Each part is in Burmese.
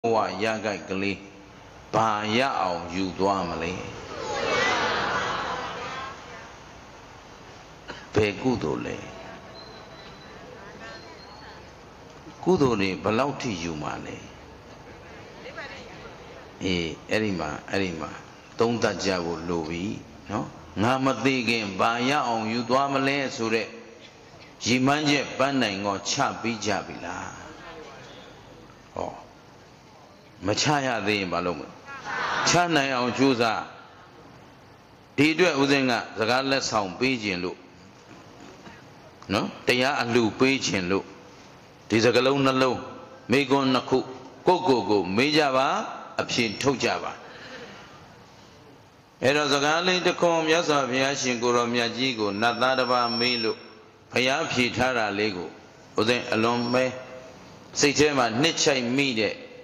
wa yagai kali ba ya aung yu twa ma le be kudo le kudo ni ba lauk thi yu ma leအဲ့ဒီမှာသုံးသပ်ကြဖို့လိုပြီနော်ငါမသိခင်ဘာရအောင်ယူသွားမလဲဆိုတဲ့ရည်မှန်းချက်ပန်းနိုင်ကောချပြီးကြပြီလားဟောမချရသေးရင်ဘာလုပ်မလဲချနိုင်အောင်ကြိုးစားဒီအတွက်ဦးဇင်းကစကားလက်ဆောင်ပေးခြင်းလို့နော်တရားအလှပေးခြင်းလို့ဒီစကားလုံးနှလုံးမိကွန်းနှစ်ခုကိုမေးကြပါအဖြေထုတ်ကြပါအဲ့တော့စကားလေးတစ်ခွန်းမြတ်စွာဘုရားရှင်ကိုရောမြတ်ကြီးကိုနတ်သားတစ်ပါးမေးလို့ဘုရားဖြေထားတာလေးကိုဦးဇင်းအလွန်ပဲစိတ်ထဲမှာနှစ်ချိုက်မိ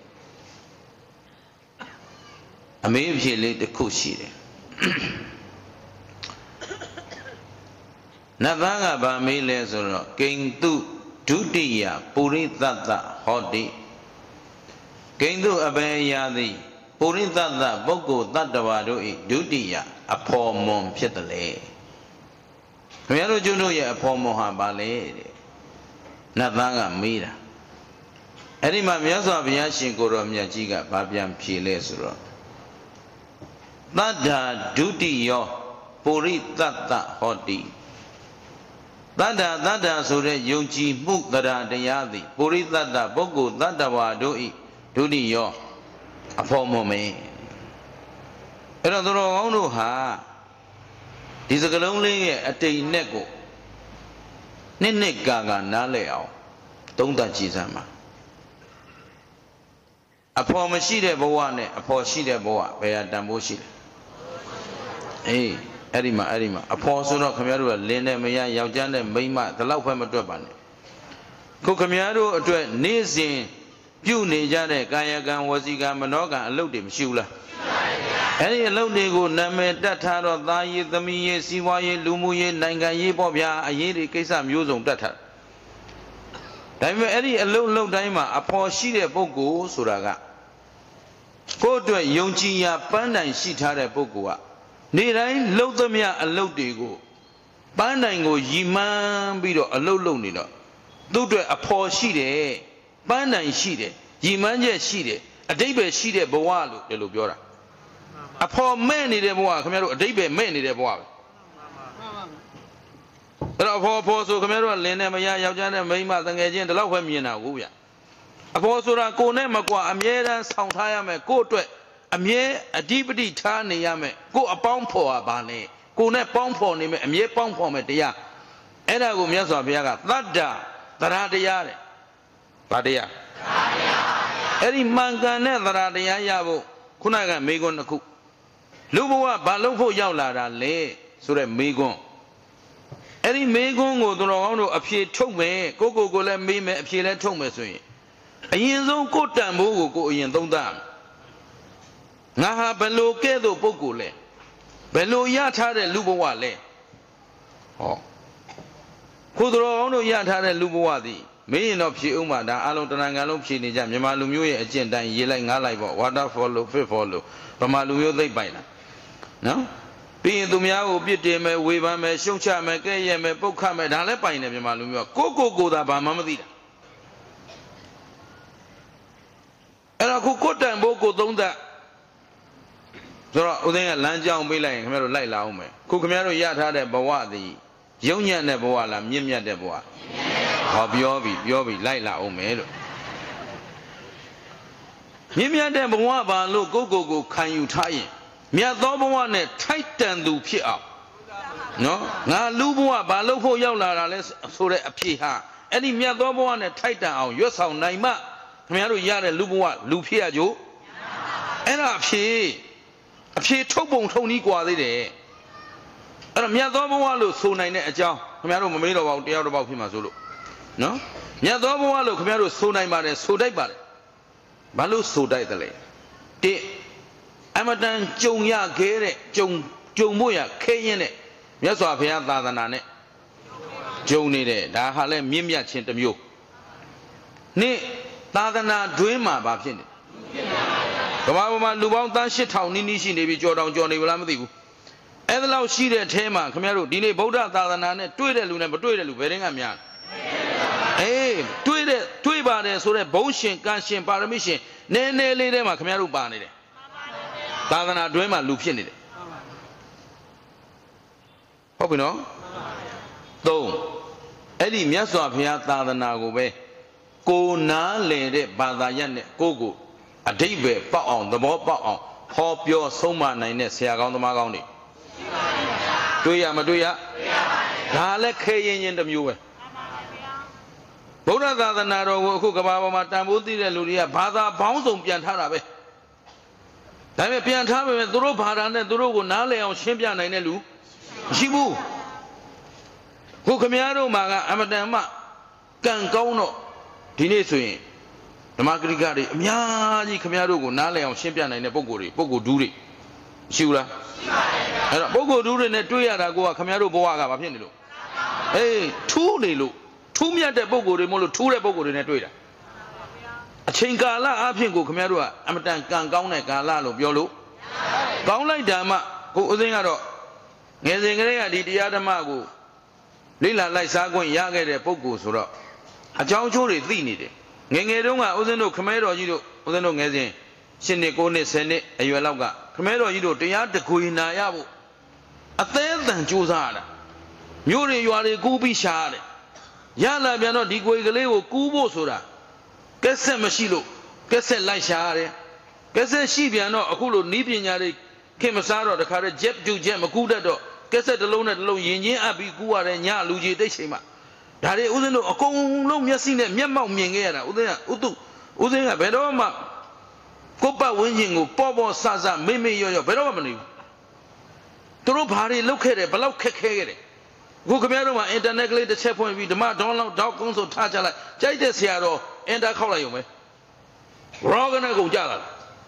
တဲ့အမေးအဖြေလေးတစ်ခုရှိတယ်နတ်သားကဗာမေးလဲဆိုတော့ကိဉ္တုဒုတိယပုရိသတ္တဟောတိကိဉ္တုအဘေယသည်ပုရိသတ္တပုဂ္ဂိုလ်တ attva တို့၏ဒုတိယအဖော်မွန်ဖြစ်တယ်လေခင်ဗျားတို့ကျွန်းတို့ရဲ့အဖော်မွန်ဟာဘာလဲတဲ့နတ်သားကမေးတာအဲ့ဒီမှာမြတ်စွာဘုရားရှင်ကိုရောမြတ်ကြီးကဗာပြန်ဖြေလဲဆိုတော့တတ္ထာဒုတိယောပုရိသတ္တဟောတိတတ္ထာဆိုတဲ့ယုံကြည်မှုတရားသည်ပုရိသတ္တပုဂ္ဂိုလ်တ attva တို့၏ဒုတိယောအဖော်မွန်မေအဲ့တော့သူတော်ကောင်းတို့ဟာဒီစကလုံးလေးရဲ့အတိတ်နဲ့ကိုနှစ်ကာနားလဲအောင်သုံးသပ်ကြည့်စမ်းပါအဖော်မရှိတဲ့ဘဝနဲ့အဖော်ရှိတဲ့ဘဝဘယ်ဟာတန်ဖိုးရှိလဲအဲ့ဒီမှာအဖော်ဆိုတော့ခင်ဗျားတို့ကလင်းနဲ့မရယောက်ျားနဲ့မိန်းမဒီလောက်ပဲမတွက်ပါနဲ့ခုခင်ဗျားတို့အတွက်နေ့စဉ်ပြုနေကြတဲ့ကာယကံဝစီကံမနောကံအလုပ်တွေမရှိဘူးလားအဲ့ဒီအလုပ်တွေကိုနာမည်တက်ထားတော့သားရေးသမီးရေးစီးပွားရေးလူမှုရေးနိုင်ငံရေးပေါ့ဗျာအရေးတွေကိစ္စမျိုးစုံတက်ထားဒါပေမဲ့အဲ့ဒီအလုပ်တိုင်းမှာအဖော်ရှိတဲ့ပုဂ္ဂိုလ်ဆိုတာကကိုယ့်အတွက်ယုံကြည်ရာပန်းတိုင်ရှိထားတဲ့ပုဂ္ဂိုလ်ကနေတိုင်းလှုပ်သမျှအလုပ်တွေကိုပန်းတိုင်ကိုရည်မှန်းပြီးတော့အလုပ်နေတော့သူ့အတွက်အဖော်ရှိတယ်ပန်းတိုင်ရှိတယ်ရည်မှန်းချက်ရှိတယ်အတိတ်ပဲရှိတဲ့ဘဝလို့ဒီလိုပြောတာအဖော်မဲ့နေတဲ့ဘဝခင်ဗျားတို့အတိတ်ပဲမဲ့နေတဲ့ဘဝပဲအဲ့တော့အဖော်ဆိုခင်ဗျားတို့ကလင်းနဲ့မရယောက်ျားနဲ့မိန်းမတငယ်ချင်းဒီလောက်ပဲမြင်တာကိုဗျအဖော်ဆိုတာကိုယ်နဲ့မကွာအမြဲတမ်းဆောင်ထားရမယ်ကိုယ့်အတွက်အမြဲအဓိပတိထားနေရမယ်ကိုယ်အပေါင်းဖော်ပါလဲကိုယ်နဲ့ပေါင်းဖော်နေမယ်အမြဲပေါင်းဖော်မယ်တရားအဲ့ဒါကိုမြတ်စွာဘုရားကသတ္တတရားတဲ့ဘာတရားအဲ့ဒီမှန်ကန်တဲ့သရတရားရဖို့ခုနကမေခွန်းတစ်ခုလူဘဝဘာလို့ဖို့ရောက်လာတာလဲဆိုတဲ့မေခွန်းအဲ့ဒီမေခွန်းကိုသူတော်ကောင်းတို့အဖြေထုတ်မယ်ကိုလည်းမေးမယ်အဖြေလည်းထုတ်မယ်ဆိုရင်အရင်ဆုံးကိုတန်ဖိုးကိုအရင်သုံးသပ်ငါဟာဘယ်လိုကဲ့သို့ပုဂ္ဂိုလ်လဲဘယ်လိုရထားတဲ့လူဘဝလဲဟောကိုသူတော်ကောင်းတို့ရထားတဲ့လူဘဝသည်မင်းရင်တော့ဖြေဦးမှာဒါအလုံးတဏ္ဍာလုံးဖြေနေကြမြန်မာလူမျိုးရဲ့အကျင့်တိုင်းရေးလိုက်ငားလိုက်ပေါ့ water follow fit follow ဗမာလူမျိုးသိပ်ပိုင်လားနော်ပြီးရင်သူများကိုပြစ်တင်မယ်ဝေဖန်မယ်ရှုံချမယ်ကဲ့ရဲ့မယ်ပုတ်ခတ်မယ်ဒါလည်းပိုင်တယ်မြန်မာလူမျိုးကိုသာဘာမှမသိတာအဲ့တော့ကိုတန်ဖို့ကိုသုံးသပ်ဆိုတော့ဦးသိန်းကလမ်းကြောင်းပေးလိုက်ရင်ခင်ဗျားတို့လိုက်လာအောင်မယ်ခုခင်ဗျားတို့ရထားတဲ့ဘဝသည်ယုံညံ့တဲ့ဘဝလားမြင့်မြတ်တဲ့ဘဝဟောပြောပြီလိုက်လာအောင်မယ်လို့မြင့်မြတ်တဲ့ဘဝပါလို့ကိုခံယူထားရင်မြတ်သောဘဝနဲ့ထိုက်တန်သူဖြစ်အောင်နော်ငါလူဘဝဘာလို့ဖို့ရောက်လာတာလဲဆိုတဲ့အဖြေဟာအဲ့ဒီမြတ်သောဘဝနဲ့ထိုက်တန်အောင်ရွတ်ဆောင်နိုင်မှခင်ဗျားတို့ရတဲ့လူဘဝလူဖြစ်ရကြအဲ့ဒါအဖြေထုတ်ပုံထုံနည်းกว่าသေးတယ်အဲ့တော့မြတ်သောဘဝလို့ဆိုနိုင်တဲ့အကြောင်းခင်ဗျားတို့မမေးတော့ပါဘူးတရားတော်ပေါက်ဖြစ်မှာဆိုလို့နော်မြတ်သောဘဝလို့ခင်ဗျားတို့ဆိုနိုင်ပါတယ်ဆိုတိုက်ပါတယ်ဘာလို့ဆိုတိုက်တယ်လဲအမတန်ကြုံရခဲ့တဲ့ကြုံဖို့ရခဲရင်တဲ့မြတ်စွာဘုရားသာသနာနဲ့ကြုံနေတဲ့ဒါဟာလဲမြင့်မြတ်ခြင်းတစ်မျိုးနေ့သာသနာတွင်းမှာဘာဖြစ်နေကမ္ဘာပေါ်မှာလူပေါင်းတန်း8000နီးနီးရှိနေပြီကြော်တောင်ကြော်နေဗလားမသိဘူးအဲ့ဒါလောက်ရှိတဲ့အထဲမှာခင်ဗျားတို့ဒီနေ့ဗုဒ္ဓသာသနာနဲ့တွေ့တဲ့လူနဲ့မတွေ့တဲ့လူဘယ်ရင်ကများတွေ့ပါတယ်ဆိုတော့ဘုံရှင်ကံရှင်ပါရမီရှင်နည်းနည်းလေးထဲမှာခင်ဗျားတို့ပါနေတယ်သာသနာတွင်းမှာလူဖြစ်နေတယ်ဟုတ်ပြီနော်3အဲ့ဒီမြတ်စွာဘုရားသာသနာကိုပဲကိုနားလည်တဲ့ဘာသာရပ်နဲ့ကိုအဓိပ္ပာယ်ပေါက်အောင်သဘောပေါက်အောင်ဟောပြောဆုံးမနိုင်တဲ့ဆရာကောင်းသမားကောင်းတွေတွေ့ရမတွေ့ရဒါလည်းခဲရင်ချင်းတစ်မျိုးပဲဗုဒ္ဓသာသနာတော်ကိုအခုကမ္ဘာပေါ်မှာတန်ဖိုးသိတဲ့လူတွေကဘာသာပေါင်းစုံပြန်ထားတာပဲဒါပေမဲ့ပြန်ထားပေမဲ့သူတို့ဘာသာနဲ့သူတို့ကိုနားလည်အောင်ရှင်းပြနိုင်တဲ့လူမရှိဘူးခုခမည်းတော်မှာကအမတန်မှကံကောင်းတော့ဒီနေ့ဆိုရင်ဓမ္မဂရိကတွေအများကြီးခမည်းတော်ကိုနားလည်အောင်ရှင်းပြနိုင်တဲ့ပုဂ္ဂိုလ်ဒူးတွေရှိဘူးလားရှိပါတယ်အဲ့တော့ပုဂ္ဂိုလ်ဒူးတွေနဲ့တွေ့ရတာကိုကခမည်းတော်ဘဝကဘာဖြစ်နေလို့ထူးနေလို့ထူးမြတ်တဲ့ပုဂ္ဂိုလ်တွေမို့လို့ထူးတဲ့ပုဂ္ဂိုလ်တွေနဲ့တွေ့တာအချိန်ကာလအဖြစ်ကိုခမည်းတော်ကအမတန်ကံကောင်းတဲ့ကာလလို့ပြောလို့ကောင်းလိုက်တာမှကိုဦးစင်းကတော့ငယ်စဉ်ကလေးကဒီတရားဓမ္မကိုလိလာလိုက်စားခွင့်ရခဲ့တဲ့ပုဂ္ဂိုလ်ဆိုတော့အကြောင်းအကျိုးတွေသိနေတယ်ငယ်ငယ်တုန်းကဦးဇင်းတို့ခမဲတော်ကြီးတို့ဦးဇင်းတို့ငယ်စဉ်7နှစ်9နှစ်10နှစ်အရွယ်လောက်ကခမဲတော်ကြီးတို့တရားတခွေနာရဖို့အသေးအတန်ကြိုးစားရတာမြို့တွေရွာတွေကူးပြီးရှာရတယ်ရလာပြန်တော့ဒီကိုယ်ကလေးကိုကူးဖို့ဆိုတာကက်ဆက်မရှိလို့ကက်ဆက်လိုက်ရှာရတယ်ကက်ဆက်ရှိပြန်တော့အခုလိုနီးပညာတွေခင်မစားတော့တခါတည်းဂျက်ကျူဂျက်မကူးတတ်တော့ကက်ဆက်တစ်လုံးနဲ့တစ်လုံးရင်ချင်းအပ်ပြီးကူးရတယ်ညလူကြီးတိတ်ချိန်မှာဒါတွေဦးဇင်းတို့အကုန်လုံးမျက်စိနဲ့မျက်မှောက်မြင်ခဲ့ရတာဦးဇင်းကဘယ်တော့မှကိုယ့်ပတ်ဝန်းကျင်ကိုပေါ့ဆဆမေ့ရောဘယ်တော့မှမနေဘူးသူတို့ဘာတွေလုပ်ခဲ့တယ်ဘယ်လောက်ခက်ခဲခဲ့တယ်အခုခင်ဗျားတို့မှာအင်တာနက်ကလေးတစ်ချက်ဖွင့်ပြီးဓမ္မဒေါင်းလောက်တောက်ကုန်းဆိုထားကြလိုက်ကြိုက်တဲ့ဆရာတော်အင်တာခောက်လိုက်ရုံပဲရောကနဲ့ကုန်ကြလာ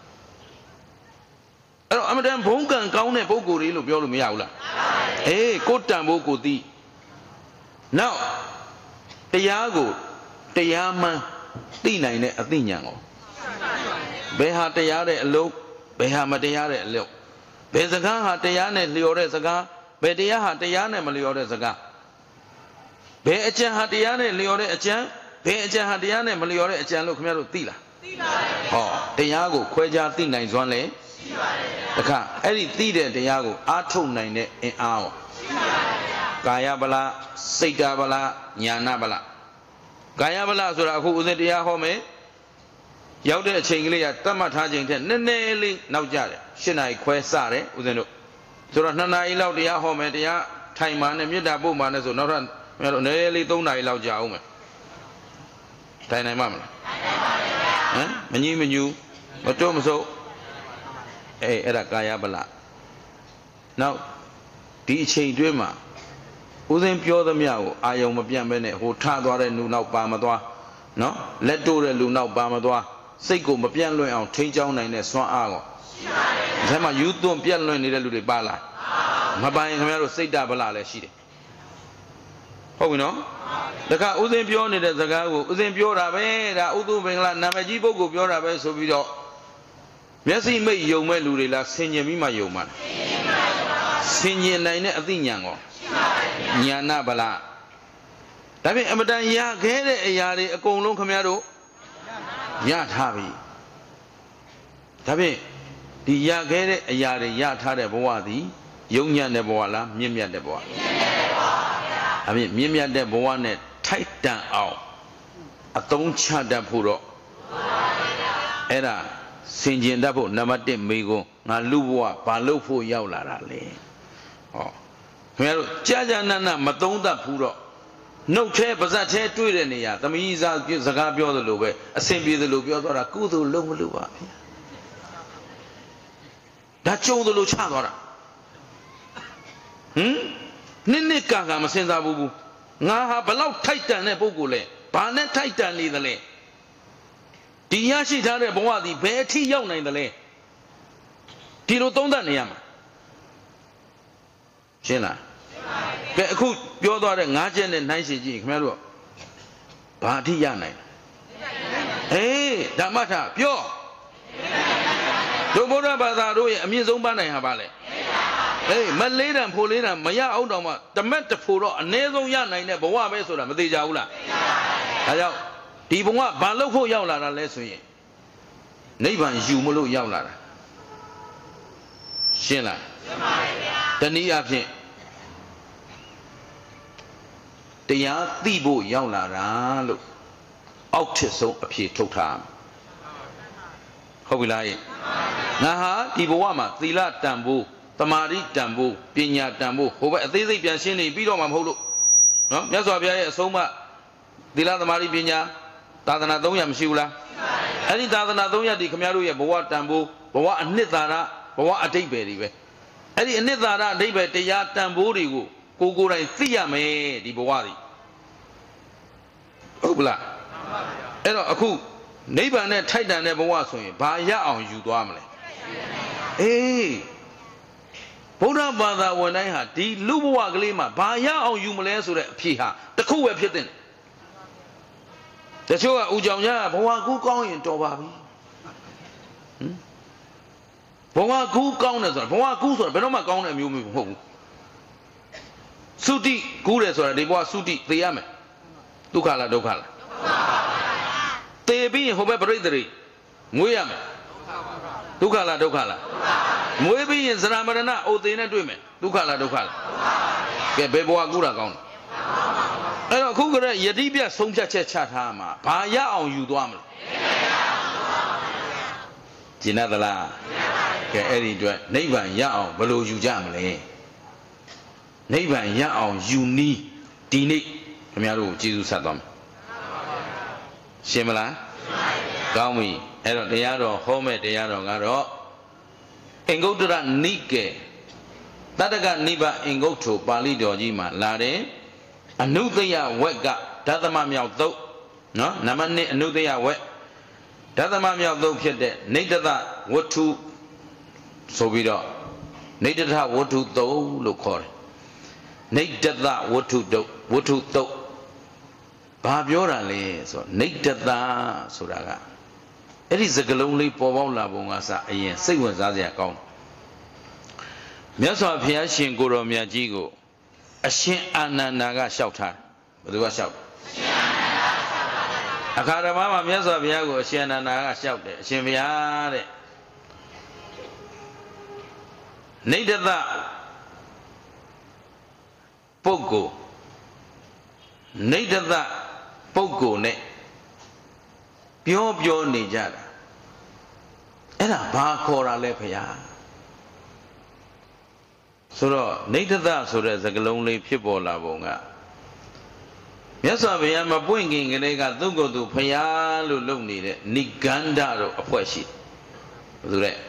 အဲ့တော့အမတန်ဘုံကံကောင်းတဲ့ပုဂ္ဂိုလ်တွေလို့ပြောလို့မရဘူးလားကိုတန်ဖို့ကိုသိနောက်တရားကိုတရားမှန်သိနိုင်တဲ့အသိဉာဏ်ကိုဘယ်ဟာတရားတဲ့အလုပ်ဘယ်ဟာမတရားတဲ့အလုပ်ဘယ်စကားဟာတရားနဲ့လျော်တဲ့စကားဘယ်တရားဟာတရားနဲ့မလျော်တဲ့စကားဘယ်အကျင့်ဟာတရားနဲ့လျော်တဲ့အကျင့်ဘယ်အကျင့်ဟာတရားနဲ့မလျော်တဲ့အကျင့်လို့ခင်ဗျားတို့သိလားသိပါတယ်ဟောတရားကိုခွဲခြားသိနိုင်စွမ်းလဲရှိပါတယ်တခါအဲ့ဒီသိတဲ့တရားကိုအားထုတ်နိုင်တဲ့အင်အားရောရှိပါတယ်ကာယဗလာစိတ်တဗလာညာနာဗလာကာယဗလာဆိုတာအခုဦးဇင်းတရားဟောမယ်ရောက်တဲ့အချိန်ကလေးကတတ်မှတ်ထားချိန်ထက်နည်းနည်းလေးနောက်ကျတယ်7 နာရီခွဲစတယ်ဦးဇင်းတို့ဆိုတော့2 နာရီလောက်တရားဟောမယ်တရားထိုင်မှနဲ့မေတ္တာပို့မှနဲ့ဆိုနောက်ထပ်နည်းနည်းလေး3 နာရီလောက်ကြာအောင်မယ်ထိုင်နိုင်မှာမလားဟမ်မငြီးမညူမတွတ်မဆုပ်အဲ့ဒါကာယဗလာနောက်ဒီအချိန်တွင်းမှာဦးစင်းပြောသမျှကိုအာယုံမပြတ်ပဲနဲ့ဟိုထသွားတဲ့လူနောက်ပါမသွားနော်လက်တိုးတဲ့လူနောက်ပါမသွားစိတ်ကိုမပြတ်လွင့်အောင်ထိန်းချောင်းနိုင်တဲ့စွမ်းအားကိုရှိပါတယ်ဒါမှယူသွန်းပြတ်လွင့်နေတဲ့လူတွေပါလားမပါရင်ခင်ဗျားတို့စိတ်တဗလာလည်းရှိတယ်ဟုတ်ပြီနော်တခါဦးစင်းပြောနေတဲ့စကားကိုဦးစင်းပြောတာပဲဒါဥသုဘင်္ဂလာနာမည်ကြီးပုဂ္ဂိုလ်ပြောတာပဲဆိုပြီးတော့မျက်စိမိတ်ယုံမဲ့လူတွေလားဆင်ញင်ပြီးမှယုံမှာဆင်ញင်နိုင်တဲ့အသိဉာဏ်ကိုညာနာဗလာဒါဖြင့်အမတန်ရခဲ့တဲ့အရာတွေအကုန်လုံးခင်ဗျားတို့ရထားပြီဒါဖြင့်ဒီရခဲ့တဲ့အရာတွေရထားတဲ့ဘဝသည်ယုံညံ့တဲ့ဘဝလားမြင့်မြတ်တဲ့ဘဝဒါဖြင့်မြင့်မြတ်တဲ့ဘဝနဲ့ထိုက်တန်အောင်အသုံးချတတ်ဖို့တော့အဲ့ဒါစင်ကျင်တတ်ဖို့နံပါတ်1မိကုံငါလူဘဝဘာလို့ဖို့ရောက်လာတာလဲဟောခင်ဗျားတို့ကြာနာနာမသုံးတတ်ဘူးတော့နှုတ်ထဲပါဇက်ထဲတွေ့တဲ့နေရာသမီးစားစကားပြောသလိုပဲအဆင်ပြေသလိုပြောသွားတာကုသိုလ်လုံးမလို့ပါဗျာဒါကြုံသလိုချသွားတာနှစ်ကမစင်စားဘူးငါဟာဘလောက်ထိုက်တန်တဲ့ပုဂ္ဂိုလ်လဲဘာနဲ့ထိုက်တန်နေသလဲဒီရရှိထားတဲ့ဘဝသည်ဘယ်အထိရောက်နိုင်သလဲဒီလိုသုံးသပ်နေရမှာရှင်းလားကဲအခုပြောသွားတဲ့၅ချက်နဲ့နှိုင်းရှင်ကြည့်ခင်ဗျားတို့ဘာအထိရနိုင်ဓမ္မထပြောတို့ဗုဒ္ဓဘာသာတို့ရဲ့အမြင့်ဆုံးပန်းနိုင်ဟာပါလေအေးမလေးတံဖိုလေးတံမရအောင်တော့မှတမက်တဖို့တော့အ ਨੇ ဆုံးရနိုင်တဲ့ဘဝပဲဆိုတာမသေးကြဘူးလားဒါကြောင့်ဒီဘဝဘာလို့ဖို့ရောက်လာတာလဲဆိုရင်နိဗ္ဗာန်ယူမလို့ရောက်လာတာရှင်းလားရှင်းပါပြီဗျာတနည်းအားဖြင့်တရားသိဖို့ရောက်လာတာလို့အောက်ထစ်ဆုံးအဖြေထုတ်ထားဟုတ်ပြီလားငါဟာဒီဘဝမှာသီလတန်ဖို့တမာတိတန်ဖို့ပညာတန်ဖို့ဟိုဘက်အသေးစိတ်ပြန်ရှင်းနေပြီးတော့မှမဟုတ်လို့နော်မြတ်စွာဘုရားရဲ့အဆုံးအမသီလတမာတိပညာသာသနာ300မရှိဘူးလားအဲ့ဒီသာသနာ300ဒီခင်ဗျားတို့ရဲ့ဘဝတန်ဖို့ဘဝအနှစ်သာရဘဝအတိတ်ပဲတွေပဲအဲ့ဒီအနှစ်သာရအတိတ်ပဲတရားတန်ဖို့တွေကိုကိုယ်တိုင်သိရမယ်ဒီဘဝတွေဟုတ်ပလားအဲ့တော့အခုနိဗ္ဗာန်နဲ့ထိုက်တန်တဲ့ဘဝဆိုရင်ဘာရအောင်ယူသွားမလဲအေးဗုဒ္ဓဘာသာဝင်တိုင်းဟာဒီလူဘဝကလေးမှာဘာရအောင်ယူမလဲဆိုတဲ့အဖြေဟာတစ်ခုပဲဖြစ်တဲ့တချို့ကဦးကြောင်ရဘဝကူးကောင်းရင်တော်ပါပြီဘဝကူးကောင်းတယ်ဆိုတာဘဝကူးဆိုတာဘယ်တော့မှကောင်းတဲ့အမျိုးမျိုးမဟုတ်ဘူးသုတိကူးတယ်ဆိုတာဒီဘဝသုတိသိရမယ်ဒုက္ခလားဒုက္ခလားသေပြီးရင်ဟိုဘက်ပြိတ္တိငွေးရမယ်ဒုက္ခလားဒုက္ခလားမွေးပြီးရင်ဇရာမရဏအိုသေးနဲ့တွေ့မယ်ဒုက္ခလားဒုက္ခလားကဲဘယ်ဘဝကူးတာကောင်းလဲအဲ့တော့အခုကတည်းကယတိပြဆုံးဖြတ်ချက်ချထားမှာဘာရအောင်ယူသွားမလဲကျင်သလားကဲအဲ့ဒီအတွက်နိဗ္ဗာန်ရအောင်ဘယ်လိုယူကြမလဲနိဗ္ဗာန်ရအောင်ယူနည်းဒီနေ့ခင်ဗျားတို့ကျေးဇူးဆက်သွားမယ်ရှင်းမလားကောင်းပြီအဲ့တော့တရားတော်ဟောမဲ့တရားတော်ကတော့အင်္ဂုတ္တရနိကေတတ္တကနိဗ္ဗာန်အင်္ဂုတ္ထုပါဠိတော်ကြီးမှာလာတယ်အနုတ္တယဝက်ကဓသမမြောက်သုတ်နော်နံပါတ်1အနုတ္တယဝက်ဓသမမြောက်သုတ်ဖြစ်တဲ့နေတ္တဝတ္ထုဆိုပြီးတော့နေတ္တဝတ္ထုသုတ်လို့ခေါ်တယ်နေတ္တဝတ္ထုတုတ်ဝတ္ထုသုတ်ဘာပြောတာလဲဆိုတော့နေတ္တဆိုတာကအဲ့ဒီစကလုံးလေးပေါ်ပေါက်လာပုံကစအရင်စိတ်ဝင်စားစရာကောင်းမြတ်စွာဘုရားရှင်ကိုရောမြတ်ကြီးကိုအရှင်အာနန္ဒာကလျှောက်ထားဘယ်သူကလျှောက်အခါဓမ္မမှာမြတ်စွာဘုရားကိုအရှင်အာနန္ဒာကလျှောက်တယ်အရှင်ဘုရားတဲ့နေတ္တပုဂ္ဂိုလ်နေတ္တပုဂ္ဂိုလ်နဲ့ပြောနေကြတာအဲ့ဒါဘာခေါ်တာလဲဖရာဆိုတော့နေတ္တဆိုတဲ့စကားလုံးလေးဖြစ်ပေါ်လာပုံကမြတ်စွာဘုရားမပွင့်ခင်ကလေးကသူ့ကိုယ်သူဖရာလို့လုပ်နေတဲ့နိဂန္ဓတို့အဖွဲ့ရှိဘယ်သူလဲ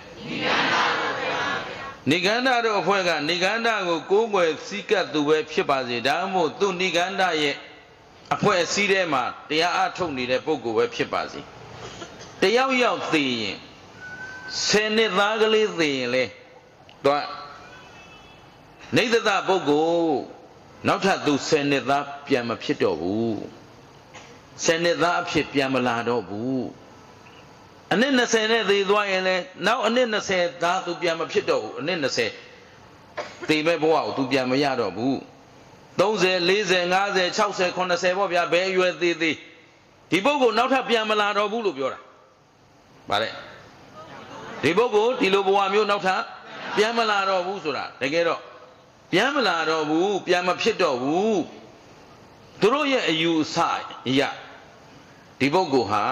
နိဂန္ဓတို့အဖွဲ့ကနိဂန္ဓကိုကိုးကွယ်စည်းကပ်သူပဲဖြစ်ပါစေဒါမှမဟုတ်သူနိဂန္ဓရဲ့အဖွဲ့အစည်းထဲမှာတရားအထုတ်နေတဲ့ပုဂ္ဂိုလ်ပဲဖြစ်ပါစေတယောက်ယောက်သိရင်10နှစ်သားကလေးသိရင်လေတော့နေတ္တပုဂ္ဂိုလ်နောက်ထပ်သူ10နှစ်သားပြန်မဖြစ်တော့ဘူး10နှစ်သားအဖြစ်ပြန်မလာတော့ဘူးအနည်း20နဲ့သေသွားရင်လေနောက်အနည်း20သားသူပြန်မဖြစ်တော့ဘူးအနည်း20သေမဲ့ဘဝကိုသူပြန်မရတော့ဘူး30 40 50 60 80ပေါ့ဗျာဘယ်အရွယ်သေးသေးဒီပုဂ္ဂိုလ်နောက်ထပ်ပြန်မလာတော့ဘူးလို့ပြောတာဗါတဲ့ဒီပုဂ္ဂိုလ်ဒီလိုဘဝမျိုးနောက်ထပ်ပြန်မလာတော့ဘူးဆိုတာတကယ်တော့ပြန်မလာတော့ဘူးပြန်မဖြစ်တော့ဘူးသူတို့ရဲ့အယူအဆအရဒီပုဂ္ဂိုလ်ဟာ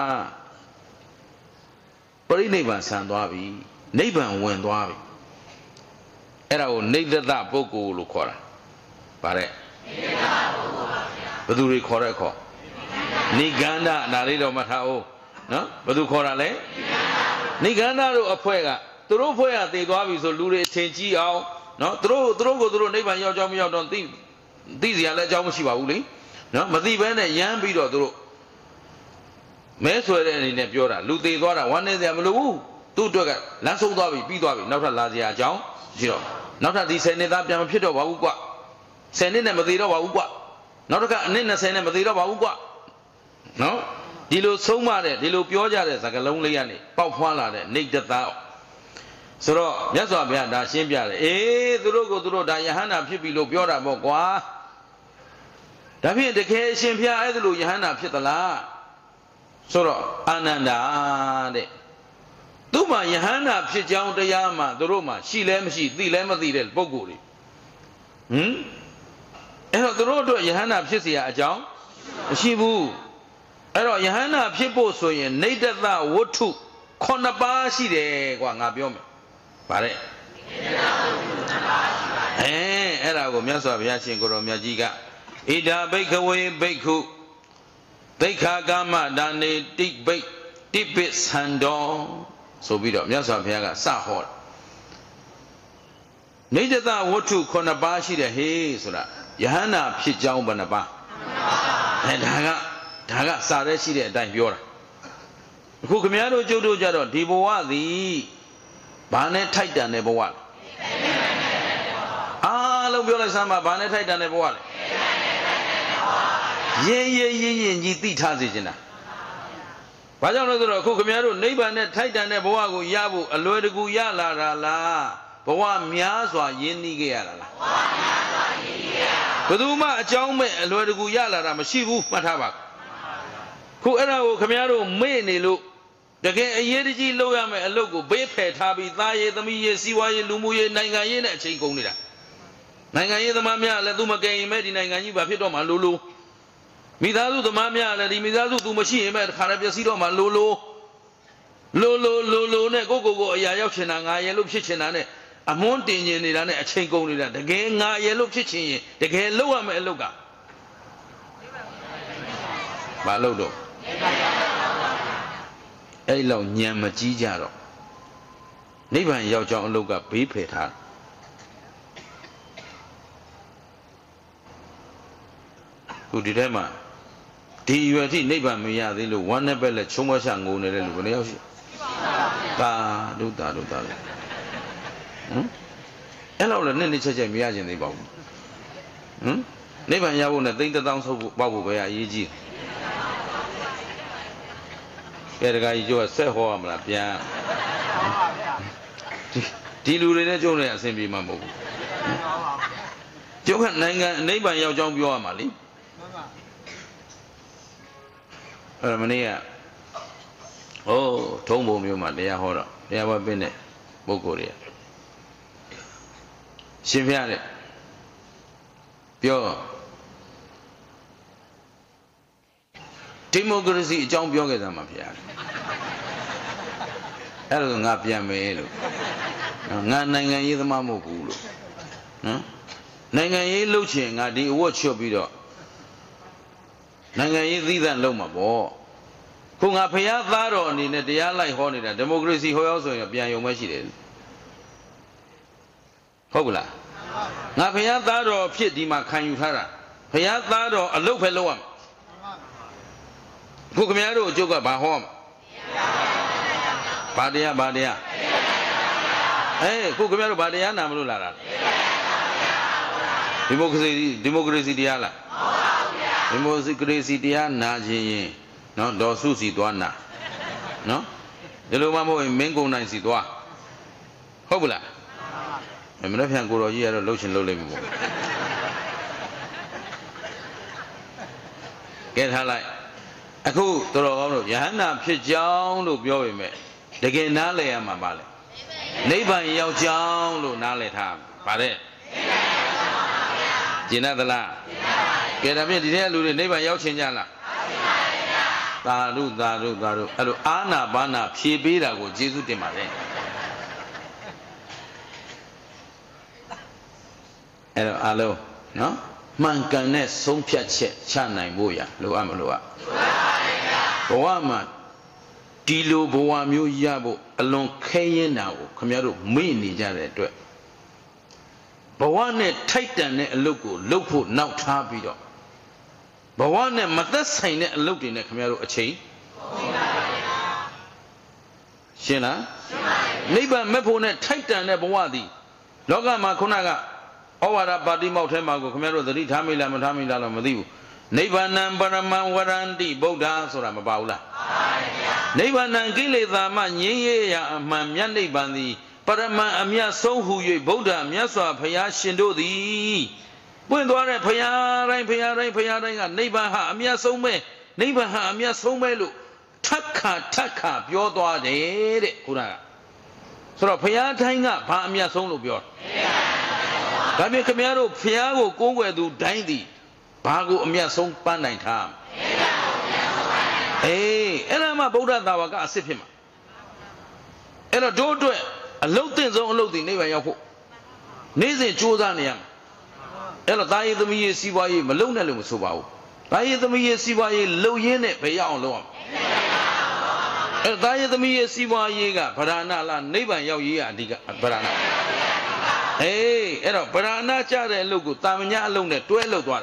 ပရိနိဗ္ဗာန်ဆံသွားပြီနိဗ္ဗာန်ဝင်သွားပြီအဲ့ဒါကိုနေတ္တပုဂ္ဂိုလ်လို့ခေါ်တာဗါတဲ့ဘယ်သူတွေခေါ်တဲ့ခေါ်နိဂန္ဓဒါလေးတော့မှတ်ထားအောင်နော်ဘယ်သူခေါ်တာလဲနိဂန္ဓတို့အဖွဲ့ကသူတို့ဖွဲ့ကတည်သွားပြီဆိုလူတွေအထင်ကြီးအောင်နော်သူတို့ကိုသူတို့နိဗ္ဗာန်ရောက်ကြောင်းမရောက်တော့သိစရာလည်းအကြောင်းမရှိပါဘူးလေနော်မသိဘဲနဲ့ရမ်းပြီးတော့သူတို့မဲဆွဲတဲ့အနေနဲ့ပြောတာလူတည်သွားတာဝမ်းနေစရာမလိုဘူးသူ့အတွက်ကလမ်းဆုံးသွားပြီပြီးသွားပြီနောက်ထပ်လာစရာအကြောင်းရှိတော့နောက်ထပ်ဒီ10နှစ်သားပြန်မဖြစ်တော့ပါဘူးကွ10နှစ်နဲ့မသေးတော့ပါဘူးကွနောက်တစ်ခါအနည်း20နဲ့မသေးတော့ပါဘူးကွနော်ဒီလိုဆုံးမတဲ့ဒီလိုပြောကြတဲ့စကားလုံးလေးကနေပေါက်ဖွာလာတဲ့နေတ္တဆိုတော့မြတ်စွာဘုရားဒါရှင်းပြတယ်အေးသူတို့ကိုသူတို့ဒါယဟန္တာဖြစ်ပြီလို့ပြောတာပေါ့ကွာဒါဖြင့်တကယ်အရှင်ဘုရားအဲ့ဒါလို့ယဟန္တာဖြစ်သလားဆိုတော့အာနန္ဒာတဲ့သူ့မှာယဟန္တာဖြစ်ကြောင်းတရားမှာသူတို့မှာရှိလဲမရှိသိလဲမသိတဲ့ပုဂ္ဂိုလ်တွေအဲ့တော့သူတို့အတွက်ယဟန္တာဖြစ်เสียအကြောင်းမရှိဘူးအဲ့တော့ယဟန္တာဖြစ်ဖို့ဆိုရင်နေတ္တသဝတ္ထု9ပါးရှိတယ်ကွာငါပြောမယ်ဗါတဲ့အဲ့ဒါကိုမြတ်စွာဘုရားရှင်ကိုရောမြတ်ကြီးကဣဒာဘိက္ခဝေဘိက္ခုသိက္ခာကမ္မဒါနေတိဘိတ်တိပိသန္တောဆိုပြီးတော့မြတ်စွာဘုရားကစဟောတယ်နေတ္တဝတ္ထု9ပါးရှိတယ်ဟေးဆိုတာယဟန္တာဖြစ်ကြောင်းဘယ်နှပါးဒါကစာရဲရှိတဲ့အတိုင်းပြောတာအခုခမည်းတော်ကျုပ်တို့ကြတော့ဒီဘဝသည်ဘာနဲ့ထိုက်တန်တဲ့ဘဝလဲအားလုံးပြောလိုက်စမ်းပါဘာနဲ့ထိုက်တန်တဲ့ဘဝလဲရင်ကြီးသိထားစေချင်တာဘာကြောင့်လဲဆိုတော့အခုခမည်းတော်နိဗ္ဗာန်နဲ့ထိုက်တန်တဲ့ဘဝကိုရဖို့အလွယ်တကူရလာတာလားဘဝများစွာရင်းနှီးခဲ့ရတာလားဘယ်သူမှအကြောင်းမဲ့အလွယ်တကူရလာတာမရှိဘူးမှတ်ထားပါခုအဲ့ဒါကိုခမည်းတော်မေ့နေလို့တကယ်အရေးတကြီးလုပ်ရမယ်အလုပ်ကိုဘေးဖယ်ထားပြီးသားရေးသမီးရေးစီးပွားရေးလူမှုရေးနိုင်ငံရေးနဲ့အချိန်ကုန်နေတာနိုင်ငံရေးသမားများလည်းသူမကယ်ရင်မဲ့ဒီနိုင်ငံကြီးဘာဖြစ်တော့မှလိုမိသားစုသမားများလည်းဒီမိသားစုသူမရှိရင်မဲ့တခါလည်းပျက်စီးတော့မှလိုနဲ့ကိုအရာရောက်ချင်တာငါရဲ့လို့ဖြစ်ချင်တာနဲ့အမွန်းတင်ကျင်နေတာနဲ့အချိန်ကုန်နေတာတကယ်ငါရဲ့လို့ဖြစ်ချင်ရင်တကယ်လုပ်ရမယ်အလုပ်ကဘာလုပ်တော့အဲ့လောက်ညံမကြီးကြတော့နိဗ္ဗာန်ရောက်ကြောင်းအလုပ်ကဘေးဖယ်ထားခုဒီထဲမှာဒီရွယ်ထိနိဗ္ဗာန်မရသေးလို့ဝမ်းနဲ့ပဲလက်ချုံမချငိုနေတဲ့လူဘယ်နှယောက်ရှိတာတို့အဲ့လောက်လည်းနှစ်ချက်မရခြင်းသေးပါဘူးနိဗ္ဗာန်ရဖို့နဲ့သိန်း1000ဆုပ်ဖို့ပေါ့ဖို့ပဲအရေးကြီးကဲတခါကြီးကျိုးကဆက်ဟောရမလားပြန်ဒီလူတွေနဲ့ကျုံနေအဆင်ပြေမှာမဟုတ်ဘူးကျုပ်ကနိုင်ငံနိဗ္ဗာန်ရောက်ကြောင်းပြောရမှာလေအဲ့မနေ့ကထုံးပုံမျိုးမှာတရားဟောတော့တရားဟောပြတဲ့ပုဂ္ဂိုလ်တွေရှင်ဖျားတဲ့ပြောဒီမိုကရေစီအကြောင်းပြောခဲ့တာမှာဖျားအဲ့ဒါငါပြန်မယ်လို့ငါနိုင်ငံရေးသမားမဟုတ်ဘူးလို့နော်နိုင်ငံရေးလှုပ်ချင်ငါဒီအဝတ်ချွတ်ပြီးတော့နိုင်ငံရေးသီးသန့်လုပ်မှာပေါ့ခုငါဖျားသားတော်အနေနဲ့တရားလိုက်ဟောနေတာဒီမိုကရေစီဟောရောက်ဆိုရင်ပြန်ယုံမရှိတယ်ဟုတ်ကလားငါဖျားသားတော်ဖြစ်ဒီမှာခံယူထားတာဖျားသားတော်အလုပ်ပဲလုပ်ရမှာခုခမည်းတော်အကျုပ်ကဘာဟောမှာဘာတရားခုခမည်းတော်ဘာတရားနာမလို့လာတာဒီမိုကရေစီတရားလားဒီမိုကရေစီတရားနာခြင်းရင်နော်ဒေါ်စုစီသွားနာနော်ဒီလိုမှမဟုတ်ရင်မင်းကုံနိုင်စီသွားဟုတ်ပလားမနေ့ပြန်ကိုတော်ကြီးကတော့လှုပ်ရှင်လှုပ်လိုက်ပြီပေါ့ကဲထားလိုက်အခုတော်ကောင်းလို့ယဟန္တာဖြစ်ကြောင်းလို့ပြောပေမဲ့တကယ်နားလည်ရမှာပါလေနိဗ္ဗာန်ရောက်ကြောင်းလို့နားလည်ထားပါတဲ့ကျင်သလားကဲဒါဖြင့်ဒီထဲလူတွေနိဗ္ဗာန်ရောက်ချင်ကြလားသာဓုအဲ့လိုအာနာပါနာဖြေပေးတာကိုကျေးဇူးတင်ပါတယ်အဲ့တော့အားလုံးနော်မှန်ကန်တဲ့ဆုံးဖြတ်ချက်ချနိုင်ဖို့ရလိုအပ်မလို့ဘဝမှာဒီလိုဘဝမျိုးရဖို့အလွန်ခဲရင်တာကိုခင်ဗျားတို့မေ့နေကြတဲ့အတွက်ဘဝနဲ့ထိုက်တန်တဲ့အလုပ်ကိုလုပ်ဖို့နောက်ထားပြီးတော့ဘဝနဲ့မသက်ဆိုင်တဲ့အလုပ်တွေနဲ့ခင်ဗျားတို့အချိန်ရှင်းလားနိဗ္ဗာန်မဲ့ဖို့နဲ့ထိုက်တန်တဲ့ဘဝသည်လောကမှာခုနကဩဝါဒပါတိမောက်ထဲမှာကိုခင်ဗျားတို့သတိထားမိလားမထားမိလားတော့မသိဘူးနိဗ္ဗာန်ပရမံဝရန္တိဗုဒ္ဓဆိုတာမပါဘူးလားနိဗ္ဗာန်ကိလေသာမှငြိမ်းရအမှန်မြတ်နိဗ္ဗာန်သည်ပ Paraman Amia so who you Buddha, Miaswa, Paya Shindo the when the other Paya, neighbor ha, Amia so me, neighbor ha, Amia so me, Taka, your daughter, Kura. So Paya tying up, Pamia so of your. Kami Camaro, Piago, go where do dandy, Pago, Amia so pan time. Eh, and I'm a Buddha, thou got sip him. And a door to it. A low things on loading never yako. Nazi Jordanian. Ella die the me see why Malona Lumusubao. Die the me see why low yen it pay out low. Ella die the me see why yega, Parana la neighbor yo ye and diga Parana. Eh, Ella Parana chad and logo, Tamania alone at 12 water.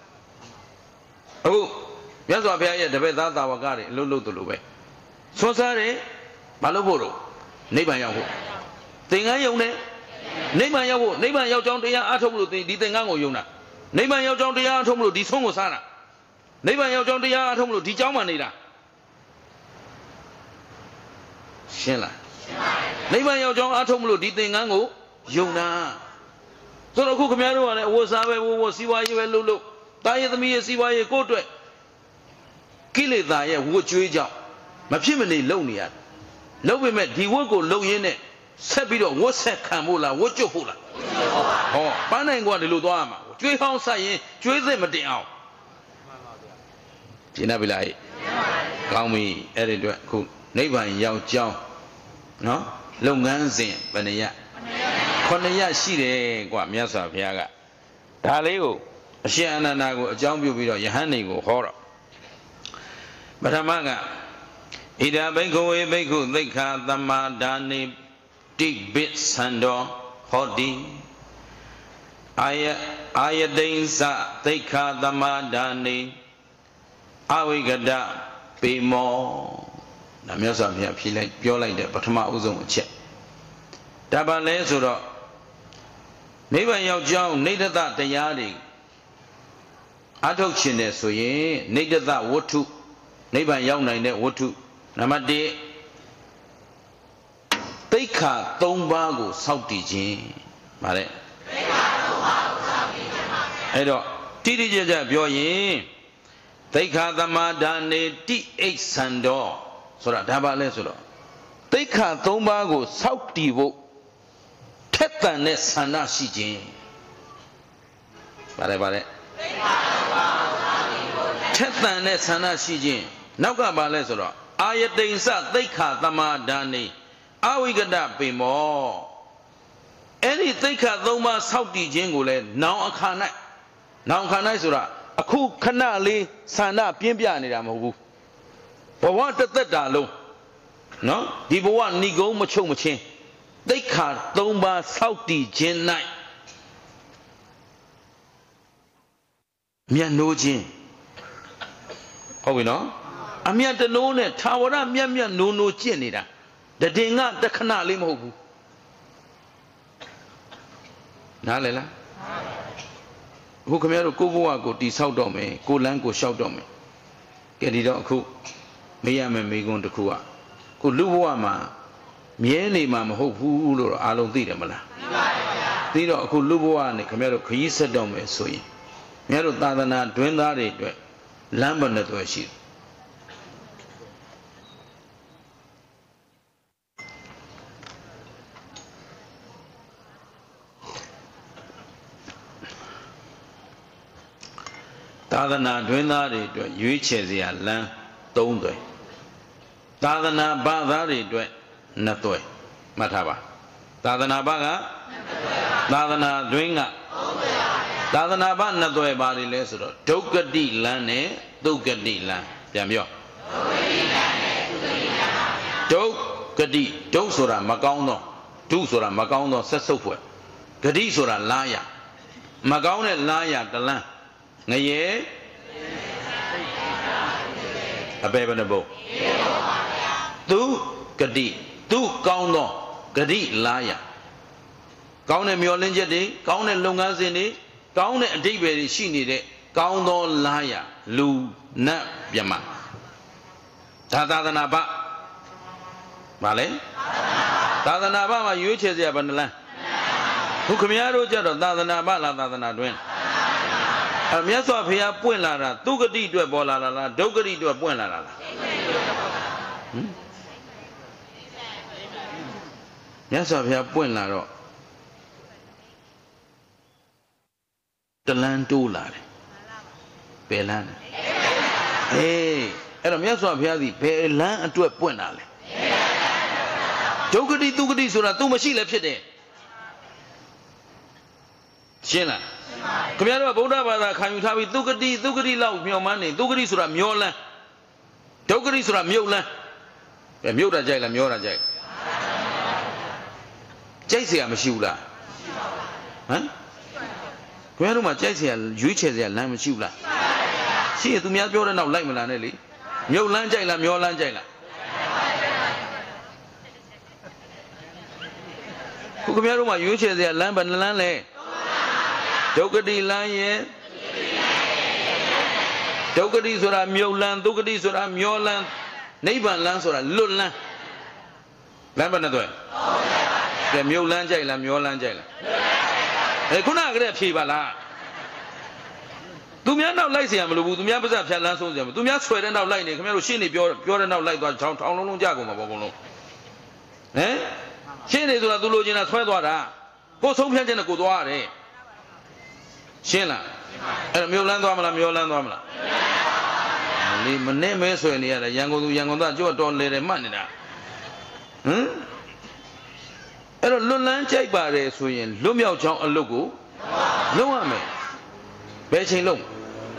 Oh, yes, I pay the best that our garden, Lulu to Lube. So sorry, Maloboro, neighbor yako. Thing I own it. Neighbor Yao John de Atom, the Ditango Yuna. Neighbor Yao John de Atom, the Somosana. Neighbor Yao John de Atom, the Jamanida. Shella. Neighbor Yao John Atom, the Ditango Yuna. So the Kukamero was I was see why you were Lulu. Die the me see why you go to it. Kill it, thy wood you job. Machimney lonely at. No we met, he will go low in it. Sabido, what's that Camula, what you hula? Oh, Panang one Ludama, Joy House, I joy them a day out. Ginabilai, call me, editor, cool, neighbor Yao Jiao. No? Longanzin, Vanaya. Conaya Shide, Guamiasa Piaga. Taleo, Shiana Nago, Jambu, Yahani go horror. But Amaga, Ida Beko, Beko, they can't the Madani. Deep bits and hodi Ayadinsa, they call the Madani Awigada, be more. Namiosa, feel like you're like that, but my Uzum check. Tabale Suro Neighbor Yao John, neither that the yarding. I told Chine, so ye, neither that what to neighbor Yao Nine, what to Namade. Taika Tombago Sauti Jin, Mare. Edo, Tidija Bioyin. Taika the Madane T8 Sando. So that Tabale Suro. Taika Tombago Sauti Vo Tetanet Sanashi Jin. Bare. Tetanet Sanashi Jin. Nauka Bale Suro. Ayatinsa Taika the Madane. Awigada be more. Any thinker though my Saudi jingle, now a canai. Now canaisura, a cool canali, sana, piampiani, amu. But what the dalo? No, people want nigo macho machin. They can't domba Saudi gin night. Mia no gin. Oh, we know? I'm yet the known it, Tawara, Mia no gin. The dinga the canali mobu. Nalela. Who come here to go to South Dome, go land, go shout on me. Get it out, cool. Me and me going to Kua. Could Lubuama, Mieni Mam Hope or Alon Didamala. Dido could Lubuan, come here to Kisa Dome, so ye. Mero Tadana, Dwindari, Lambert at the sheep. Tadana Dwindari, Yuchezia Lan, don't do. Tadana Badari, Natoi, Mataba. Tadana Baga, Tadana Dwinga, Tadana Banatoi Bari Lesro, Tokadi Lane, Tokadi Lan, Jamio. Tokadi, Dosura Magauno, Dusura Magauno, Sessofu, Gadisura Laya, Magaune Laya, the land. Naye a baby in the boat. Tu Gadi, tu Gauno, Gadi Laya. Gaune Miolinjadi, Gaune Lungazini, Gaune Diberi Shini, Gauno Laya, Lu Na Yama. Tadana Ba Vale? သာသနာ့ဘာမှာရွေးချယ်စရာဘယ်နှလန်းခုခမည်းတော်ကြတော့သာသနာ့ဘာလားသာသနာတွင်မြတ်စွာဘုရားပွင့်လာတာသူဂတိအတွက်ပေါ်လာတာလားဒုက္ခတိအတွက်ပွင့်လာတာလားမြတ်စွာဘုရားပွင့်လာတော့တလန်းတိုးလာတယ်ဘယ်လန်းလဲအဲ့တော့မြတ်စွာဘုရားသည်ဘယ်လန်းအတွက်ပွင့်လာလဲဒုက္ခတိသူဂတိဆိုတာ तू မရှိလည်းဖြစ်တယ်ရှင်းလားခင်ဗျားတို့ကဗုဒ္ဓဘာသာခံယူထားပြီးသူဂတိလောက်မျှော်မှန်းနေသူဂတိဆိုတာမျောလန်းဒုက္ခတိဆိုတာမြုပ်လန်းမြုပ်တာကြိုက်လားမျောတာကြိုက်ကြိုက်เสียမရှိဘူးလားဟမ်ခင်ဗျားတို့မှာကြိုက်เสียရွေးချယ်เสียလမ်းမရှိဘူးလားရှိရင်သူများပြောတဲ့နောက်လိုက်မလာနဲ့လေမြုပ်လန်းကြိုက်လားမျောလန်းကြိုက်လားခုခင်ဗျားတို့မှာရွေးချယ်เสียလမ်းဘယ်နှလမ်းလဲဒုက္ခတိလမ်းရဲ့ဒုက္ခတိဆိုတာမြုပ်လန်းဒုက္ခတိဆိုတာမျောလန်းနိဗ္ဗာန်လမ်းဆိုတာလွတ်လန်းလမ်းဘယ်နှသွဲကဲမြုပ်လန်းကြိုက်လားမျောလန်းကြိုက်လားခုနကတည်းကဖြေပါလားသူများနောက်လိုက်เสียမလို့ဘူးသူများပါးစပ်ဖြတ်လန်းဆုံးเสียမသူများဆွဲတဲ့နောက်လိုက်နေခင်ဗျားတို့ရှင်းနေပြောတဲ့နောက်လိုက်သွားထောင်လုံးကြကုန်မှာပေါ့ဘုံလုံးရှင်းနေဆိုတာသူလိုချင်တာဆွဲသွားတာကိုဆုံးဖြတ်ခြင်းနဲ့ကိုသွားရတယ်ရှင်းလားအဲ့တော့မြုပ်လန်းသွားမလားမျောလန်းသွားမလားလေမနဲ့မဲဆွဲနေရတယ်ရန်ကုန်သူရန်ကုန်သားကြွတော်လေတယ်မှတ်နေတာအဲ့တော့လွတ်လန်းကြိုက်ပါတယ်ဆိုရင်လွတ်မြောက်ချောင်းအလုပ်ကိုလုပ်ရမယ်ဘယ်ချိန်လုပ်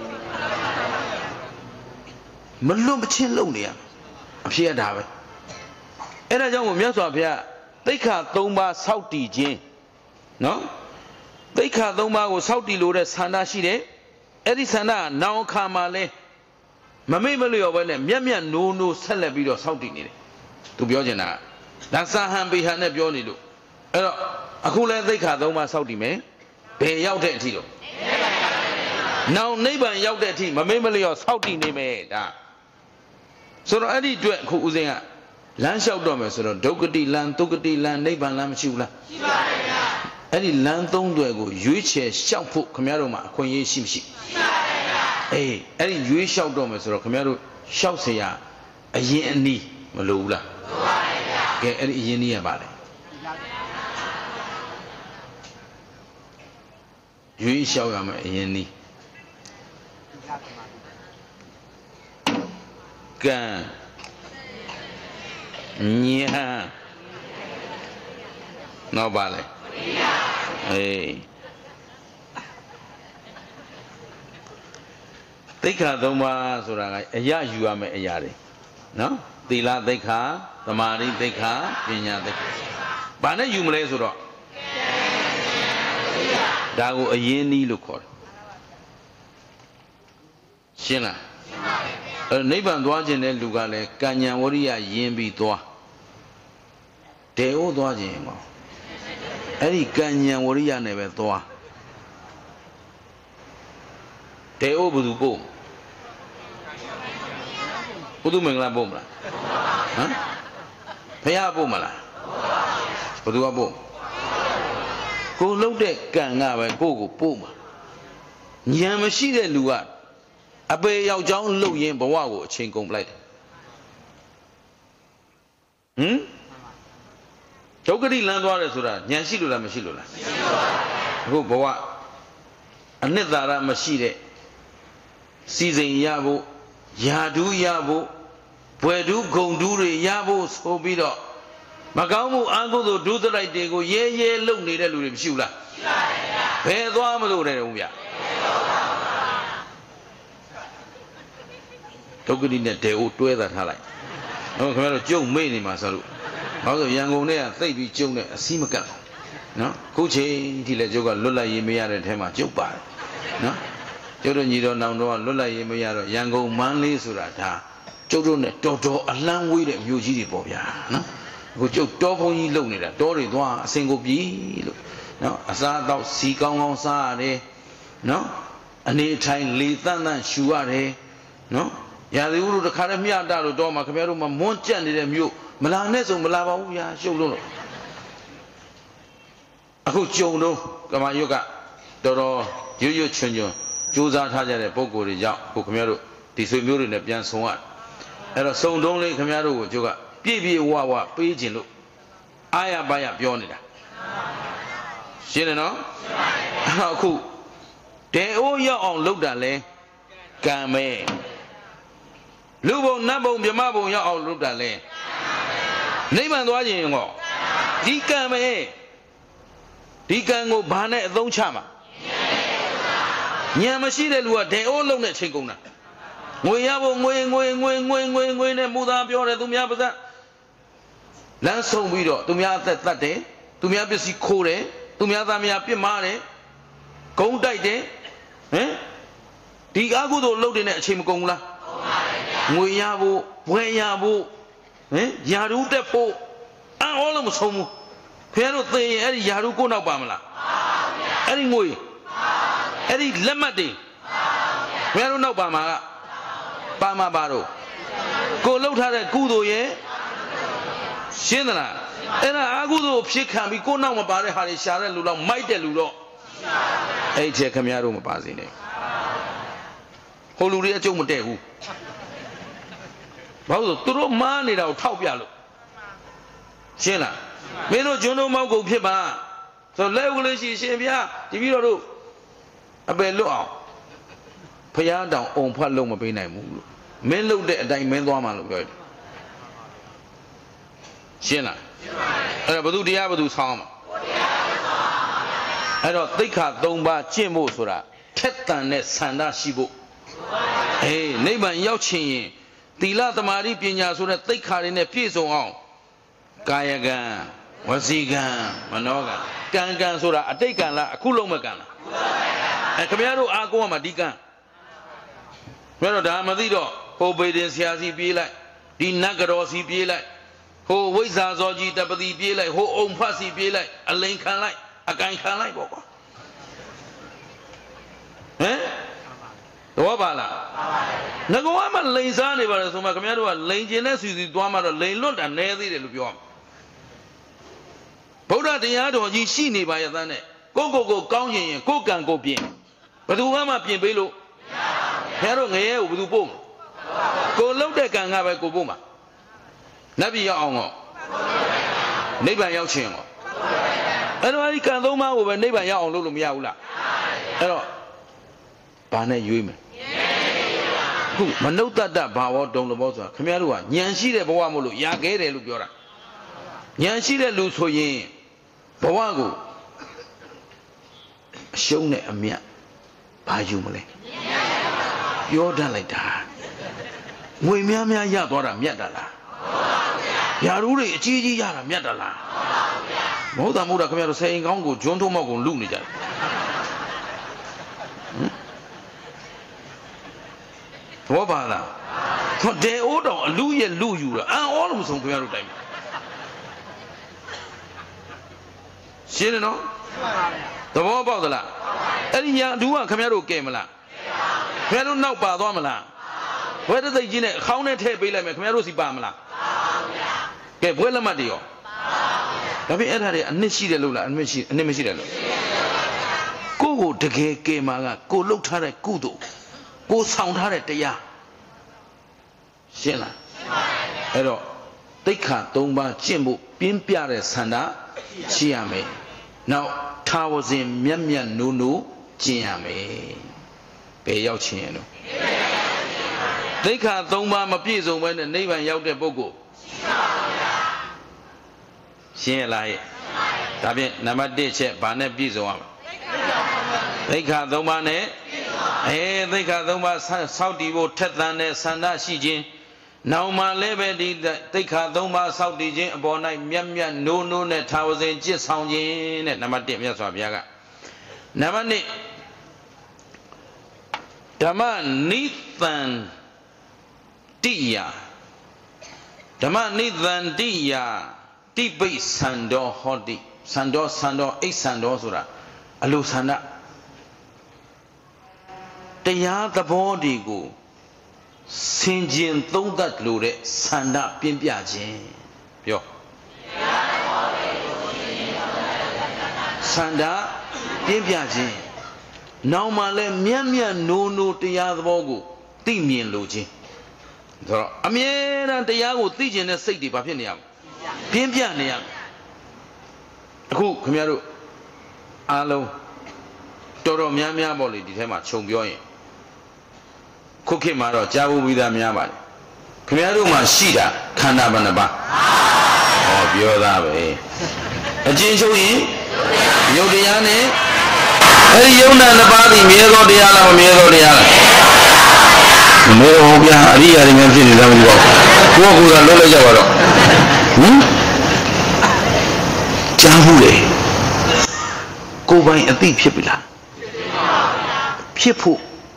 မလွတ်မချင်းလုပ်နေရအဖြစ်ရတာပဲအဲ့ဒါကြောင့်မြတ်စွာဘုရားသိက္ခာ၃ပါးစောင့်တည်ခြင်းနော်သိက္ခာ၃ပါးကိုစောင့်တည်လို့တဲ့ဆန္ဒရှိတယ်အဲ့ဒီဆန္ဒကနောင်အခါမှာလဲမမေ့မလျော့ပဲနဲ့မျက်နိုးဆက်လက်ပြီးတော့စောင့်တည်နေတယ်သူပြောချင်တာဒါစာဟံပေဟံနဲ့ပြောနေလို့အဲ့တော့အခုလဲသိက္ခာ၃ပါးစောင့်တည်မယ်ဘယ်ရောက်တဲ့အထိတော့နောင်နိဗ္ဗာန်ရောက်တဲ့အထိမမေ့မလျော့စောင့်တည်နေမယ်ဒါဆိုတော့အဲ့ဒီအတွက်အခုဦးဇင်းကလမ်းလျှောက်တော့မယ်ဆိုတော့ဒုက္ခတိလမ်းဒုက္ခတိလမ်းနိဗ္ဗာန်လမ်းမရှိဘူးလားရှိပါရဲ့ဗျာအဲ့ဒီလမ်းသုံးတွေကိုရွေးချယ်လျှောက်ဖို့ခင်ဗျားတို့မှာအခွင့်အရေးရှိမရှိရှိပါရဲ့ဗျာအဲ့ဒီရွေးလျှောက်တော့မယ်ဆိုတော့ခင်ဗျားတို့လျှောက်เสียအရင်အနည်းမလိုဘူးလားလိုပါရဲ့ဗျာကဲအဲ့ဒီအရင်နည်းရပါလေရွေးလျှောက်ရမယ်အရင်နည်းကံညာနောက်ပါလေသိက္ခာ၃ပါးဆိုတာကအရာယူရမယ်အရာတွေနော်သီလသိက္ခာသမာဓိသိက္ခာပညာသိက္ခာဘာနဲ့ယူမလဲဆိုတော့ဒါကိုအရင်နည်းလို့ခေါ်တယ်ရှင်းလားနိဗ္ဗာန်သွားခြင်းတဲ့လူကလည်းကံဉာဏ်ဝရိယယဉ်ပြီးသွားတေဩသွားခြင်းပေါ့အဲ့ဒီကံဉာဏ်ဝရိယနဲ့ပဲသွားတေဩဘုသူပို့ဘုသူမင်္ဂလာပို့မလားဟမ်ဘုရားပို့မလားဘုသူကပို့ကိုလှုပ်တဲ့ကံကပဲကိုယ့်ကိုပို့မှာဉာဏ်မရှိတဲ့လူကအပေရောက်ကြောင်းလှုပ်ရင်ဘဝကိုအချိန်ကုန်ပလိုက်တယ်ဒုက္ခတိလန်းသွားတယ်ဆိုတာဉာဏ်ရှိလို့လားမရှိလို့လားမရှိပါဘူးအခုဘဝအနှစ်သာရမရှိတဲ့စီစဉ်ရဖို့ယာဒူးရဖို့ဘွယ်ဒူးဂုံဒူးတွေရဖို့ဆိုပြီးတော့မကောင်းမှုအာဟုသောဒုသလိုက်တွေကိုရဲလုံနေတဲ့လူတွေမရှိဘူးလားရှိပါရဲ့ဗျာဘယ်သွားမလို့တဲ့ဦးဗျာဒုက္ခတိနဲ့တေအိုတွဲတာထားလိုက်ဟုတ်ခင်ဗျားတို့ကြုံမေ့နေမှာဆိုလို့ဘာလို့ရန်ကုန်ထဲကသိပ်ပြီးကျုံတဲ့အစည်းမကတ်နော်ခုချိန်ထိလည်းကျုပ်ကလွတ်လပ်ရေးမရတဲ့အထဲမှာကျုပ်ပါတယ်နော်ကျုပ်တို့ညီတော်နောင်တော်ကလွတ်လပ်ရေးမရတော့ရန်ကုန်မန်းလေးဆိုတာဒါကျုပ်တို့နဲ့တော်တော်အလန်းဝေးတဲ့မြို့ကြီးတွေပေါ့ဗျာနော်အခုကျုပ်တောဖုံးကြီးလုံနေတာတောတွေသွားအစင်ကိုပြီလို့နော်အစားအသောက်စီကောင်းကောင်းစားရတယ်နော်အနေထိုင်လေတန်းရှူရတယ်နော်ရာသီဥတုတစ်ခါတည်းမျှတလို့တော့မှခင်ဗျားတို့မှမွန်းကြက်နေတဲ့မြို့မလာနဲ့ဆိုမလာပါဘူးဗျာရှုပ်လို့အခုကြုံတော့ကမာယုတ်ကတော်တော်ရွရွချွန်ချွန်ကြိုးစားထားကြတဲ့ပုံကိုယ်တွေကြောင့်ခုခင်ဗျားတို့ဒီဆွေမျိုးတွေနဲ့ပြန်ဆုံရအဲ့တော့စုံတုံးလေးခင်ဗျားတို့ကိုကျုပ်ကပြည့်ပြည့်ဝဝပေးခြင်းလို့အားရပါရပြောနေတာရှင်းတယ်နော်အခုတဲအိုးရောက်အောင်လုပ်တာလဲကံပဲလူဘုံနတ်ဘုံမြမဘုံရောက်အောင်လုပ်တာလဲနိဗ္ဗာန်သွားခြင်းရောဒီကံပဲဒီကံကိုဘာနဲ့အသုံးချမှာဉာဏ်မရှိတဲ့လူကဒဲအိုးလုံးနဲ့ချိန်ကုန်တာငွေရဖို့ငွေနဲ့မူသားပြောတယ်သူများပါစလမ်းဆုံးပြီးတော့သူများအသက်တတ်တယ်သူများပစ္စည်းခိုးတယ်သူများသားများပြစ်မှားတယ်ဂုံးတိုက်တယ်ဟမ်ဒီအကုသိုလ်လုပ်တဲ့အချိန်မကုန်ဘူးလားငွေရဖို့ဘွဲရဖို့ဟမ်ယာရုတက်ဖို့အံ့ဩလို့မဆုံးဘူးခင်ဗျားတို့သိရင်အဲ့ဒီယာရုကိုနောက်ပါမလားအဲ့ဒီငွေအဲ့ဒီလက်မှတ်တွေခင်ဗျားတို့နောက်ပါမှာကပါမှာပါတော့ကိုလှုပ်ထားတဲ့ကုသိုလ်ရဲ့ရှင်းသလားအဲ့ဒါအကုသိုလ်ဖြစ်ခံပြီးကိုနောက်မပါတဲ့ဟာတွေရှာတဲ့လူတော့မိုက်တဲ့လူတော့အဲ့ဒီချက်ခင်ဗျားတို့မပါစေနဲ့ဟိုလူတွေအကျုံးမတည့်ဘူးဘာလို့သူတို့မားနေတာကိုထောက်ပြလို့ရှင်းလားမင်းတို့ဂျွန်းတို့မောက်ကုန်ဖြစ်ပါဆိုလက်ဦးလေးရှိရှင်ဗျာဒီပြီးတော့တို့အပယ်လွတ်အောင်ဖျားတောင်အုံဖတ်လို့မပေးနိုင်ဘူးလို့မင်းလုပ်တဲ့အတိုင်းမင်းသွားမှလို့ပြောတယ်ရှင်းလားအဲ့တော့ဘုသူတရားဘုသူဆောင်းမှာအဲ့တော့သိက္ခာ၃ပါးကျင့်ဖို့ဆိုတာထက်တန်တဲ့ဆန္ဒရှိဖို့အေးနိဗ္ဗာန်ရောက်ချင်ရင်သီလသမာဓိပညာဆိုတဲ့သိက္ခာတွေနဲ့ပြည့်စုံအောင်ကာယကံဝစီကံမနောကံကံကံဆိုတာအတိတ်ကံလားအခုလုံးမကံလားခင်ဗျားတို့အားကိုးရမှာဒီကံခင်ဗျားတို့ဒါမသိတော့ဟိုဘေဒင်ဆရာစီပြေးလိုက်ဒီနတ်ကတော်စီပြေးလိုက်ဟိုဝိဇ္ဇာဇောကြီးတပတိပြေးလိုက်ဟိုအုံဖတ်စီပြေးလိုက်အလိန်ခံလိုက်အကန်ခံလိုက်ပေါ့ကွာဟမ်တော့ပါလားငကောကမှလိန်စားနေပါလေဆိုမှခင်ဗျားတို့ကလိန်ကျင်တဲ့စီစီသွားမှတော့လိန်လွတ်တာနဲသေးတယ်လို့ပြောရမှာဗုဒ္ဓတရားတော်ကြီးရှိနေပါရဲ့သားနဲ့ကိုကောင်းရင်ကိုကံကိုပြင်ဘယ်သူမှပြင်ပေးလို့မရပါဘူးခင်ဗျားတို့ငရဲကိုဘယ်သူပို့မှာကိုလှုပ်တဲ့ကံကပဲကိုပို့မှာနတ်ပြည်ရောက်အောင်ကောနိဗ္ဗာန်ရောက်ခြင်းကောအဲ့တော့ဒီကံသုံးပါးကိုပဲနိဗ္ဗာန်ရောက်အောင်လုပ်လို့မရဘူးလားအဲ့တော့ဘာနဲ့ရွေးမယ်ခုမနုဿတ္တဘာဝတုံတဘောဆိုတာခင်ဗျားတို့ကဉာဏ်ရှိတဲ့ဘဝမို့လို့ရခဲ့တယ်လို့ပြောတာဉာဏ်ရှိတဲ့လူဆိုရင်ဘဝကိုအရှုံးနဲ့အမြတ်ဘာယူမလဲပြောတတ်လိုက်တာငွေများများရသွားတာမြတ်တာလားယာရူးတွေအကြီးကြီးရတာမြတ်တာလားမဟုတ်တာခင်ဗျားတို့စိန်ကောင်းကိုဂျွန်းထုံးမောက်ကိုလူနေကြတယ်ဘောပါလားဟောဒေအိုးတောင်အလူရဲ့လူယူတာအံ့ဩလို့မဆုံးခင်ဗျားတို့တိုင်းရှင်းတယ်နော်သဘောပေါက်သလားအဲ့ဒီညာအတူကခင်ဗျားတို့ကဲမလားခင်ဗျားတို့နောက်ပါသွားမလားဘွဲတသိကြီးနဲ့အခေါင်းနဲ့ထည့်ပေးလိုက်မယ်ခင်ဗျားတို့စီပါမလားကဲဘွဲလက်မှတ်တွေရောဒါပေမဲ့အဲ့ဒါတွေအနှစ်ရှိတယ်လို့လားအနှစ်မရှိတယ်လို့ကိုတကယ်ကဲမှာကကိုလှုပ်ထားတဲ့ကုသိုလ်ကိုဆောင်ထားတဲ့တရားရှင်းလားအဲ့တော့သိက္ခာ၃ပါးကျင့်ဖို့ပြင်းပြတဲ့ဆန္ဒရှိရမယ်နောက်ထာဝစဉ်မြတ်မြတ်နိုးနိုးကျင့်ရမယ်ဘယ်ရောက်ချင်းရင်တော့သိက္ခာ၃ပါးမပြည့်စုံဘဲနဲ့နိဗ္ဗာန်ရောက်တဲ့ပုဂ္ဂိုလ်ရှင်းရလားရဲ့ဒါဖြင့်နံပါတ်၁ချက်ဘာနဲ့ပြည့်စုံရမလဲသိက္ခာ၃ပါးနဲ့သိက္ခာ၃ပါးစောင့်တည်ဖို့ထက်သန်တဲ့ဆန္ဒရှိခြင်းနောင်မှလည်းပဲဒီသိက္ခာ၃ပါးစောင့်တည်ခြင်းအပေါ်၌မြတ်မြတ်နိုးနိုးနဲ့ထာဝစဉ်จิตဆောင်ခြင်းတဲ့နံပါတ်1မြတ်စွာဘုရားကနံပါတ်2ဓမ္မနိသန္တိယဓမ္မနိသန္တိယတိပိသန္တောဟောတိသန္တောအိသန္တောဆိုတာအလိုဆန္ဒတရားသဘောတွေကိုဆင်ခြင်သုံးသပ်လို့တဲ့ဆန္ဒပြင်းပြခြင်းပြောဆ Sanda, Pimpiaji. Now Male, Miamia, no, Tiabogo, Timian Luji. Amir and Tiago, Tijan, the city, Papinia. Pimpiania. Who, Kamiaru? Alo. Toro Miamia Boli, the Tema, Chongyoy. Cookie Maro, Jabu with a Miamai. Kamiaru Mashida, Kanabanaba. Oh, you're that way. A ginger in Yodiane. Hey, Yona and the body, Miro de Ala, Miro de Ala. Miro Hobia, Ria, and Memphis, and go. Walk with a Lola Javaro. Jahule. Go by a deep pipilla. People.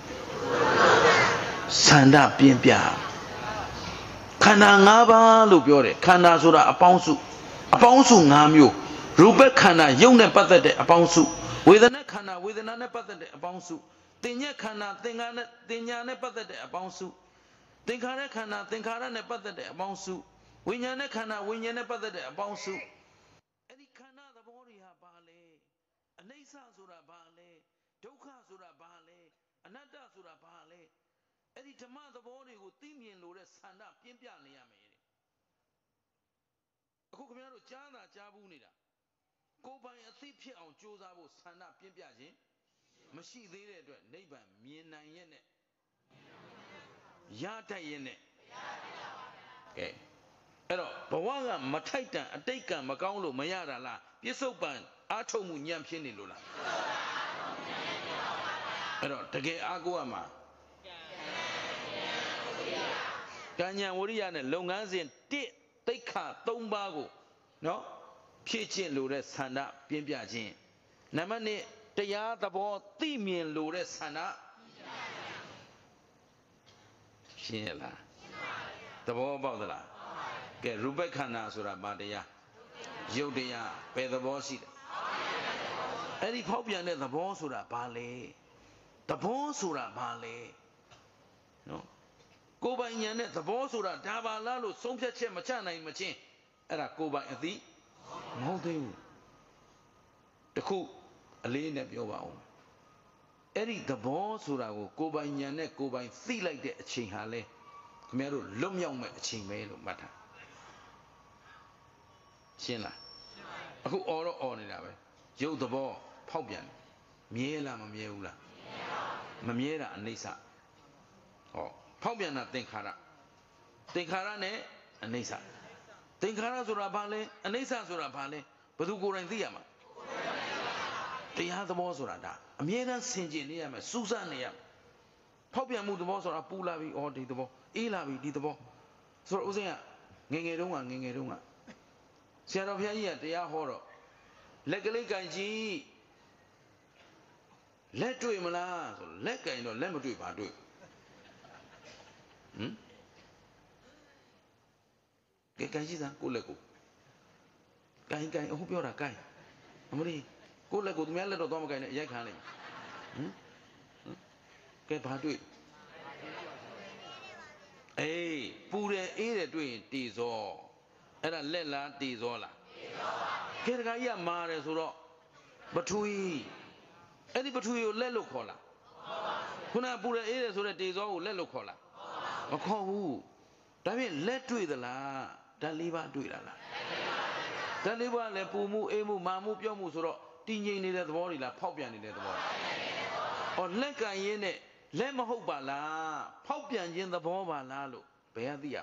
Sanda Pimpia. Kana ngaba lupiore, kana sura aponsu ngamyo, Rubek kana young and pathetic aponsu, with an kana with an apathetic aponsu, Tinya kana, Tinyane pathetic aponsu, Tinkara kana, Tinkara ne pathetic aponsu, Winyane kana, Winyane pathetic aponsu, Any kana the body ha bale, Anesa sura bale, Doka sura bale, Anata sura bale. Any Tama the body who Timian Lures stand up, Pimpiania made it. A Kukamano Jana Jabunida. Go by a thief here on Josabo stand up, Pimpiaji. Machine there, neighbor, Miena Yene. Yata Yene. Okay. Hello, Bawaga, Mataita, Ateka, Macaulo, Mayara la, Yesoban, Atomu Yam Pinilula. Hello, Tage Aguama. Kanya Wurian and Longazian did take car, Tombago. No? Pitching Lures Sana, Pimpiajin. Namane, Taya the ball, Timian Lures Sana. Sheila. The ball about the la. Get Rebecca Nasura Badia. Yodia, pay the ball sheet. Eddie Popian the ball sura ballet. The ball sura ballet. No? Go by Yanet, the boss or a Dava Lalo, Somcha Machana in Machin, and I go by a thee. No, they will. The cool, a lane of your own. Eddie, the boss or I will go by Yanet, go by thee like the Ching Hale. Meru, Lum Young Ching Mail matter. Shina. Who all on it away. Joe the ball, Popian, Miela Mamiela, Mamiera and Lisa. Oh. Paubiana Tinkara ne, Anisa. Tinkara Surabale, Anisa Surabale, but who go in the Yama? They have the Mosurada. A Miena Sinjiniam, Susaniam. Paubia moved the boss or a Pulavi or did the ball, Elavi did the ball. So it was there. Gingerunga. Sierra Via, they are horror. Legalikaji. Let to him, let go, let me do it. Cái gì ra cô lại cô cái không biết là cái mà đi cô lại cô tụi mình lên đầu to một cái này dễ khá này cái phá tuyệt ê pu để ê để tuyệt tì gió ấy là lên là tì gió là cái gì mà để số đó bắt chui ấy đi bắt chui lên lục khó là hôm nay pu để ê để số để tì gió lên lục khó là mà khó u tại vì lên tuyệt là đã lấy ba tuyệt là đã lấy ba là pu mu ê mu ma mu béo mu số đó tin nhìn này là đó là phao biển này là đó còn lên cái gì này lên mà hậu bà là phao biển gì là đó bà là luôn bé gì à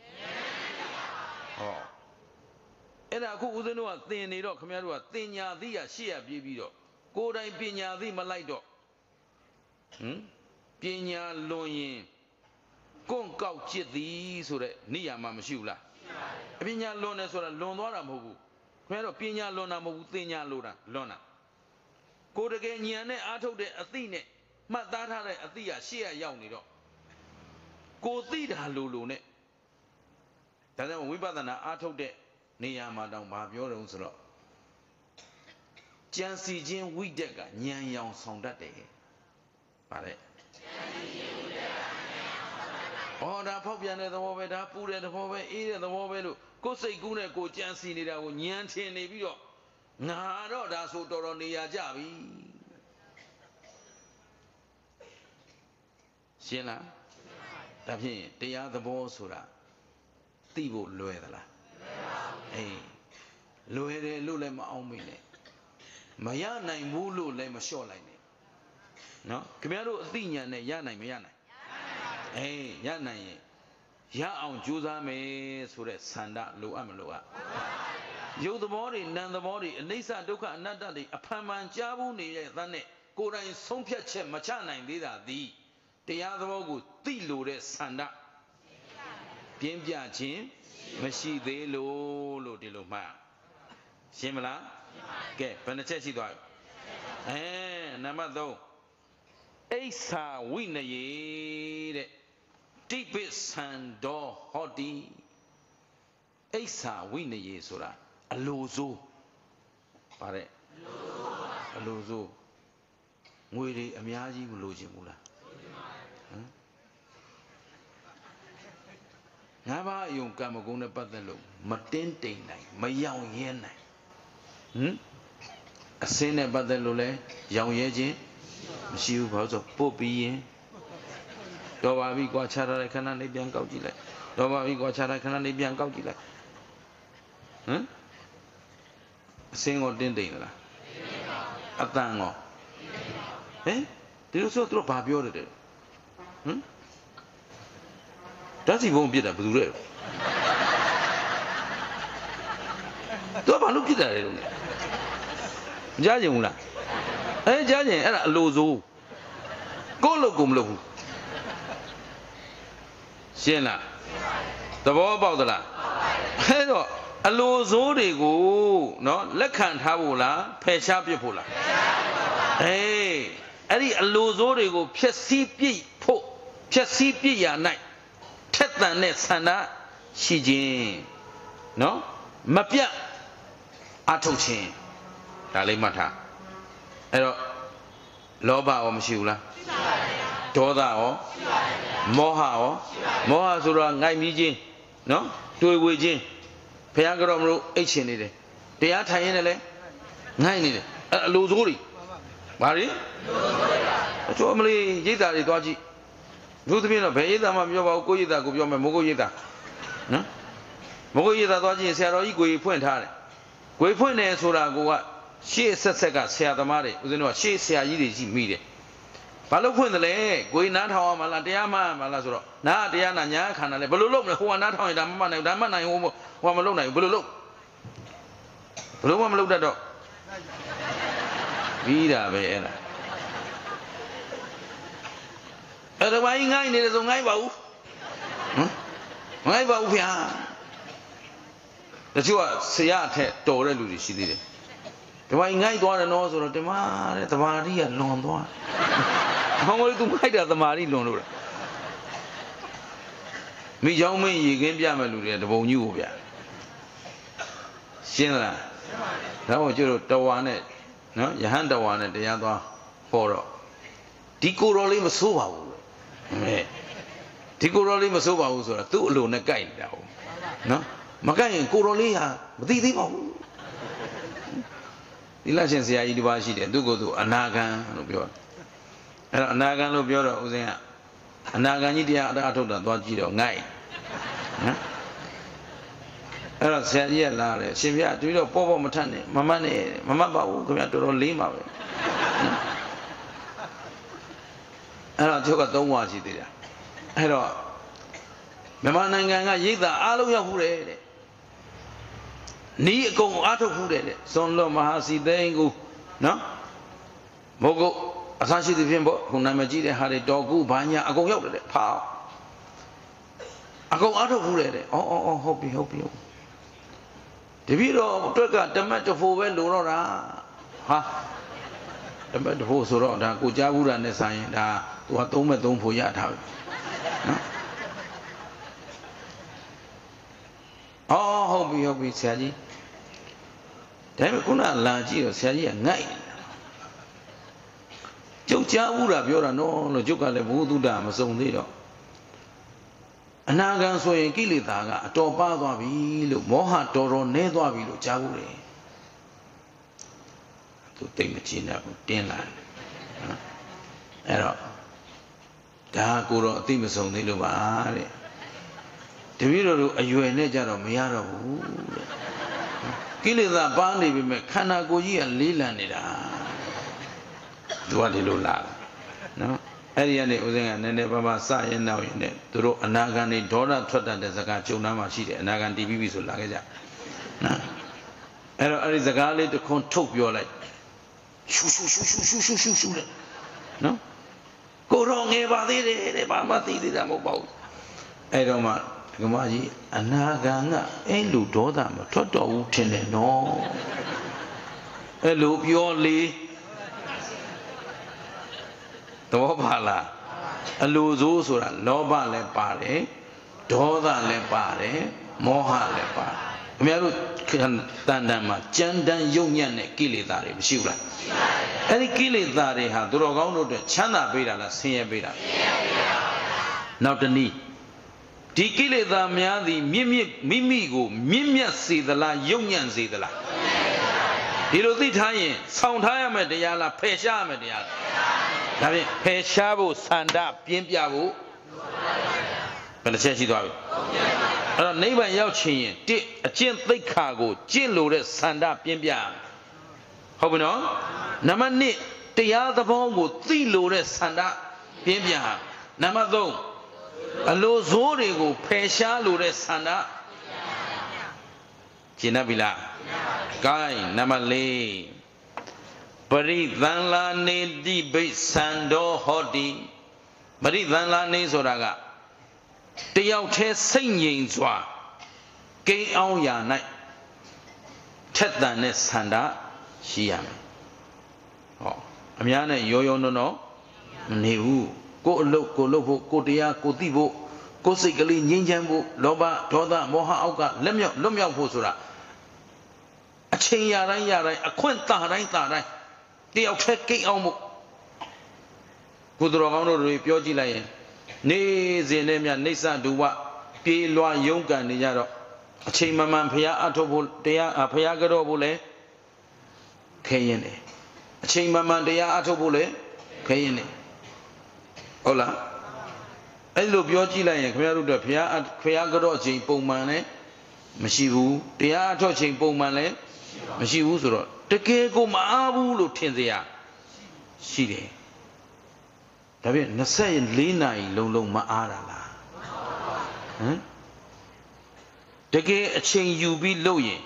ấy là cô uống nó tiền này đó, không phải là tiền nhà gì à, xia bì đó, cô đây tiền nhà gì mà lại đó, tiền nhà loan con cao chết gì rồi đấy, ní à mà xíu là, tiền nhà loan này rồi là loan đó là màu, không phải là tiền nhà loan là màu, tiền nhà loan à, cô đây cái nhà này ăn thâu đấy, ăn tí này, mà ta thà đấy ăn tí à, xia giàu này đó, cô tí đã lù này, tại sao mình bắt đầu ăn thâu đấy ní à mà đồng bào biểu rồi rồi, chân sĩ chân quy định cả nhân dòng sống đất đấy, phải đã phổ biến được đó vậy, đã phổ biến được đó vậy, ý được đó vậy luôn, có xây cũ này có chân sĩ này đâu, nhân thiên này bây giờ, ငါတော့ဒါဆိုတော်တော်နေရကြပြီရှင်းလားဒါဖြင့်တရားသဘောဆိုတာသိဖို့လွယ်သလားအေးလွယ်တယ်လို့လည်းမအောင်မိနဲ့မရနိုင်ဘူးလို့လည်းမလျှော့လိုက်နဲ့နော်ခင်ဗျားတို့အသိဉာဏ်နဲ့ရနိုင်မရနိုင်အေးရနိုင်ရင်ရအောင်ကြိုးစားမယ်ဆိုတဲ့ဆန္ဒလိုအပ်မလိုအပ်ရုပ်သဘောတွေနာမ်သဘောတွေအနိစ္စဒုက္ခအနတ္တတွေအဖန်မှန်ကြားဘူးနေတဲ့သတ်နဲ့ကိုယ်တိုင်ဆုံးဖြတ်ချက်မချနိုင်သေးတာသည်တရားသဘောကိုသိလို့တဲ့ဆန္ဒပြင်းပြခြင်းမရှိသေးလို့ဒီလိုမှတ်ရှင်းမလားကဲဘယ်နှချက်ရှိသွားပြီနံပါတ်3အိဆာဝိနယေတဲ့တိပိသံတော်ဟောတိအိဆာဝိနယေဆိုတာအလိုစိုးဗါတဲ့အလိုစိုးငွေတွေအများကြီးမလိုချင်ဘူးလားငါးပါးအယုံကံမကုန်းနဲ့ပတ်သက်လို့မတင်းတိမ်နိုင်မယောင်ရဲနိုင်အစင်းနဲ့ပတ်သက်လို့လဲရောင်ရဲခြင်းမရှိဘူးဘာလို့ဆိုပို့ပြီးရင်တော်ပါပြီကွာခြားထားတဲ့ခဏလေးပြန်ကောက်ကြည့်လိုက်တော်ပါပြီကွာခြားထားခဏလေးပြန်ကောက်ကြည့်လိုက်အစင်းကိုတင်းတိမ်လားအတန်ကိုဒီလိုဆိုသူတို့ဘာပြောတယ်တဲ့ဓာတ်စီဘုံပြစ်တာဘယ်သူလဲသူကဘာလို့ပြစ်တာလဲလို့မကြားကြဘူးလားကြားကြရင်အဲ့ဒါအလိုစိုးကိုယ့်လို့ကိုမလုပ်ဘူးရှင်းလားသဘောပေါက်သလားအဲ့တော့အလိုစိုးတွေကိုနော်လက်ခံထားဖို့လားဖယ်ရှားပြစ်ဖို့လားအဲ့ဒီအလိုစိုးတွေကိုဖျက်ဆီးပြစ်ဖို့ဖျက်ဆီးပြစ်ရ၌ထက်သန်တဲ့ဆန္ဒရှိခြင်းနော်မပြတ်အထုတ်ခြင်းဒါလေးမှတ်ထားအဲ့တော့လောဘရောမရှိဘူးလားဒေါသရောမောဟရောမောဟဆိုတော့ငိုက်မြည်ခြင်းနော်တွေးဝေခြင်းဘုရားကတော့မလို့အိတ်ချင်နေတယ်တရားထိုင်ရင်လည်းငိုက်နေတယ်အလိုစိုးတွေဘာတွေအချို့အမလေးရိတ်တာတွေသွားကြည့်သူသဖြင့်တော့ဘယ်ရိတ်တာမှပြောပါဘူးကိုရိတ်တာကိုပြောမယ်မိုးကိုရိတ်တာနော်မိုးကိုရိတ်တာသွားကြည့်ရင်ဆရာတော်ကြီးကိုကြီးဖွင့်ထားတယ်ကိုကြီးဖွင့်တယ်ဆိုတာကရှေ့ဆက်ဆက်ကဆရာသမားတွေဦးဇင်းတို့ကရှေ့ဆရာကြီးတွေရှိမိတယ်ဘာလို့ဖွင့်တယ်လဲကိုကြီးနားထောင်အောင်မလားတရားမှမလားဆိုတော့နားတရားနာညာခန္ဓာလဲဘယ်လိုလုပ်မလဲဟိုကနားထောင်ရင်ဒါမှမနိုင်ဒါမှနိုင်ဟိုမလုပ်နိုင်ဘူးဘယ်လိုလုပ်မှမလုပ်တတ်တော့ပြီးတာပဲအဲ့ဒါအဲ့ဒါဘာကြီးငိုင်းနေတယ်ဆိုငိုင်းပါဘူးငိုင်းပါဘူးဗျာတချို့ကဆရာအထက်တော်တဲ့လူတွေရှိသေးတယ်ဒီဘာကြီးငိုင်းသွားတယ်နော်ဆိုတော့ဒီမှာတဲ့သမာဓိကလွန်သွားဟောင်းလေးသူငိုက်တာသမာဓိလွန်လို့လားမိချောင်းမင်းရေခင်းပြမဲ့လူတွေကတပုံကြီးကိုဗျာရှင်းလားဒါမှမဟုတ်ကျတော့တဝါနဲ့နော်ယဟန်တဝါနဲ့တရားသွားဟောတော့ဒီကိုယ်တော်လေးမဆိုးပါဘူးဒီကိုယ်တော်လေးမဆိုးပါဘူးဆိုတာသူ့အလိုနဲ့ကြိုက်နေတာဟုတ်နော်မကြိုက်ရင်ကိုယ်တော်လေးဟာမသိသေးပါဘူးဒီလရှင်ဆရာကြီးတစ်ပါးရှိတယ်သူကိုယ်သူအနာဂံလို့ပြောတယ်အဲ့တော့အနာဂံလို့ပြောတော့ဦးဇင်းကအနာဂံကြီးတရားအထုတ်တာသွားကြည့်တော့ငိုက်နော်အဲ့တော့ဆရာကြီးကလာတယ်ရှင်ပြတူတော့ပေါ့မထက်နဲ့မမတ်နဲ့မမတ်ပါဘူးခင်ဗျတော်တော်လေးပါပဲအဲ့တော့သူက3ဝါရှိသေးတယ်အဲ့တော့မြန်မာနိုင်ငံကရိတ်တာအားလုံးရောက်ဘူးတဲ့နီးအကုန်အားထုတ်ဘူးတဲ့ဇွန်လွန်မဟာစီသိန်းကိုနော်မို့ကိုအဆရှိသည်ဖြင့်ပေါ့ခုနာမည်ကြီးတဲ့ဟာတွေတော်ကူဘာညာအကုန်ရောက်တယ်ဖာအကုန်အားထုတ်ဘူးတဲ့အော်ဟုတ်ပြီတပည့်တော်အတွက်ကတမတ်တဖို့ပဲလိုတော့တာဟာတမတ်တဖို့ဆိုတော့ဒါကိုကြားဘူးတာနဲ့ဆိုင်ရင်ဒါသူက3မဲ့3ဖို့ရထားပြီနော်ဟုတ်ပြီဆရာကြီးဒါပေမဲ့ခုနလာကြည့်တော့ဆရာကြီးကငိုက်ကျုပ်ကြားဘူးတာပြောတာနော်လို့ကျုပ်ကလည်းဘုသူတ္တမစုံသေးတော့အနာဂံဆိုရင်ကိလေသာကအတော်ပါသွားပြီလို့မောဟတော်တော်နည်းသွားပြီလို့ကြားဘူးတယ်သူတိတ်မကျင်းတော့တင်းလာတယ်အဲ့တော့ဒါကိုတော့အသိမဆုံးသေးလို့ပါတဲ့တပည့်တော်တို့အရွယ်နဲ့ကြတော့မရတော့ဘူးတဲ့ကိလေသာပါနေပြီမဲ့ခန္ဓာကိုယ်ကြီးကလေးလံနေတာသူကဒီလိုလာနော်အဲ့ဒီကနေဦးဇင်းကနည်းနည်းပါးပါးစရင်နောက်ရင်နဲ့သူတို့အနာဂံနေဒေါသထွက်တတ်တဲ့စကားကြုံနာမှရှိတယ်အနာဂံတီးပြီးပြီဆိုလာခဲ့ကြနော်အဲ့တော့အဲ့ဒီစကားလေးတစ်ခွန်းထုတ်ပြောလိုက်ရှူတဲ့နော်ကိုတော့ငယ်ပါသေးတယ်တဲ့ဘာမှသိသေးတာမဟုတ်ပါဘူးအဲ့တော့မှဒကမကြီးအနာဂံကအဲ့လိုဒေါသမထွက်တော်ဘူးထင်တယ်နော်အဲ့လိုပြောလေသဘောပါလားအလိုဆိုးဆိုတာလောဘလည်းပါတယ်ဒေါသလည်းပါတယ်မောဟလည်းပါတယ်ခင်ဗျားတို့တန်တန်မှာကြမ်းတမ်းယုံညံ့တဲ့ကိလေသာတွေမရှိဘူးလားရှိပါတယ်အဲ့ဒီကိလေသာတွေဟာသူတော်ကောင်းတို့အတွက်ချမ်းသာပေးတာလားဆင်းရဲပေးတာလားဆင်းရဲပေးတာနောက်တနည်းဒီကိလေသာများသည်မိမိကိုမြင့်မြတ်စေသလားယုံညံ့စေသလားဒီလိုသိထားရင်ဆောင်းထားရမယ့်တရားလားဖယ်ရှားရမယ့်တရားလားဒါဖြင့်ဖယ်ရှားဖို့ဆန္ဒပြင်းပြဖို့ဘယ်နှချက်ရှိသွားပြီအဲ့တော့နိဗ္ဗာန်ရောက်ချင်ရင်တစ်အကျင့်သိက္ခာကိုကျင့်လို့တဲ့ဆန္ဒပြင်းပြဟုတ်ပြီနော်နံပါတ်2တရားသဘောကိုသိလို့တဲ့ဆန္ဒပြင်းပြနံပါတ်3အလိုဇိုးတွေကိုဖယ်ရှားလို့တဲ့ဆန္ဒကျင့်တတ်ပြီလားဂိုင်းနံပါတ်4ပရိသန္လာနေတိဘိသံတော်ဟောတိပရိသန္လာနေဆိုတာကတယောက်တည်းစိတ်ငြိမ်စွာကိန်းအောင်ရာ၌ထက်သန်တဲ့ဆန္ဒရှိရမယ်ဟောအများနဲ့ရောရောနောနောမနေဘူးကိုယ်အလုပ်ကိုလုပ်ဖို့ကိုယ်တရားကိုသိဖို့ကိုယ်စိတ်ကလေးငြိမ်းချမ်းဖို့လောဘဒေါသမောဟအောက်ကလွတ်မြောက်ဖို့ဆိုတာအချိန်ရတိုင်းအခွင့်တာတိုင်းတယောက်တည်းကိန်းအောင်မှုကိုယ်တော်ကောင်းတို့တွေပြောကြည့်လိုက်ရင်နေစဉ်နဲ့မြနေဆဒုဝပြေးလွှာရုန်းကန်နေကြတော့အချိန်မှန်ဖရာအထုတ်ဖို့တရားဖရာကြောဖို့လဲခဲရင်တယ်အချိန်မှန်တရားအထုတ်ဖို့လဲခဲရင်တယ်ဟုတ်လားအဲ့လိုပြောကြည့်လိုက်ရင်ခင်ဗျားတို့တို့ဖရာကြောအချိန်ပုံမှန်လဲမရှိဘူးတရားအထုတ်ချိန်ပုံမှန်လဲမရှိဘူးဆိုတော့တကယ်ကိုမအားဘူးလို့ထင်စရာရှိတယ်ဒါဖြင့်24နာရီလုံးမအားတာလားဟမ်တကယ်အချိန်ယူပြီးလုပ်ရင်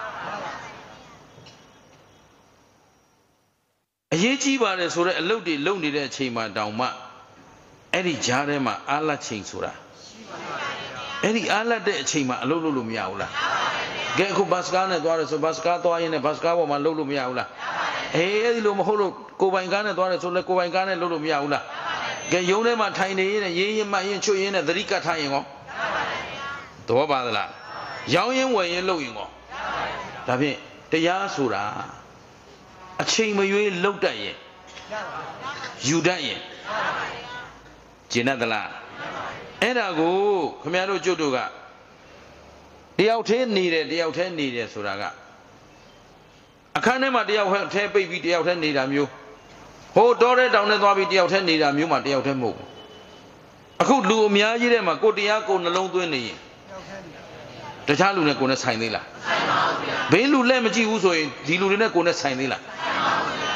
အရေးကြီးပါတယ်ဆိုတဲ့အလုပ်တွေလုပ်နေတဲ့အချိန်မှာတောင်မှအဲ့ဒီကြားထဲမှာအားလတ်ချိန်ဆိုတာအဲ့ဒီအားလတ်တဲ့အချိန်မှာအလုပ်လုပ်လို့မရဘူးလားကဲအခုဘတ်စကားနဲ့သွားတယ်ဆိုဘတ်စကားသွားရင်လည်းဘတ်စကားပေါ်မှာလုပ်လို့မရဘူးလားအေးအဲ့ဒီလိုမဟုတ်လို့ကိုပိုင်ကားနဲ့သွားတယ်ဆိုလည်းကိုပိုင်ကားနဲ့လုပ်လို့မရဘူးလားကဲရုံးထဲမှာထိုင်နေရင်ရေးမှတ်ရင်ချွတ်ရင်နဲ့သတိကတ်ထားရင်ကောသဘောပါသလားရောင်းရင်ဝယ်ရင်လုပ်ရင်ကောဒါဖြင့်တရားဆိုတာအချိန်မရွေးလုပ်တတ်ရင်ယူတတ်ရင်ကျင့်တတ်သလားအဲ့ဒါကိုခင်ဗျားတို့ကျွတ်တို့ကတယောက်တည်းနေတယ်ဆိုတာကအခန်းထဲမှာတယောက်တည်းပိတ်ပြီးတယောက်တည်းနေတာမျိုးဟိုတောထဲတောင်ထဲသွားပြီးတယောက်တည်းနေတာမျိုးမှတယောက်တည်းမဟုတ်ဘူးအခုလူအများကြီးထဲမှာကိုတရားကိုနှလုံးသွင်းနေရင်တခြားလူနဲ့ကိုနဲ့ဆိုင်သေးလားဆိုင်ပါဘူးဗျာဘေးလူလက်မကြည့်ဘူးဆိုရင်ဒီလူတွေနဲ့ကိုနဲ့ဆိုင်သေးလားဆိုင်ပါဘူးဗျာ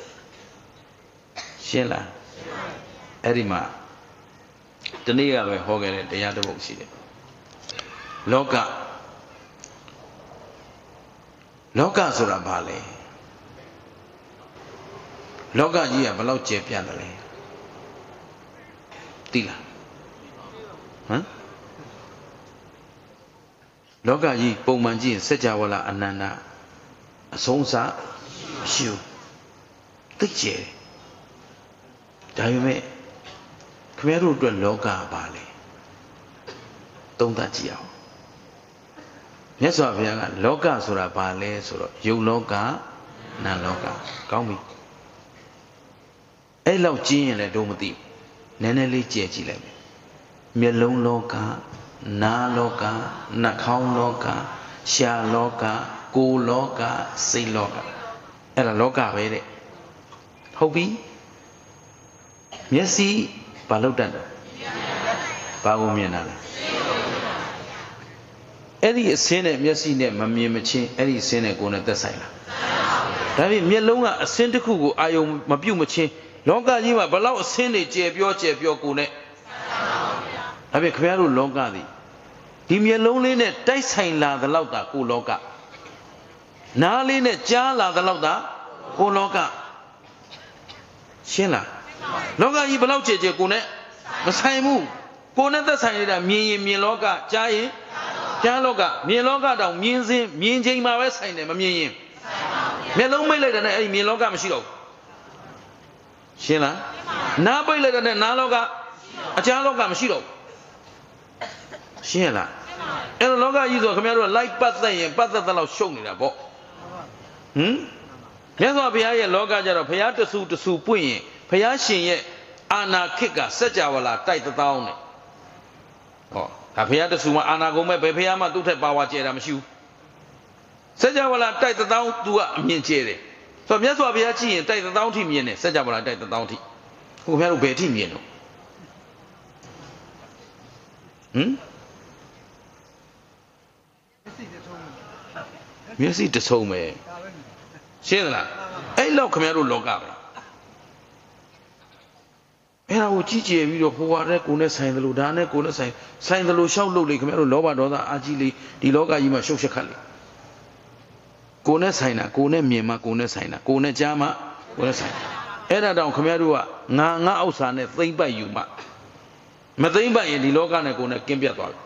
ရှင်းလားအဲ့ဒီမှာတနေ့ကပဲဟောခဲ့တဲ့တရားတစ်ပုဒ်ရှိတယ်လောကဆိုတာဘာလဲလောကကြီးကဘယ်လောက်ကျယ်ပြန့်တယ်လဲသိလားဟမ်လောကကြီးပုံမှန်ကြည့်ရင်စัจ java လာအနန္တအဆုံးစားမရှိဘူးသိကျယ်ဒါပေမဲ့ခင်ဗျားတို့အတွက်လောကဘာလဲသုံးသပ်ကြည့်အောင်မြတ်စွာဘုရားကလောကဆိုတာဘာလဲဆိုတော့ယုတ်လောကနံလောကကောင်းပြီအဲ့လောက်ကျင်းရင်လည်းတို့မသိဘူးနည်းနည်းလေးကြည့်ကြည့်လိုက်မယ်မျက်လုံးလောကနားလောကနှာခေါင်းလောကရှားလောကကိုယ်လောကစိတ်လောကအဲ့ဒါလောကပဲတဲ့ဟုတ်ပြီမျက်စိဘာလို့တတ်တယ်ဘာကိုမြင်တာလဲအဲ့ဒီအစင်းနဲ့မျက်စိနဲ့မမြင်မချင်းအဲ့ဒီအစင်းနဲ့ကိုယ်နဲ့သက်ဆိုင်လားဒါဖြင့်မျက်လုံးကအစင်းတစ်ခုကိုအာယုံမပြုတ်မချင်းလောကကြီးမှာဘလောက်အစင်းတွေကျယ်ပြောကိုယ်နဲ့ဒါဖြင့်ခင်ဗျားတို့လောကသည်ဒီမျက်လုံးလေးနဲ့တိုက်ဆိုင်လာသလောက်တာကိုလောကနားလေးနဲ့ကြားလာသလောက်တာကိုလောကရှင်းလားလောကကြီးဘလောက်ကျယ်ကိုယ်နဲ့မဆိုင်ဘူးကိုယ်နဲ့သက်ဆိုင်နေတာမြင်ရင်မြင်လောကကြားရင်ကြားလောကမြင်လောကတောင်မြင်စဉ်မြင်ချိန်မှာပဲဆိုင်တယ်မမြင်ရင်မျက်လုံးမိတ်လိုက်တဲ့နဲ့အဲ့ဒီမြင်လောကမရှိတော့ဘူးရှင်းလားနားပိတ်လိုက်တဲ့နဲ့နားလောကအကြားလောကမရှိတော့ဘူးရှင်းလားအဲ့တော့လောကကြီးဆိုခင်ဗျားတို့လိုက်ပတ်သက်ရင်ပတ်သက်တဲ့လောက်ရှုပ်နေတာပေါ့မြတ်စွာဘုရားရဲ့လောကကြတော့ဘုရားတဆူပွင့်ရင်ဘုရားရှင်ရဲ့အာနာခိကစัจ java လာတိုက်တောင်းနဲ့ဟောဒါဘုရားတဆူမှာအာနာကုန်မဲ့ဘယ်ဘုရားမှသူ့ထက်ပါဝါကျဲတာမရှိဘူးစัจ java လာတိုက်တောင်း तू ကအမြင်ကျဲတယ်ဆိုတော့မြတ်စွာဘုရားကြည့်ရင်တိုက်တောင်းထိမြင်တယ်စัจ java လာတိုက်တောင်းထိဟိုခင်ဗျားတို့ဘယ်ထိမြင်တော့မျက်စိတဆုံးပဲရှင်းလားအဲ့လောက်ခင်ဗျားတို့လောကပဲအဲ့ဒါကိုကြည့်ကြည့်ပြီးတော့ဟိုဟာတဲ့ကိုယ်နဲ့ဆိုင်သလိုဒါနဲ့ကိုယ်နဲ့ဆိုင်သလိုရှောက်လို့လေခင်ဗျားတို့လောဘဒေါသအာကြီးလေးဒီလောကကြီးမှာရှုပ်ရှက်ခတ်လေကိုယ်နဲ့ဆိုင်တာကိုယ်နဲ့မြင်မှကိုယ်နဲ့ဆိုင်တာကိုယ်နဲ့ကြားမှကိုယ်နဲ့ဆိုင်အဲ့ဒါတောင်ခင်ဗျားတို့ကငါဥစ္စာနဲ့သိမ့်ပတ်ယူမှမသိမ့်ပတ်ရင်ဒီလောကနဲ့ကိုယ်နဲ့ကင်းပြတ်သွားပြီ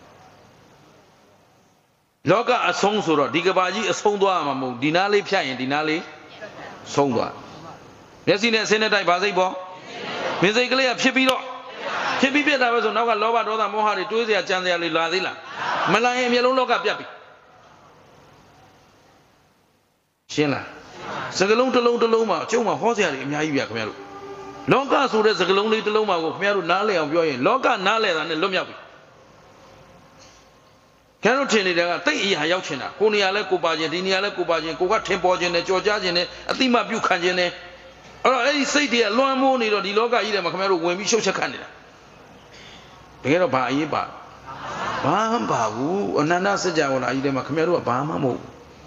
လောကအဆုံးဆိုတော့ဒီကဘာကြီးအဆုံးသွားမှာမဟုတ်ဒီနားလေးဖြတ်ရင်ဒီနားလေးဆုံးသွားမျက်စိနဲ့ဆင်းတဲ့တိုက်ဘာစိတ်ပေါ့မြင်စိတ်ကလေးကဖြစ်ပြီးပြတ်တာပဲဆိုနောက်ကလောဘဒေါသမောဟတွေတွေးစရာကြံစရာလေးလာသေးလားမလာရင်မျိုးလုံးလောကပြတ်ပြီရှင်းလားစကလုံးတစ်လုံးမှာကျုံမှာဟောစရာတွေအများကြီးပြခင်ဗျားတို့လောကဆိုတဲ့စကလုံးလေးတစ်လုံးမှာကိုခင်ဗျားတို့နားလည်အောင်ပြောရင်လောကနားလည်တာနဲ့လွတ်မြောက်ပြီခင်ဗျားတို့ထင်နေတာကတိတ်အရာရောက်ချင်တာကိုနေရာလဲကိုပါခြင်းဒီနေရာလဲကိုပါခြင်းကိုကထင်ပေါ်ခြင်းနဲ့ကြော်ကြားခြင်းနဲ့အတိမပြုခံခြင်းနဲ့အဲ့တော့အဲ့ဒီစိတ်တွေကလွှမ်းမိုးနေတော့ဒီလောကကြီးထဲမှာခင်ဗျားတို့ဝင်ပြီးရှုပ်ချက်ခတ်နေတာတကယ်တော့ဘာအရေးပါဘာမှမပါဘူးအနန္တစัจ java လာကြီးထဲမှာခင်ဗျားတို့ကဘာမှမဟုတ်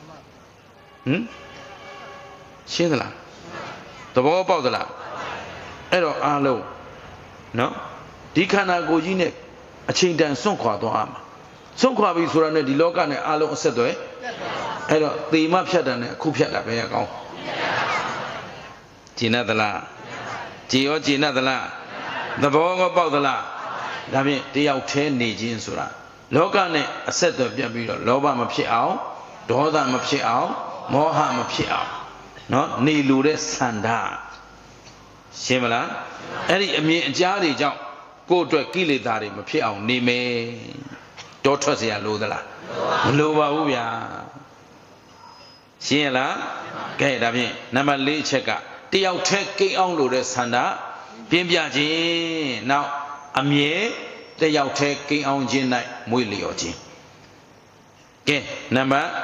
ရှင်းသလားသဘောပေါက်သလားအဲ့တော့အားလုံးနော်ဒီခန္ဓာကိုယ်ကြီးနဲ့အချိန်တန်စွန့်ခွာသွားအောင်စွန့်ခွာပြီဆိုတာနဲ့ဒီလောကနဲ့အားလုံးအဆက်အသွယ်အဲ့တော့သေမဖြတ်တာနဲ့အခုဖြတ်တာပဲကောင်းကျင်납သလားကြည်ရောကျင်납သလားသဘောကောပေါက်သလားဒါဖြင့်တယောက်တည်းနေခြင်းဆိုတာလောကနဲ့အဆက်အသွယ်ပြတ်ပြီးတော့လောဘမဖြစ်အောင်ဒေါသမဖြစ်အောင်မောဟမဖြစ်အောင်နော်နေလူတဲ့ဆန္ဒရှင်းမလားအဲ့ဒီအမြင်အကြားတွေကြောင့်ကိုယ့်အတွက်ကိလေသာတွေမဖြစ်အောင်နေမယ်တောထွက်เสียလို့သလားမလိုပါဘူးဗျာရှင်းရလားကဲဒါဖြင့်နံပါတ်၄အချက်ကတယောက်တည်းကိန်းအောင်လို့တဲ့ဆန္ဒပြင်းပြခြင်းနောက်အမြဲတယောက်တည်းကိန်းအောင်ခြင်း၌မွေ့လျော်ခြင်းကဲနံပါတ်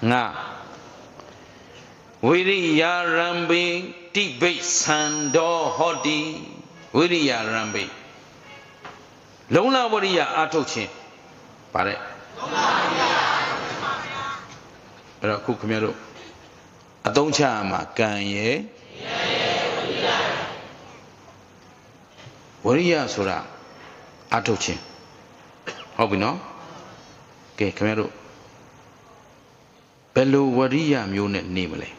5ဝိရိယရံပိတိဘိသံတော်ဟောတိဝိရိယရံပိလုံလဝရိယအာထုတ်ခြင်းပါတယ်အဲ့တော့ခုခင်ဗျားတို့အသုံးချမှာကံရဲ့ဝရိယဆိုတာအာထုတ်ခြင်းဟုတ်ပြီနော်ကဲခင်ဗျားတို့ဘယ်လိုဝရိယမျိုးနဲ့နေမလဲ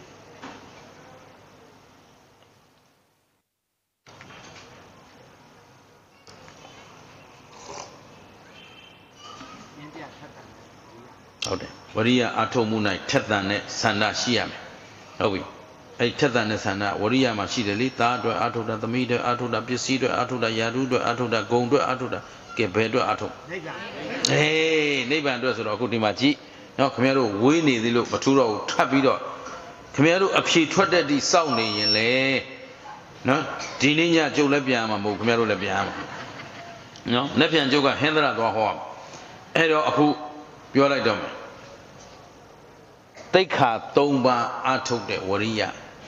ဟုတ်တယ်ဝရိယအာထုတ်မှု၌ထက်သန်တဲ့ဆန္ဒရှိရမယ်ဟုတ်ပြီအဲ့ထက်သန်တဲ့ဆန္ဒဝရိယမှာရှိတယ်လေသားအတွက်အာထုတ်တာသမီးအတွက်အာထုတ်တာပစ္စည်းအတွက်အာထုတ်တာယာတုအတွက်အာထုတ်တာဂုံအတွက်အာထုတ်တာကဲဘယ်အတွက်အာထုတ်နိဗ္ဗာန်အတွက်ဆိုတော့အခုဒီမှာကြည့်နော်ခင်ဗျားတို့ဝေးနေသေးလို့မထူးတော့ဘူးထပ်ပြီးတော့ခင်ဗျားတို့အဖြေထွက်တဲ့ဒီစောင့်နေရင်လေနော်ဒီနေ့ညကျုပ်လည်းပြန်မှာမဟုတ်ခင်ဗျားတို့လည်းပြန်မှာနော်လက်ပြန်ကျုပ်ကဟင်းသရသွားဟောအဲ့တော့အခုပြောလိုက်တော့မယ်တိခါ3ပါးအားထုတ်တဲ့ဝရိယ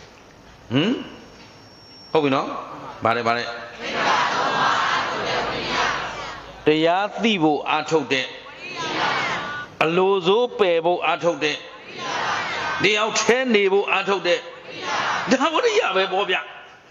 ဟုတ်ပြီနော်ဗါတယ်တိခါ3ပါးအားထုတ်တဲ့ဝရိယတရားသိဖို့အားထုတ်တဲ့အလိုစိုးပယ်ဖို့အားထုတ်တဲ့တယောက်ထဲနေဖို့အားထုတ်တဲ့ဒါဝရိယပဲပေါ့ဗျ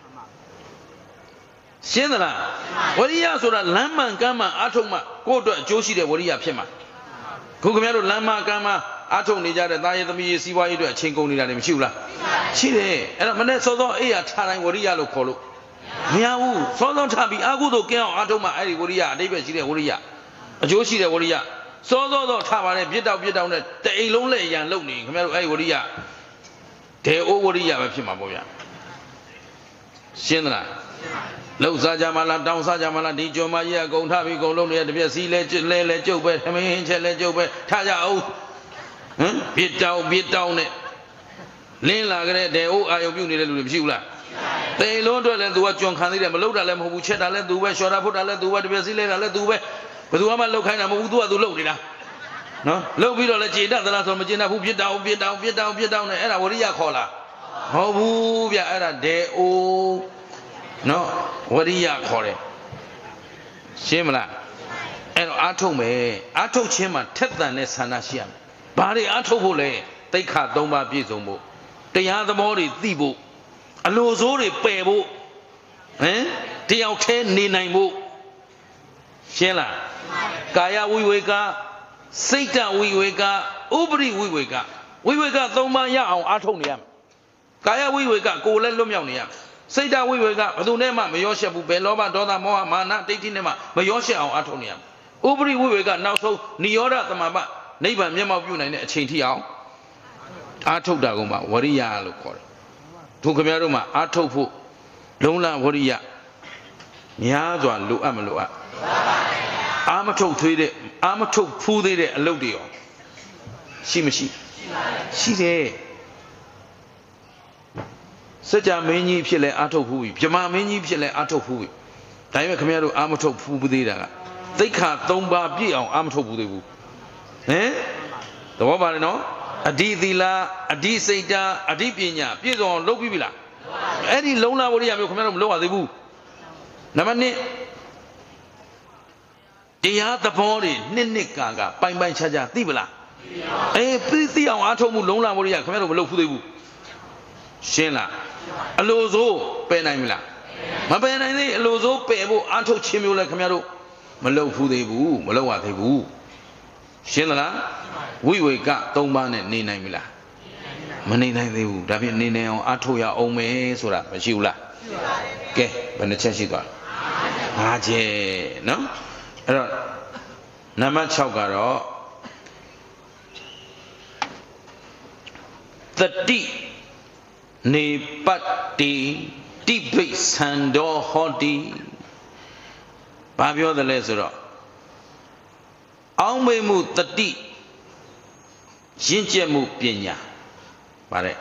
ရှင်းသလားဝရိယဆိုတာလမ်းမှန်ကမ်းမှန်အားထုတ်မှကိုယ့်အတွက်အကျိုးရှိတဲ့ဝရိယဖြစ်မှာခုခင်ဗျားတို့လမ်းမှန်ကမ်းမှန်အားထုတ်နေကြတဲ့သားရဲသမီးရဲစီးပွားရေးအတွက်အချိန်ကုန်နေတာတွေမရှိဘူးလားရှိတယ်အဲ့တော့မနေ့စောစောအေးရထားတိုင်းဝရိယလို့ခေါ်လို့မရဘူးစောစောထားပြီးအာဟုသို့ကင်းအောင်အားထုတ်မှအဲ့ဒီဝရိယအတိပ္ပယ်ရှိတဲ့ဝရိယအကျိုးရှိတဲ့ဝရိယစောစောတော့ထားပါနဲ့ပြစ်တောက်နဲ့တအိမ်လုံးလက်ရန်လုံနေခင်ဗျားတို့အဲ့ဒီဝရိယဒေအိုးဝရိယပဲဖြစ်မှာပေါ့ဗျာရှင်းသလားလောက်စားကြမလားတောင်းစားကြမလားဒီကြုံမကြီးကဂုံထပြီးဂုံလုံးနေတဲ့တပြက်စီလဲကျုပ်ပဲထမင်းချက်လဲကျုပ်ပဲထားကြအောင်ပြစ်တောင်းနဲ့လင်းလာကြတဲ့ဒေအိုးအာယုံပြုတ်နေတဲ့လူတွေမရှိဘူးလားတိမ်လုံးအတွက်လည်းသူကကြွန်ခံသေးတယ်မလုပ်တာလည်းမဟုတ်ဘူးချက်တာလည်းသူပဲလျှော်တာဖုတ်တာလည်းသူပဲတပြက်စီလဲတာလည်းသူပဲဘယ်သူမှလောက်ခိုင်းတာမဟုတ်ဘူးသူကသူလုပ်နေတာနော်လုပ်ပြီးတော့လည်းကျေတတ်သလားဆိုမကျေတတ်ဘူးပြစ်တောင်းနဲ့အဲ့ဒါဝရိယခေါ်လားမဟုတ်ဘူးဗျအဲ့ဒါဒေအိုးနော်ဝရိယခေါ်တယ်ရှင်းမလားအဲ့တော့အားထုတ်မယ်အားထုတ်ခြင်းမှာထက်သန်တဲ့ဆန္ဒရှိရမယ်ဘာတွေအားထုတ်ဖို့လဲတိခါ3ပါးပြည့်စုံဖို့တရားသဘောတွေသိဖို့အလိုစိုးတွေပယ်ဖို့တယောက်တည်းနေနိုင်ဖို့ရှင်းလားကာယဝိဝေကစိတ်တဝိဝေကဥပရိဝိဝေက3ပါးရအောင်အားထုတ်နေရမယ်ကာယဝိဝေကကိုယ်လည်းလွတ်မြောက်နေရမယ်စိတ်တဝိဝေကဘယ်သူနဲ့မှမရောရှက်ဘူးဘယ်လောဘဒေါသမောဟမာနဒိဋ္ဌိနဲ့မှမရောရှက်အောင်အားထုတ်နေရမယ်ဥပရိဝိဝေကနောက်ဆုံးနိရောဓသမဘနိဗ္ဗာန်မျက်မှောက်ပြုနိုင်တဲ့အချိန်ထိအောင်အားထုတ်တာကမှဝရိယလို့ခေါ်တယ်သူခင်ဗျားတို့မှာအားထုတ်ဖို့လုံးလဝရိယများစွာလိုအပ်မလိုအပ်အားမထုတ်ဖူးသေးတဲ့အလုပ်တွေရောရှိမရှိရှိတယ်စကြမင်းကြီးဖြစ်လဲအားထုတ်ဖူးပြီဗြဟ္မာမင်းကြီးဖြစ်လဲအားထုတ်ဖူးပြီဒါပေမဲ့ခင်ဗျားတို့အားမထုတ်ဖူးသေးတာကသိက္ခာ3ပါးပြည့်အောင်အားမထုတ်ဖူးသေးဘူးသဘောပါတယ်နော်အဓိသီလအဓိစိတ်တာအဓိပညာပြည့်စုံအောင်လုပ်ပြီးပြီလားအဲ့ဒီလုံးလာဝရိယမျိုးခင်ဗျားတို့မလုပ်ရသေးဘူးနံပါတ်1တရားသဘောတွေနှစ်ကာပိုင်ခြားသိပလားသိအောင်အားထုတ်မှုလုံးလာဝရိယခင်ဗျားတို့မလုပ်ဘူးသေးဘူးရှင်းလားအလိုစိုးပယ်နိုင်မလားမပယ်နိုင်သေးအလိုစိုးပယ်ဖို့အားထုတ်ခြင်းမျိုးလဲခင်ဗျားတို့မလုပ်ဘူးသေးဘူးမလုပ်ရသေးဘူးရှင်းသလားဝိဝေက3ပါးနဲ့နေနိုင်ပြီလားမနေနိုင်သေးဘူးဒါဖြင့်နေနိုင်အောင်အားထုတ်ရအောင်မယ်ဆိုတာမရှိဘူးလားကဲဘယ်နှချက်ရှိသွား5ချက်နော်အဲ့တော့နံပါတ်6ကတော့တတိနေပတ္တိတိဘိသံတော်ဟောတိဘာပြောတယ်လဲဆိုတော့အောင်းမေမှုတတိရင့်ကျက်မှုပညာဗါတဲ့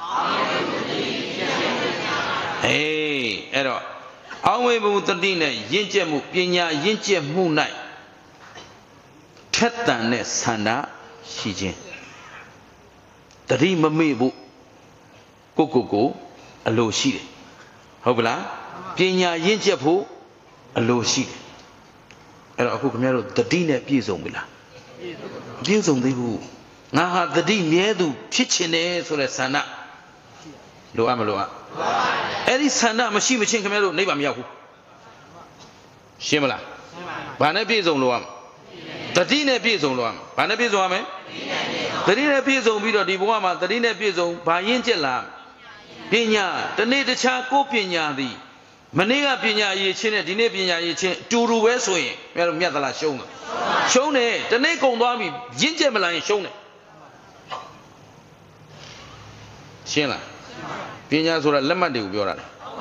အဲ့တော့အောင်းမေမှုတတိနဲ့ရင့်ကျက်မှုပညာရင့်ကျက်မှု၌ထက်သန်တဲ့ဆန္ဒရှိခြင်းတတိမမေ့ဖို့ကိုအလိုရှိတယ်ဟုတ်ပလားပညာရင့်ကျက်ဖို့အလိုရှိတယ်အဲ့တော့အခုခင်ဗျားတို့တတိနဲ့ပြည့်စုံပြီလားပြည့်စုံသေးဘူးငါဟာတတိမြဲသူဖြစ်ချင်တယ်ဆိုတဲ့ဆန္ဒလိုအပ်မလိုအပ်အဲ့ဒီဆန္ဒမရှိမချင်းခင်ဗျားတို့နိဗ္ဗာန်မရောက်ဘူးရှင်းမလားဘာနဲ့ပြည့်စုံလို့ရမလဲတတိနဲ့ပြည့်စုံလို့ရမလဲဘာနဲ့ပြည့်စုံရမလဲတတိနဲ့ပြည့်စုံပြီးတော့ဒီဘဝမှာတတိနဲ့ပြည့်စုံဘာရင့်ကျက်လားပညာတနေ့တခြားကိုပညာသည်မနေ့ကပညာရည်ချင်းနဲ့ဒီနေ့ပညာရည်ချင်းတူပဲဆိုရင်မြတ်သလားရှုံးတယ်ရှုံးတယ်တနေ့ကုန်သွားပြီရင့်ကျက်မလာရင်ရှုံးတယ်ရှင်းလားပညာဆိုတာလက်မှတ်တွေကိုပြောတာလေ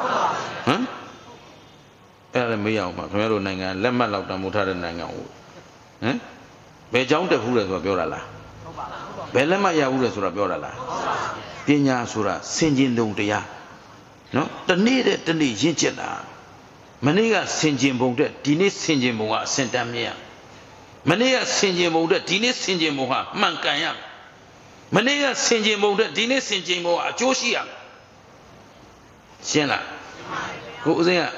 အဲ့ဒါလည်းမေးရအောင်ပါခင်ဗျားတို့နိုင်ငံလက်မှတ်လောက်တန်မိုးထားတဲ့နိုင်ငံဟုတ်ဘယ်ကြောင်းတက်ဘူးလဲဆိုတာပြောတာလားဘယ်လက်မှတ်ရဘူးလဲဆိုတာပြောတာလားပညာဆိုတာစင်ကျင်တုံတရားနော်တနေ့တဲ့တနေ့ရင့်ကျက်တာမနေ့ကစင်ကျင်ပုံတဲ့ဒီနေ့စင်ကျင်ပုံကအစင်တမ်းမြင်ရမနေ့ကစင်ကျင်ပုံတဲ့ဒီနေ့စင်ကျင်ပုံဟာမှန်ကန်ရမနေ့ကဆင်ခြင်ပုံတဲ့ဒီနေ့ဆင်ခြင်ပုံကအကျိုးရှိရရှင်းလားကိုဦးစင်းက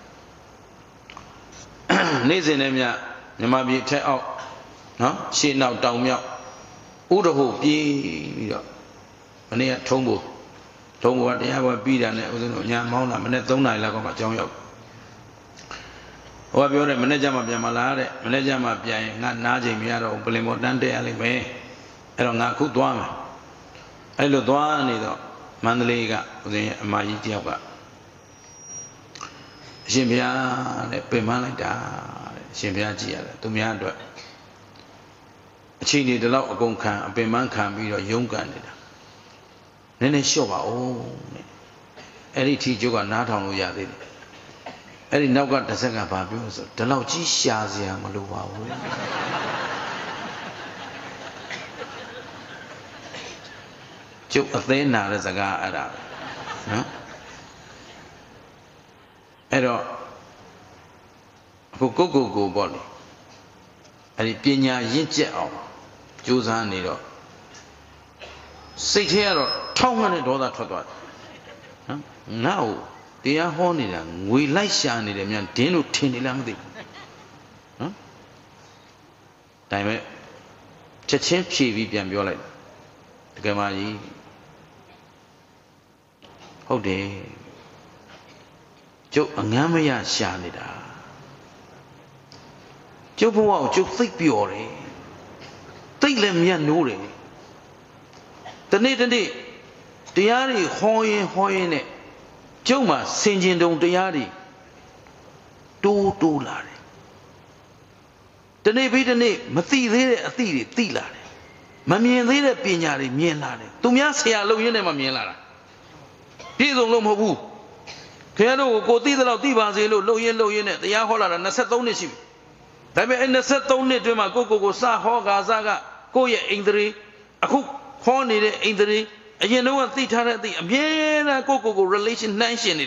နေ့စဉ်နဲ့မြမြန်မာပြည်ထက်အောက်နော်ရှေ့နောက်တောင်မြောက်ဥဒဟုပြေးပြီးတော့မနေ့ကထုံးဖို့ကတရားပွဲပြီးတာနဲ့ဦးစင်းတို့ညာမောင်းတာမနေ့3 နာရီလောက်ကမှအကြောင်းရောက်ဟိုကပြောတယ်မနေ့ကျမှပြန်မလာတဲ့မနေ့ကျမှပြန်ရင်ငါနားချိန်မရတော့ပလင်ပေါ်တန်းတက်ရလိမ့်မယ်အဲ့တော့ငါအခုသွားမယ်အဲ့လိုသွားနေတော့မန္တလေးကဦးစင်းရဲ့အမကြီးတယောက်ကအရှင်ဘုရားတဲ့ပြင်ပန်းလိုက်တာတဲ့အရှင်ဘုရားကြည်ရတယ်သူများအတွက်အချိန်တွေဒီလောက်အကုန်ခံအပင်ပန်းခံပြီးတော့ရုန်းကန်နေတာနည်းနည်းလျှော့ပါဦးတဲ့အဲ့ဒီထီကျုပ်ကနားထောင်လို့ရသေးတယ်အဲ့ဒီနောက်ကတစ်ဆက်ကဘာပြောဆိုဒီလောက်ကြီးရှာစရာမလိုပါဘူးကျုပ်အသေးနာတဲ့စကားအဲ့ဒါနော်အဲ့တော့အခုကိုပေါ့လေအဲ့ဒီပညာရင့်ကျက်အောင်ကြိုးစားနေတော့စိတ်ထဲကတော့ထောက်မှနဲ့ဒေါသထွက်သွားတယ်နော်ငါ့ကိုတရားဟောနေတာငွေလိုက်ရှာနေတယ်မြန်ဒင်းလို့ထင်နေလားမသိဘူးနော်ဒါပေမဲ့ချက်ချင်းဖြေပြီးပြန်ပြောလိုက်တကယ်မကြီးဟုတ်တယ်ကျုပ်အငမ်းမရရှာနေတာကျုပ်ဘဝကိုကျုပ်သိပ်ပျော်တယ်သိပ်လည်းမြတ်နိုးတယ်တနေ့တရားတွေဟောရင်နဲ့ကျုပ်မှာဆင်ခြင်တုံတရားတွေတိုးလာတယ်တနေ့ပြီးတနေ့မသိသေးတဲ့အသည့်တွေသိလာတယ်မမြင်သေးတဲ့ပညာတွေမြင်လာတယ်သူများဆရာလုပ်ရင်းနဲ့မှမြင်လာတာပြည့်စုံလို့မဟုတ်ဘူးခင်ဗျားတို့ကိုသိသလောက်သိပါစေလို့လှုပ်ရင်းနဲ့တရားဟောလာတာ23နှစ်ရှိပြီဒါပေမဲ့အဲ့23နှစ်တွင်းမှာကိုစဟောကာစားကကိုယ့်ရဲ့အိန္ဒြေအခုဟောနေတဲ့အိန္ဒြေအရင်တော့သိထားတဲ့အသည့်အမြဲတမ်းကို relation နှိုင်းရှင်နေတာ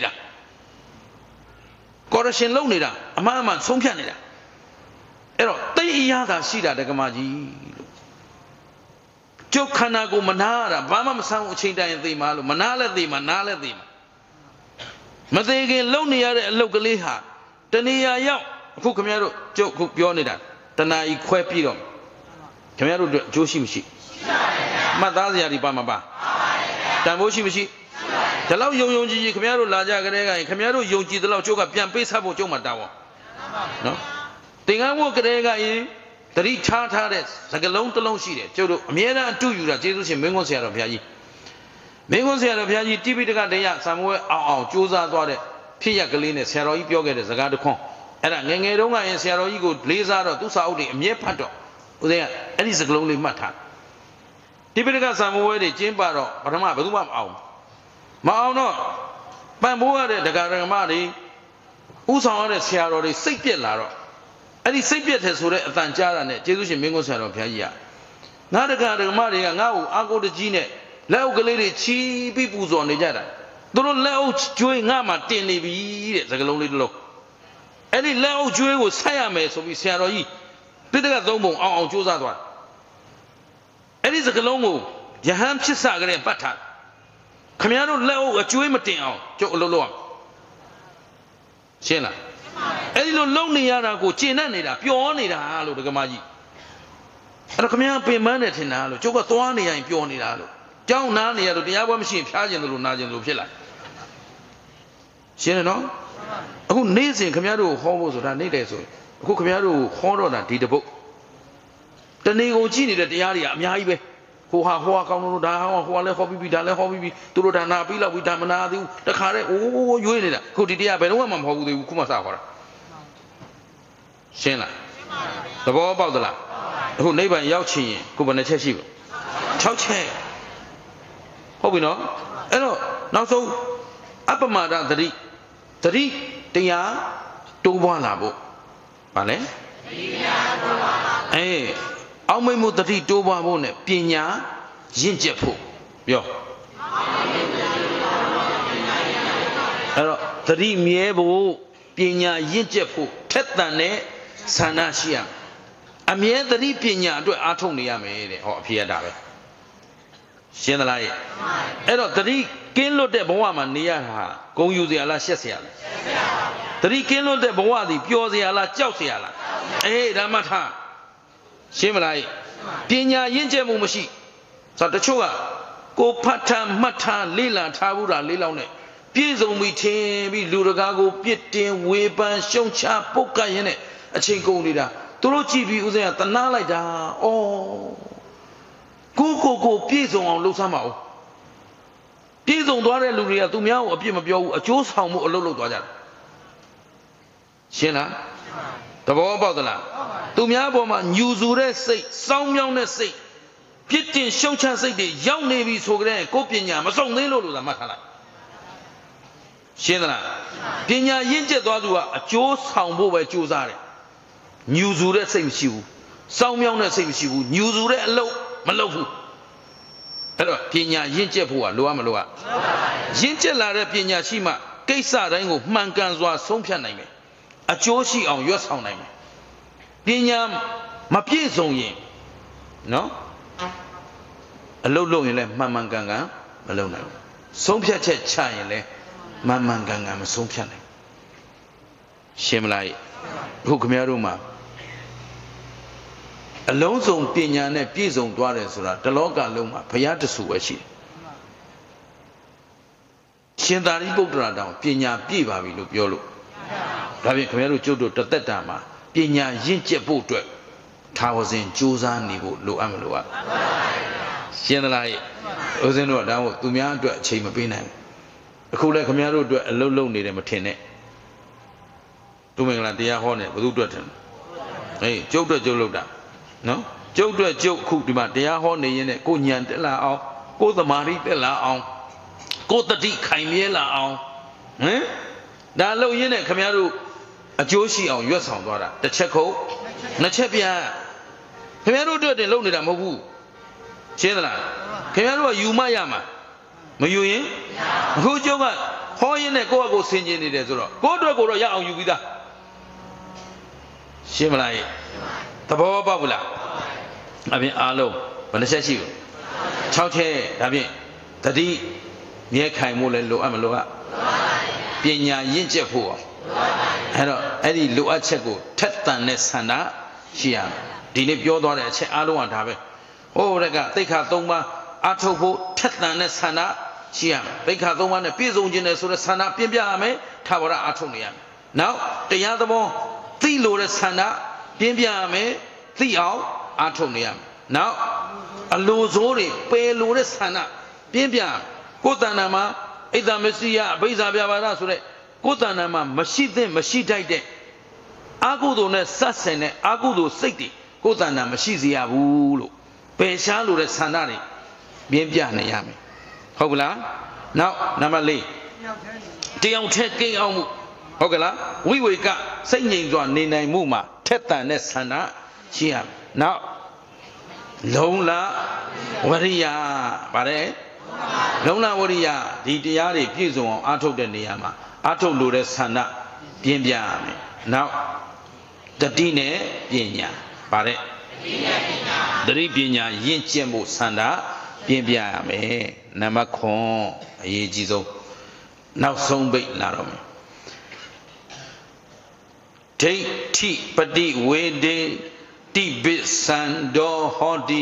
correction လုပ်နေတာအမှားဆုံးဖြတ်နေတာအဲ့တော့တိတ်အရသာရှိတာတက္ကမကြီးလို့ကျုပ်ခန္ဓာကိုမနာရတာဘာမှမဆန်းဘူးအချိန်တိုင်းသိမှလို့မနာလည်းသိမှနားလည်းသိမှမသေးခင်လုံနေရတဲ့အလုပ်ကလေးဟာတဏှာရောက်အခုခင်ဗျားတို့ကျုပ်ခုပြောနေတာတဏှာကြီးခွဲပြီးတော့ခင်ဗျားတို့အကျိုးရှိမရှိမှတ်သားစရာဒီပါမပါတန်ဖိုးရှိမရှိဒီလောက်ယုံကြည်ခင်ဗျားတို့လာကြကြတဲ့ကရင်ခင်ဗျားတို့ယုံကြည်တဲ့လောက်ကျုပ်ကပြန်ပေးဆက်ဖို့ကျုပ်မှတာဝန်နော်သင်္ကန်းဝတ်ကြတဲ့ကရင်တတိထားတဲ့စကလုံးတစ်လုံးရှိတယ်ကျုပ်တို့အမြဲတမ်းအတူယူတာကျေးဇူးရှင်မင်းကွန်းဆရာတော်ဘုရားကြီးမင်းကွန်းဆရာတော်ဘုရားကြီးတိပိဋကတရားဆံမွဲအောင်ကြိုးစားသွားတဲ့ဖြစ်ရကလေးနဲ့ဆရာတော်ကြီးပြောခဲ့တဲ့စကားတစ်ခွန်းအဲ့ဒါငယ်တုန်းကရင်ဆရာတော်ကြီးကိုလေးစားတော့သူ့စာအုပ်တွေအမြဲဖတ်တော့ဦးဇင်းကအဲ့ဒီစကလုံးလေးမှတ်ထားတိပိဋကဆံမွဲတွေကျင်းပတော့ပထမဘယ်သူမှမအောင်တော့ပံ့ပိုးရတဲ့ဒကာဒကမတွေဥဆောင်ရတဲ့ဆရာတော်တွေစိတ်ပြက်လာတော့အဲ့ဒီစိတ်ပြက်တယ်ဆိုတဲ့အတန်ကြားတာနဲ့ကျေးဇူးရှင်မင်းကွန်းဆရာတော်ဘုရားကြီးကငါဒကာဒကမတွေကငါ့ကိုအာကိုတကြီးနဲ့လက်အုပ်ကလေးတွေချီးပြီးပူဇော်နေကြတာသူတို့လက်အုပ်ကျွေးငါမှတင်နေပြီတဲ့စကလုံးလေးတစ်လုံးအဲ့ဒီလက်အုပ်ကျွေးကိုဆက်ရမယ်ဆိုပြီးဆရာတော်ကြီးပိဋကသုံးပုံအောင်ကြိုးစားသွားတယ်အဲ့ဒီစကလုံးကိုယဟန်ဖြစ်စကြတဲ့ပတ်ထားခမရတို့လက်အုပ်အကျွေးမတင်အောင်ကျုပ်အလုပ်လုပ်အောင်ရှင်းလားအဲ့ဒီလိုလုံနေရတာကိုကျင့်တတ်နေတာပျော်နေတာလို့ဒကမကြီးအဲ့တော့ခမရပင်ပန်းတယ်ထင်တာလို့ကျုပ်ကသွားနေရင်ပျော်နေတာလို့ကြောင်းနားနေရလို့တရားပွဲမရှိရင်ဖျားကျင်တယ်လို့နာကျင်တယ်လို့ဖြစ်လာရှင်းတယ်နော်အခုနေ့စဉ်ခမရတို့ဟောဖို့ဆိုတာနေ့တယ်ဆိုအခုခမရတို့ဟောတော့တာဒီတပုတ်တဏီကိုကြည့်နေတဲ့တရားတွေကအများကြီးပဲဟိုဟာကောင်းလို့ဒါဟိုကလည်းဟောပြီးဒါလည်းဟောပြီးသူတို့ဒါနာပြီးလောက်ပြီးဒါမနာသေးဘူးတခါတည်းအိုးရွေးနေတာခုဒီတရားဘယ်တော့မှမဟုတ်ဘူးသေးဘူးခုမှစဟောတာရှင်းလားသဘောပေါက်သလားအခုနိဗ္ဗာန်ရောက်ချင်ရင်ခုဘယ်နှချက်ရှိပြီ6ချက်ဟုတ်ပြီနော်အဲ့တော့နောက်ဆုံးအပမဒသတိတရားတိုးပွားလာဖို့ဗာလဲတရားတိုးပွားလာအောင်မိတ်မှုတတိတိုးပွားဖို့နဲ့ပညာရင့်ကျက်ဖို့ပြောအဲ့တော့တတိမြဲဖို့ပညာရင့်ကျက်ဖို့ထက်သန်တဲ့ဆန္ဒရှိရအမြဲတတိပညာအတွက်အားထုတ်နေရမယ်တဲ့ဟောအဖြစ်ရတာပဲရှင်းသလားအဲ့တော့တတိကင်းလွတ်တဲ့ဘဝမှာနေရတာဂုံယူစရာလားရှက်စရာလားတတိကင်းလွတ်တဲ့ဘဝသည်ပျော်စရာလားကြောက်စရာလားအေးဓမ္မထရှင်းမလားပညာရင့်ကျက်မှုမရှိဆိုတော့တချို့ကကိုဖတ်ထားမှတ်ထားလေးလံထားဘူးတာလေးလောင်းနဲ့ပြည့်စုံပြီးထင်ပြီးလူတကာကိုပြစ်တင်ဝေဖန်ရှုံချပုတ်ကတ်ရင်းနဲ့အချိန်ကုန်နေတာသူတို့ကြည့်ပြီးဦးဇင်းကတနာလိုက်တာဩကိုပြည့်စုံအောင်လှုပ်ဆမ်းပါဦးပြည့်စုံသွားတဲ့လူတွေကသူများကိုအပြစ်မပြောဘူးအကျိုးဆောင်မှုအလုပ်လုပ်သွားကြတယ်ရှင်းလားသဘောပေါက်သလားသူများပေါ်မှာညူဆူတဲ့စိတ်စောင်းမြောင်းတဲ့စိတ်ပြစ်တင်ရှုံချစိတ်တွေရောက်နေပြီဆိုကြတဲ့ကိုပညာမဆုံးသေးလို့သာမှတ်ထားလိုက်ရှင်းသလားပညာရင့်ကျက်သွားသူကအကျိုးဆောင်ဖို့ပဲကြိုးစားတယ်ညူဆူတဲ့စိတ်မရှိဘူးစောင်းမြောင်းတဲ့စိတ်မရှိဘူးညူဆူတဲ့အလုပ်မလုပ်ဘူးအဲ့တော့ပညာရင့်ကျက်ဖို့ကလိုအပ်မလိုအပ်ရင့်ကျက်လာတဲ့ပညာရှိမှကိစ္စတိုင်းကိုမှန်ကန်စွာဆုံးဖြတ်နိုင်မယ်အကျိုးရှိအောင်ရွတ်ဆောင်နိုင်မယ်ပညာမပြည့်စုံရင်နော်အလုပ်လုပ်ရင်လည်းမှန်မှန်ကန်ကန်မလုပ်နိုင်ဘူးဆုံးဖြတ်ချက်ချရင်လည်းမှန်မှန်ကန်ကန်မဆုံးဖြတ်နိုင်ရှင်းမလားခုခင်ဗျားတို့မှာအလုံးစုံပညာနဲ့ပြည့်စုံသွားတယ်ဆိုတာတလောကလုံးမှာဘုရားတဆူပဲရှိတယ်ရှင်သာရိပုတ္တရာတောင်ပညာပြည့်ပါပြီလို့ပြောလို့ဒါဖြင့်ခင်ဗျားတို့ကျုပ်တို့တသက်တာမှာပညာရင့်ကျက်ဖို့အတွက်ထာဝစဉ်ကြိုးစားနေဖို့လိုအပ်မလို့อ่ะရှင်းသလားဦးဇင်းတို့ကဒါမို့သူများအတွက်အချိန်မပေးနိုင်ဘူးအခုလည်းခင်ဗျားတို့အတွက်အလုပ်လုပ်နေတယ်မထင်နဲ့သူမင်္ဂလာတရားဟောနေဘယ်သူအတွက်ထင်ဟေးကျုပ်အတွက်ကျုပ်လုပ်တာနော်ကျုပ်အတွက်ကျုပ်ခုဒီမှာတရားဟောနေရင်လည်းကိုညံတက်လာအောင်ကိုသမာဓိတက်လာအောင်ကိုတတိခိုင်မြဲလာအောင်ဟမ်ဒါလုပ်ရင်းနဲ့ခင်ဗျားတို့အကျိုးရှိအောင်ရွတ်ဆောင်သွားတာတစ်ချက်ခုတ်နှစ်ချက်ပြန်ခင်ဗျားတို့အတွက်တင်လုပ်နေတာမဟုတ်ဘူးရှင်းသလားခင်ဗျားတို့ကယူမရမှာမယူရင်အခုကျုပ်ကဟောရင်းနဲ့ကိုယ့်အကိုဆင်ခြင်နေတယ်ဆိုတော့ကိုယ့်အတွက်ကိုတော့ရအောင်ယူပြီးသားရှင်းမလားသဘောပေါက်ဘူးလားအပြင်အားလုံးဘယ်နှချက်ရှိဘူး6ချက်ဒါဖြင့်တတိမြဲခိုင်မှုလည်းလိုအပ်မလိုအပ်ပညာရင့်ကျက်ဖို့အောင်အဲ့တော့အဲ့ဒီလိုအပ်ချက်ကိုထက်သန်တဲ့ဆန္ဒရှိရမယ်ဒီနေ့ပြောသွားတဲ့အချက်အားလုံးကဒါပဲဟိုတဲ့ကသိက္ခာ3ပါးအထုတ်ဖို့ထက်သန်တဲ့ဆန္ဒရှိရမယ်သိက္ခာ3ပါးနဲ့ပြည့်စုံခြင်းနဲ့ဆိုတဲ့ဆန္ဒပြင်းပြရမယ်ထာဝရအထုတ်နေရမယ်နောက်တရားသဘောသိလို့တဲ့ဆန္ဒပြင်းပြရမယ်သိအောင်အထုတ်နေရမယ်နောက်အလိုစိုးတွေပယ်လို့တဲ့ဆန္ဒပြင်းပြကိုယ်တဏ္ဍာမှာဣဒ္ဓမစီယအဘိဇာပြပါဒဆိုတဲ့ကိုယ်တဏ္ဍာမှာမရှိသင့်မရှိထိုက်တဲ့အကုသိုလ်နဲ့စပ်ဆင်တဲ့အကုသိုလ်စိတ်တွေကိုယ်တဏ္ဍာမရှိစေရဘူးလို့ပယ်ရှားလို့တဲ့ဆန္ဒတွေပြင်းပြနေရမယ်ဟုတ်ကလားနောက်နံပါတ်4တယောက်တည်းကိန်းအောင်မှုဟုတ်ကလားဝိဝေကစိတ်ငြိမ်စွာနေနိုင်မှုမှာထက်သန်တဲ့ဆန္ဒရှိရမယ်နောက်လုံလဝရိယပါတယ်လုံလဝရိယဒီတရားတွေပြည့်စုံအောင်အားထုတ်တဲ့နေရာမှာအားထုတ်လို့တဲ့ဆန္ဒပြင်းပြရမယ်နောက်တတိနဲ့ပညာပါတယ်တတိပညာရင့်ကျက်မှုဆန္ဒပြင်းပြရမယ်နံပါတ်9အရေးကြီးဆုံးနောက်ဆုံးပိတ်လာတော့မယ်ဒိဋ္ဌိပတိဝေဒေတိဘိသန္တောဟောတိ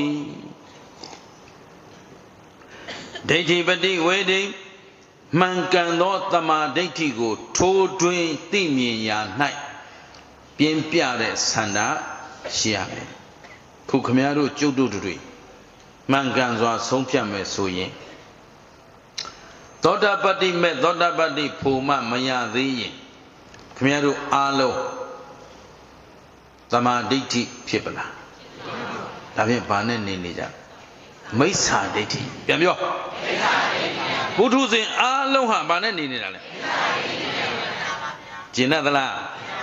ဒိဋ္ဌိပတိဝေဒေမှန်ကန်သောတမာဒိဋ္ဌိကိုထိုးထွင်းသိမြင်ရာ၌ပြင်းပြတဲ့ဆန္ဒရှိရမယ်ခုခမည်းတော်ကျုပ်တို့တွေမှန်ကန်စွာဆုံးဖြတ်မယ်ဆိုရင်သောတာပတ္တိမဲ့သောတာပတ္တိဖို့မှမရသေးရင်ခမည်းတော်အားလုံးသမာဓိဋ္ဌိဖြစ်ပလားဒါဖြင့်ဘာနဲ့နေကြမိစ္ဆာဒိဋ္ဌိပြန်ပြောမိစ္ဆာဒိဋ္ဌိဘုထုဇဉ်အားလုံးဟာဘာနဲ့နေနေတာလဲမိစ္ဆာဒိဋ္ဌိကျင်သလား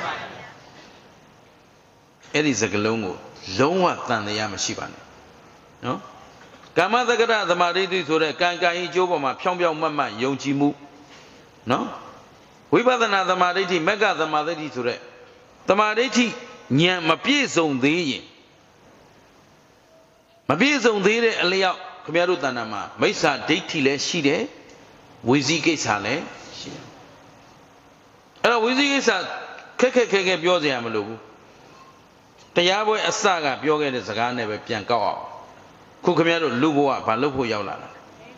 အဲ့ဒီစကလုံးကိုလုံးဝတန်တရားမရှိပါနဲ့နော်ကာမသက္ကရသမာဓိဋ္ဌိဆိုတဲ့ကံကံဤကျိုးပေါ်မှာဖြောင်းဖြောင်းမတ်မတ်ယုံကြည်မှုနော်ဝိပဿနာသမာဓိဋ္ဌိမက္ခသမာဓိဋ္ဌိဆိုတဲ့သမာဓိဋ္ဌိဉာဏ်မပြည့်စုံသေးရင်မပြည့်စုံသေးတဲ့အလျောက်ခမရတို့တဏ္ဍာမှာမိစ္ဆာဒိဋ္ဌိလည်းရှိတယ်ဝိဇိကိစ္စလည်းရှိတယ်အဲ့တော့ဝိဇိကိစ္စခက်ပြောစရာမလိုဘူးတရားပွဲအစကပြောခဲ့တဲ့စကားနဲ့ပဲပြန်ကောက်အောင်ခုခမရတို့လူဘဝဘာလုပ်ဖို့ရောက်လာတာ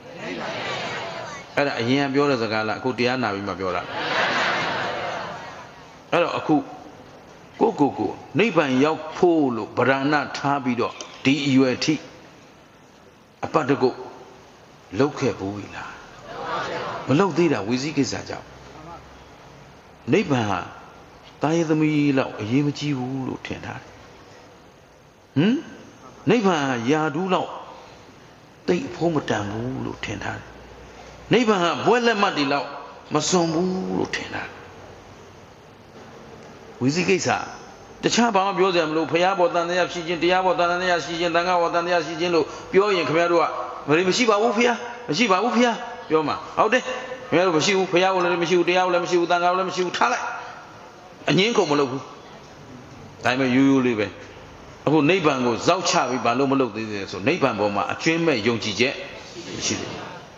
အဲ့ဒါအရင်ကပြောတဲ့စကားလားအခုတရားနာပြီးမှပြောတာအဲ့တော့အခုကိုနိဗ္ဗာန်ရောက်ဖို့လို့ဗရဏထားပြီးတော့ဒီအရွယ်ထိအပတ္တကုလုတ်ခဲ့ဘူးလားမလုတ်သေးတာဝိဇိကိစ္စကြောင့်နိဗ္ဗာန်ဟာတာယသမီးလောက်အရေးမကြီးဘူးလို့ထင်ထားတယ်နိဗ္ဗာန်ဟာယာဒူးလောက်တိတ်ဖို့မတန်ဘူးလို့ထင်ထားတယ်နိဗ္ဗာန်ဟာဘွဲလက်မှတ်တွေလောက်မစွန်ဘူးလို့ထင်ထားတယ်ဝိဇိကိစ္စတခြားဘာမှပြောစရာမလိုဘုရားဘောတန်တရားရှိခြင်းတရားဘောတန်တရားရှိခြင်းသံဃာဘောတန်တရားရှိခြင်းလို့ပြောရင်ခင်ဗျားတို့ကမရှိပါဘူးဘုရားမရှိပါဘူးဘုရားပြောမှာဟုတ်တယ်ခင်ဗျားတို့မရှိဘူးဘုရားကိုလည်းမရှိဘူးတရားကိုလည်းမရှိဘူးသံဃာကိုလည်းမရှိဘူးထားလိုက်အငင်းကုန်မလုပ်ဘူးဒါပေမဲ့ရိုးရိုးလေးပဲအခုနိဗ္ဗာန်ကိုဇောက်ချပြီးဘာလို့မလုပ်သေးသေးဆိုနိဗ္ဗာန်ပေါ်မှာအကျွင်းမဲ့ယုံကြည်ချက်ရှိတယ်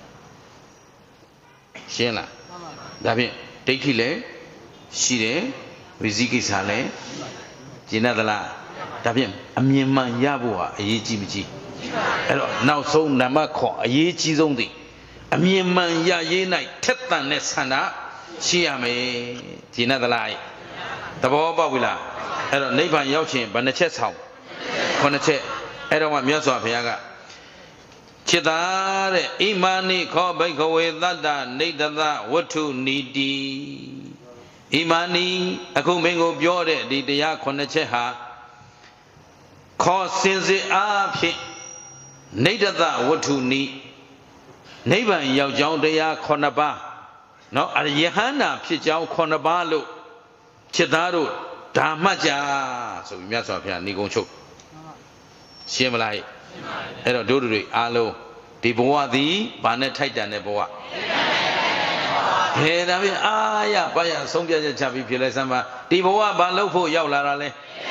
ရှင်းလားဒါဖြင့်ဒိဋ္ဌိလည်းရှိတယ်ဝိဇိကိစ္စလည်းကျင့်သလားဒါဖြင့်အမြင်မှန်ရဖို့ဟာအရေးကြီးမကြီးအဲ့တော့နောက်ဆုံးနံပါတ်9အရေးကြီးဆုံးသည်အမြင်မှန်ရရေး၌ထက်သန်တဲ့ဆန္ဒရှိရမယ်ကျင့်သလားသဘောပေါက်ပြီလားအဲ့တော့နိဗ္ဗာန်ရောက်ခြင်းဘယ်နှချက်ဆောင်9ချက်အဲ့တော့မှမြတ်စွာဘုရားကจิตตาတဲ့ဣမာနိခောဘိက္ခဝေသတ္တနေတသဝတ္ထုနီတိဣမာနိအခုမင်းကိုပြောတဲ့ဒီတရား9ချက်ဟာခောစင်စစ်အားဖြင့်နေတသဝတ္ထုနီနိဗ္ဗာန်ရောက်ကြောင်းတရား9ပါးเนาะယဟန္တာဖြစ်ကြောင်း9ပါးလို့จิตตาတို့ဓမ္မကြဆိုပြီးမြတ်စွာဘုရားဏိကုံးချုပ်ရှင်းမလားအဲ့တော့တို့တွေအားလုံးဒီဘဝသည်ဘာနဲ့ထိုက်တန်တဲ့ဘဝဟဲ့ဒါဖြင့်အာရပါရဆုံးဖြတ်ချက်ချပြီးဖြစ်လဲစမ်းပါဒီဘဝဘာလုပ်ဖို့ရောက်လာတာလဲ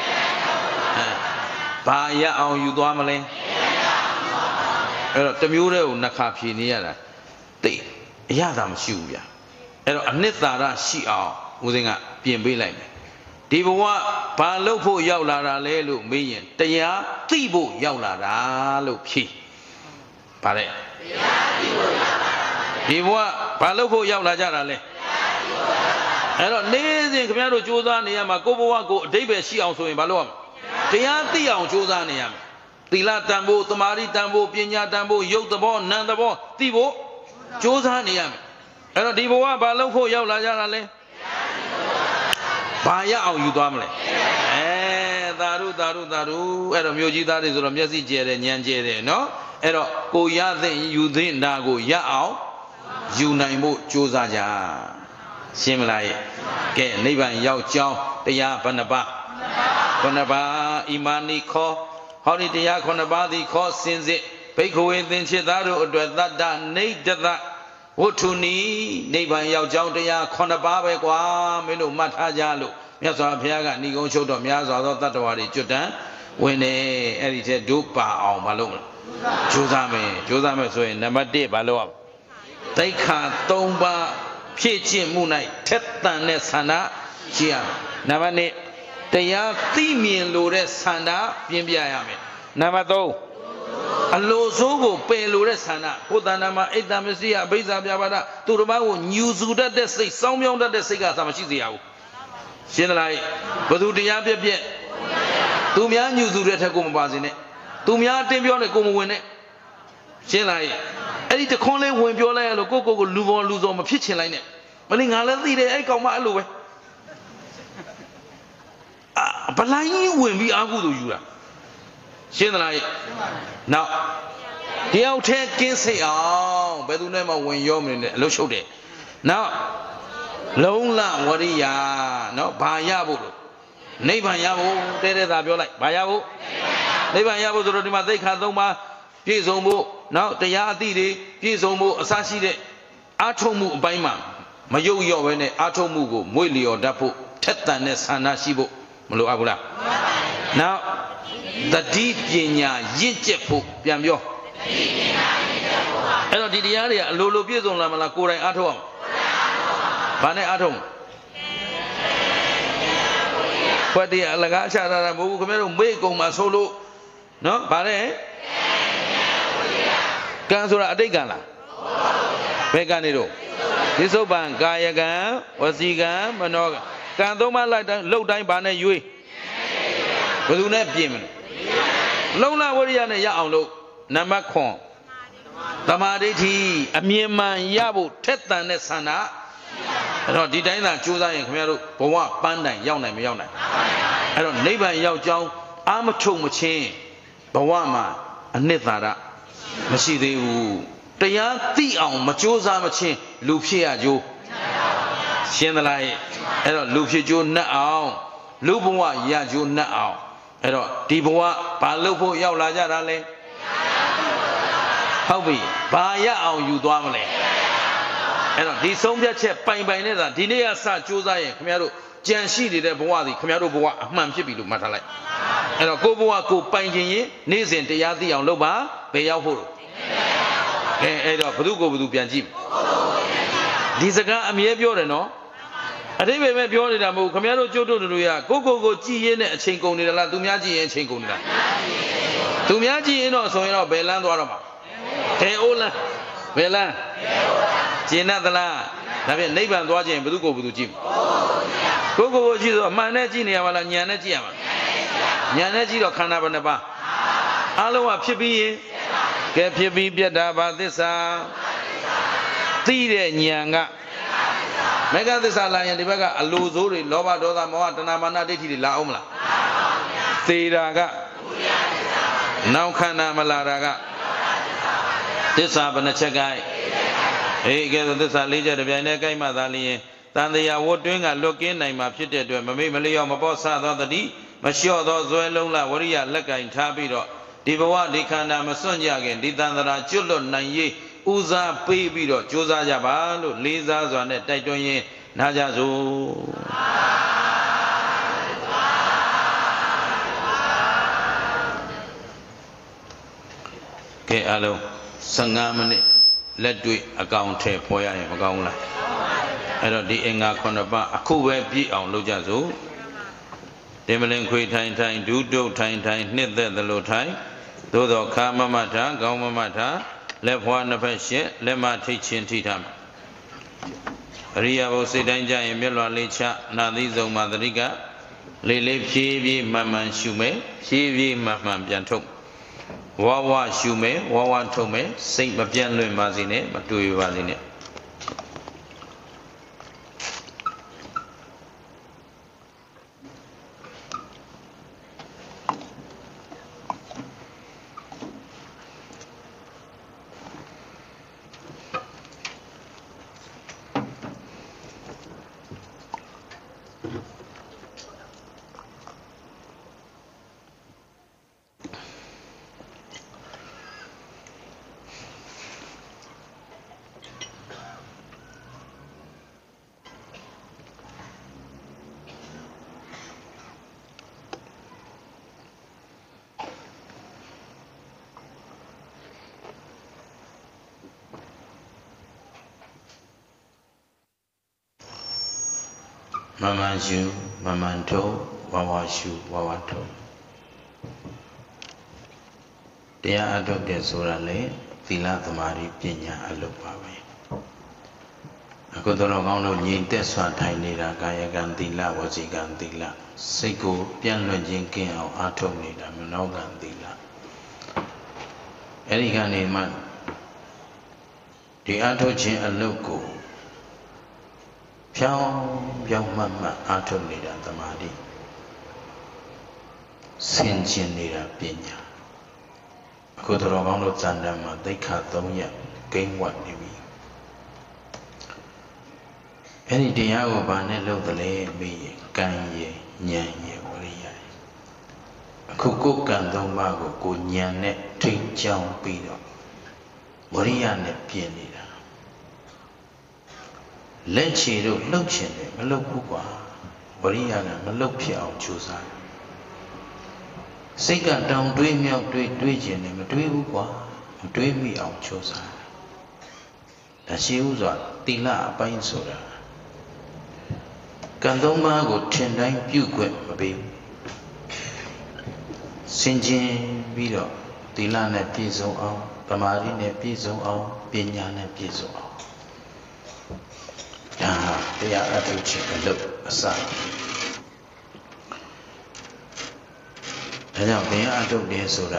ဘာရအောင်ယူသွားမလဲအဲ့တော့တမျိုးတည်းကိုနှစ်ခါဖြေနေရတာတိတ်အရသာမရှိဘူးဗျအဲ့တော့အနှစ်သာရရှိအောင်ဦးစင်းကပြင်ပေးလိုက်မယ်ဒီဘဝဘာလုပ်ဖို့ရောက်လာတာလဲလို့မေးရင်တရားသိဖို့ရောက်လာတာလို့ဖြေဗါတဲ့တရားသိဖို့ရောက်လာတာဒီဘဝဘာလုပ်ဖို့ရောက်လာကြတာလဲတရားသိဖို့ရောက်လာအဲ့တော့နေ့စဉ်ခင်ဗျားတို့ကြိုးစားနေရမှာကိုယ့်ဘဝကိုအဓိပ္ပာယ်ရှိအောင်ဆိုရင်ဘာလုပ်ရမလဲတရားသိအောင်ကြိုးစားနေရမယ်သီလတန်ဖို့သမာဓိတန်ဖို့ပညာတန်ဖို့ယုတ်သဘောနံသဘောသိဖို့ကြိုးစားနေရမယ်အဲ့တော့ဒီဘဝဘာလုပ်ဖို့ရောက်လာကြတာလဲဘာရအောင်ယူသွားမလဲသာဓုအဲ့တော့မြို့ကြီးသားတွေဆိုတော့မျက်စိကျဲတယ်ဉာဏ်ကျဲတယ်နော်အဲ့တော့ကိုရသင့်ယူသင့်တာကိုရအောင်ယူနိုင်ဖို့ကြိုးစားကြရှင်းမလားရဲ့ကဲနိဗ္ဗာန်ရောက်ကြောင်းတရားဘယ်နှပါး9ပါးဣမာနိခောဟောဒီတရား9ပါးသည်ခောစင်စစ်ဘိက္ခဝေသင်္ချစ်သားတို့အတွက်တတ္တနေတသဝတ္ထုနီနိဗ္ဗာန်ရောက်ကြောင်းတရား9ပါးပဲကွာမင်းတို့မှတ်ထားကြလို့မြတ်စွာဘုရားကဏိကုံးချုပ်တော့များစွာသောတတ္တဝါတွေကျွတ်တန်းဝင်နေအဲ့ဒီတဲ့ဒုပါအောင်မလုပ်ဘူးကြိုးစားမယ်ဆိုရင်နံပါတ်1ဘာလို့သိက္ခာ3ပါးဖြည့်ကျင့်မှု၌ထက်သန်တဲ့ဆန္ဒရှိရမယ်နံပါတ်2တရားသိမြင်လို့တဲ့ဆန္ဒပြင်းပြရမယ်နံပါတ်3အလိုစိုးကိုပယ်လို့တဲ့ဆန္ဒကိုယ်တဏ္ဍာမှာအိတ်တမစီယအဘိဇာပြပါဒသူတစ်ပါးကိုညူစုတတ်တဲ့စိတ်စောင်းမြောင်းတတ်တဲ့စိတ်ကသာမရှိစေရဘူးရှင်းသလားဘသူတရားပြက်ပြက်သူများညူစုတဲ့ထက်ကိုမပါစေနဲ့သူများတင်းပြောနဲ့ကိုမဝင်နဲ့ရှင်းလားအဲ့ဒီတခွန်းလေးဝင်ပြောလိုက်ရလို့ကိုလူပေါ်လူစောမဖြစ်ချင်လိုက်နဲ့မလေးငါလည်းသိတယ်အဲ့ကောင်မအဲ့လိုပဲဗလိုင်းကြီးဝင်ပြီးအာဟုသူယူတာရှင်းသလားနောက်တယောက်တည်းကင်းစိတ်အောင်ဘယ်သူနဲ့မှဝင်ရောမနေနဲ့အလုပ်ရှုပ်တယ်နောက်လုံးလဝရိယနော်ဘာရဖို့လို့နိဗ္ဗာန်ရဖို့တဲသာပြောလိုက်ဘာရဖို့နိဗ္ဗာန်ရဖို့ဆိုတော့ဒီမှာသိက္ခာ3ပါးပြည့်စုံဖို့နောက်တရားအသည့်တွေပြည့်စုံဖို့အစရှိတဲ့အာထုံမှုအပိုင်းမှာမယုတ်ရော့ပဲနဲ့အာထုံမှုကိုမွေ့လျော်တတ်ဖို့ထက်သန်တဲ့ဆန္ဒရှိဖို့မလိုအပ်ဘူးလားနောက်တတိပညာရင့်ကျက်ဖို့ပြန်ပြောတတိပညာအဲ့တော့ဒီတရားတွေကအလိုလိုပြည့်စုံလာမလားကိုယ်တိုင်အားထုတ်အောင်ဘာနဲ့အားထုတ်ခွက်တရားအလကားချတာမဟုတ်ဘူးခင်ဗျားတို့မေ့ကုန်မှာဆိုလို့နော်ဗါတဲ့ကံဆိုတာအတိတ်ကံလားဘယ်ကနေတော့ဒီစုပ္ပံကာယကံဝစီကံမနောကံကံသုံးပါးလိုက်တိုင်းလှုပ်တိုင်းဗာနဲ့ရွေးဘယ်သူနဲ့ပြင်မလဲလုံလဝရိယနဲ့ရအောင်လို့နံပါတ်9သမာဓိဋ္ဌိအမြင်မှန်ရဖို့ထက်သန်တဲ့ဆန္ဒအဲ့တော့ဒီတိုင်းသာကြိုးစားရင်ခင်ဗျားတို့ဘဝပန်းတိုင်ရောက်နိုင်မရောက်နိုင်အဲ့တော့နိဗ္ဗာန်ရောက်ကြောင်းအာမထုတ်မချင်းဘဝမှာအနှစ်သာရမရှိသေးဘူးတရားသိအောင်မကြိုးစားမချင်းလူဖြစ်ရကြိုးရှင်းသလားအဲ့တော့လူဖြစ်ကြိုးနှက်အောင်လူဘဝရကြိုးနှက်အောင်အဲ့တော့ဒီဘဝဘာလုပ်ဖို့ရောက်လာကြတာလဲဟုတ်ပြီဘာရအောင်ယူသွားမလဲအဲ့တော့ဒီဆုံးဖြတ်ချက်ပိုင်နဲ့သာဒီနေ့ကစကြိုးစားရင်ခင်ဗျားတို့ကြံရှိနေတဲ့ဘဝစီခင်ဗျားတို့ဘဝအမှန်ဖြစ်ပြီလို့မှတ်ထားလိုက်အဲ့တော့ကိုဘဝကိုပိုင်ခြင်းရင်နေ့စဉ်တရားသိအောင်လုပ်ပါဘယ်ရောက်ဖို့အဲ့တော့ဘသူကိုဘသူပြန်ကြည့်ဒီစကားအမြဲပြောတယ်နော်အတိပ္ပယ်ပဲပြောနေတာမဟုတ်ခင်ဗျားတို့ကြိုးတို့တို့ရကိုကြည်ရင်းနဲ့အချိန်ကုန်နေတယ်လားသူများကြည်ရင်အချိန်ကုန်နေတာသူများကြည်ရင်တော့ဆိုရင်တော့ဘယ်လန်းသွားတော့မှာဘယ်အိုးလန်းဘယ်လန်းကျင်တ်သလားဒါဖြင့်နိဗ္ဗာန်သွားခြင်းဘသူကိုဘသူကြည့်ကိုကြည့်ဆိုအမှန်နဲ့ကြည့်နေရပါလားဉာဏ်နဲ့ကြည့်ရမှာဉာဏ်နဲ့ကြည့်တော့ခန္ဓာဘယ်နှပါအလုံးကဖြစ်ပြီးရင်ကဲဖြစ်ပြီးပြတ်တာဘာသစ္စာသိတဲ့ဉာဏ်ကမေဃသစ္စာလာရင်ဒီဘက်ကအလိုစိုးတွေလောဘဒေါသမောဟတဏမာနဒိဋ္ဌိတွေလာအောင်မလားသေတာကနောက်ခန္ဓာမလာတာကသစ္စာဘယ်နှချက်ကဲကဲသစ္စာ၄ချက်တပြိုင်တည်းကြိုက်မှသာလျင်တန်တရားဝတ်တွင်းကလွတ်ကင်းနိုင်မှာဖြစ်တဲ့အတွက်မမေ့မလျော့မပေါ့ဆသောတတိမလျှော့သောဇွဲလုံးလဝရိယလက်ကင်ထားပြီးတော့ဒီဘဝဒီခန္ဓာမစွန့်ကြခင်ဒီတန်ត្រာကျွတ်လွတ်နိုင်ရေးဦးစားပေးပြီးတော့ကြိုးစားကြပါလို့လေးစားစွာနဲ့တိုက်တွန်းရင်းနာကြစို့ကဲအားလုံး15မိနစ်လက်တွေ့အကောင်ထဲဖော်ရရင်မကောင်းဘူးလားအဲ့တော့ဒီအင်္ဂါ9ပါးအခုပဲပြည့်အောင်လုပ်ကြစို့တင်မလင်ခွေထိုင်ဒုတုတ်ထိုင်နှစ်သက်သလိုထိုင်သို့သောခါမမထကောင်းမမထလက်ဖွာနှစ်ဖက်ရှက်လက်မထိတ်ချင်းထိထားအရိယာဘုစိတ်တိုင်းကြရင်မျက်လွှာလေးချနာသီးဆုံးမှာသတိကလေးဖြည်းဖြည်းမှန်မှန်ရှုမယ်ဖြည်းဖြည်းမှန်မှန်ပြန်ထုတ်ဝါရှုမယ်ဝါထုတ်မယ်စိတ်မပြန့်လွင့်ပါစေနဲ့မတွေ့ပါစေနဲ့မမှန်ရှုမမှန်ထုတ်ဝါရှုဝါထုတ်တရားအထုတ်တယ်ဆိုတာလေသီလသမာဓိပညာအလုပ်ပါပဲအခုတော်ကောင်းတို့ညီတက်စွာထိုင်နေတာကာယကံသီလဝစီကံသီလစိတ်ကိုပြန့်လွင့်ခြင်းကင်းအောင်အထုတ်နေတာမနောကံသီလအဲဒီကနေမှဒီအထုတ်ခြင်းအလုပ်ကိုဖြောင်းမှတ်အားထုတ်နေတာသမာဓိဆင်ခြင်နေတာပညာအခုတော်ကောင်းတို့ဇာတမှာသိက္ခာ3ရပ်ကိန်းဝတ်နေပြီအဲ့ဒီတရားကိုဘာနဲ့လုပ်သလဲမေးရင်ကံရယ်ဉာဏ်ရယ်ဝရိယရယ်အခုကိုယ်ကံ3ပါးကိုကိုဉာဏ်နဲ့ထိတ်ကြောင်းပြီးတော့ဝရိယနဲ့ပြင်နေတာလက်ချေတို့လှုပ်ချင်တယ်မလှုပ်ဘူးကွာဝရိယကမလှုပ်ဖြစ်အောင်ကြိုးစားစိတ်ကတောင်တွေးမြောက်တွေးချင်တယ်မတွေးဘူးကွာမတွေးမိအောင်ကြိုးစားဒါရှိဥစွာသီလအပိုင်းဆိုတာကံသုံးပါးကိုထင်တိုင်းပြုခွင့်မပေးဘူးစင်ကြင်ပြီးတော့သီလနဲ့ပြည့်စုံအောင်သမာဓိနဲ့ပြည့်စုံအောင်ပညာနဲ့ပြည့်စုံအောင်ဒါတရားအထုတ်ခြင်းအလုပ်အစဒါကြောင့်တရားအထုတ်တယ်ဆိုတာ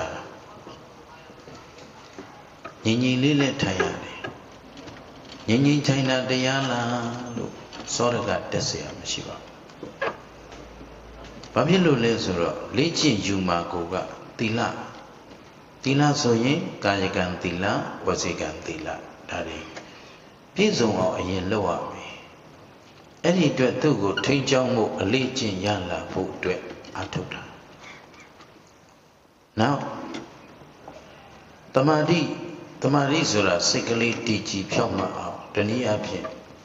ငြိမ်ငြိမ်လေးနဲ့ထိုင်ရတယ်ငြိမ်ငြိမ်ထိုင်တာတရားလားလို့စောရကတက်เสียမရှိပါဘူးဘာဖြစ်လို့လဲဆိုတော့လေ့ကျင့်ယူမှာကိုကသီလဆိုရင်ကာယကံသီလဝစီကံသီလဒါတွေပြည့်စုံအောင်အရင်လုပ်ရမယ်အဲ့ဒီအတွက်သူ့ကိုထိန်းကျောင်းမှုအလေ့ကျင့်ရလာဖို့အတွက်အထုတ်တာနောက်တမာတိဆိုတာစိတ်ကလေးတည်ကြည်ဖြောင့်မတ်အောင်တနည်းအားဖြင့်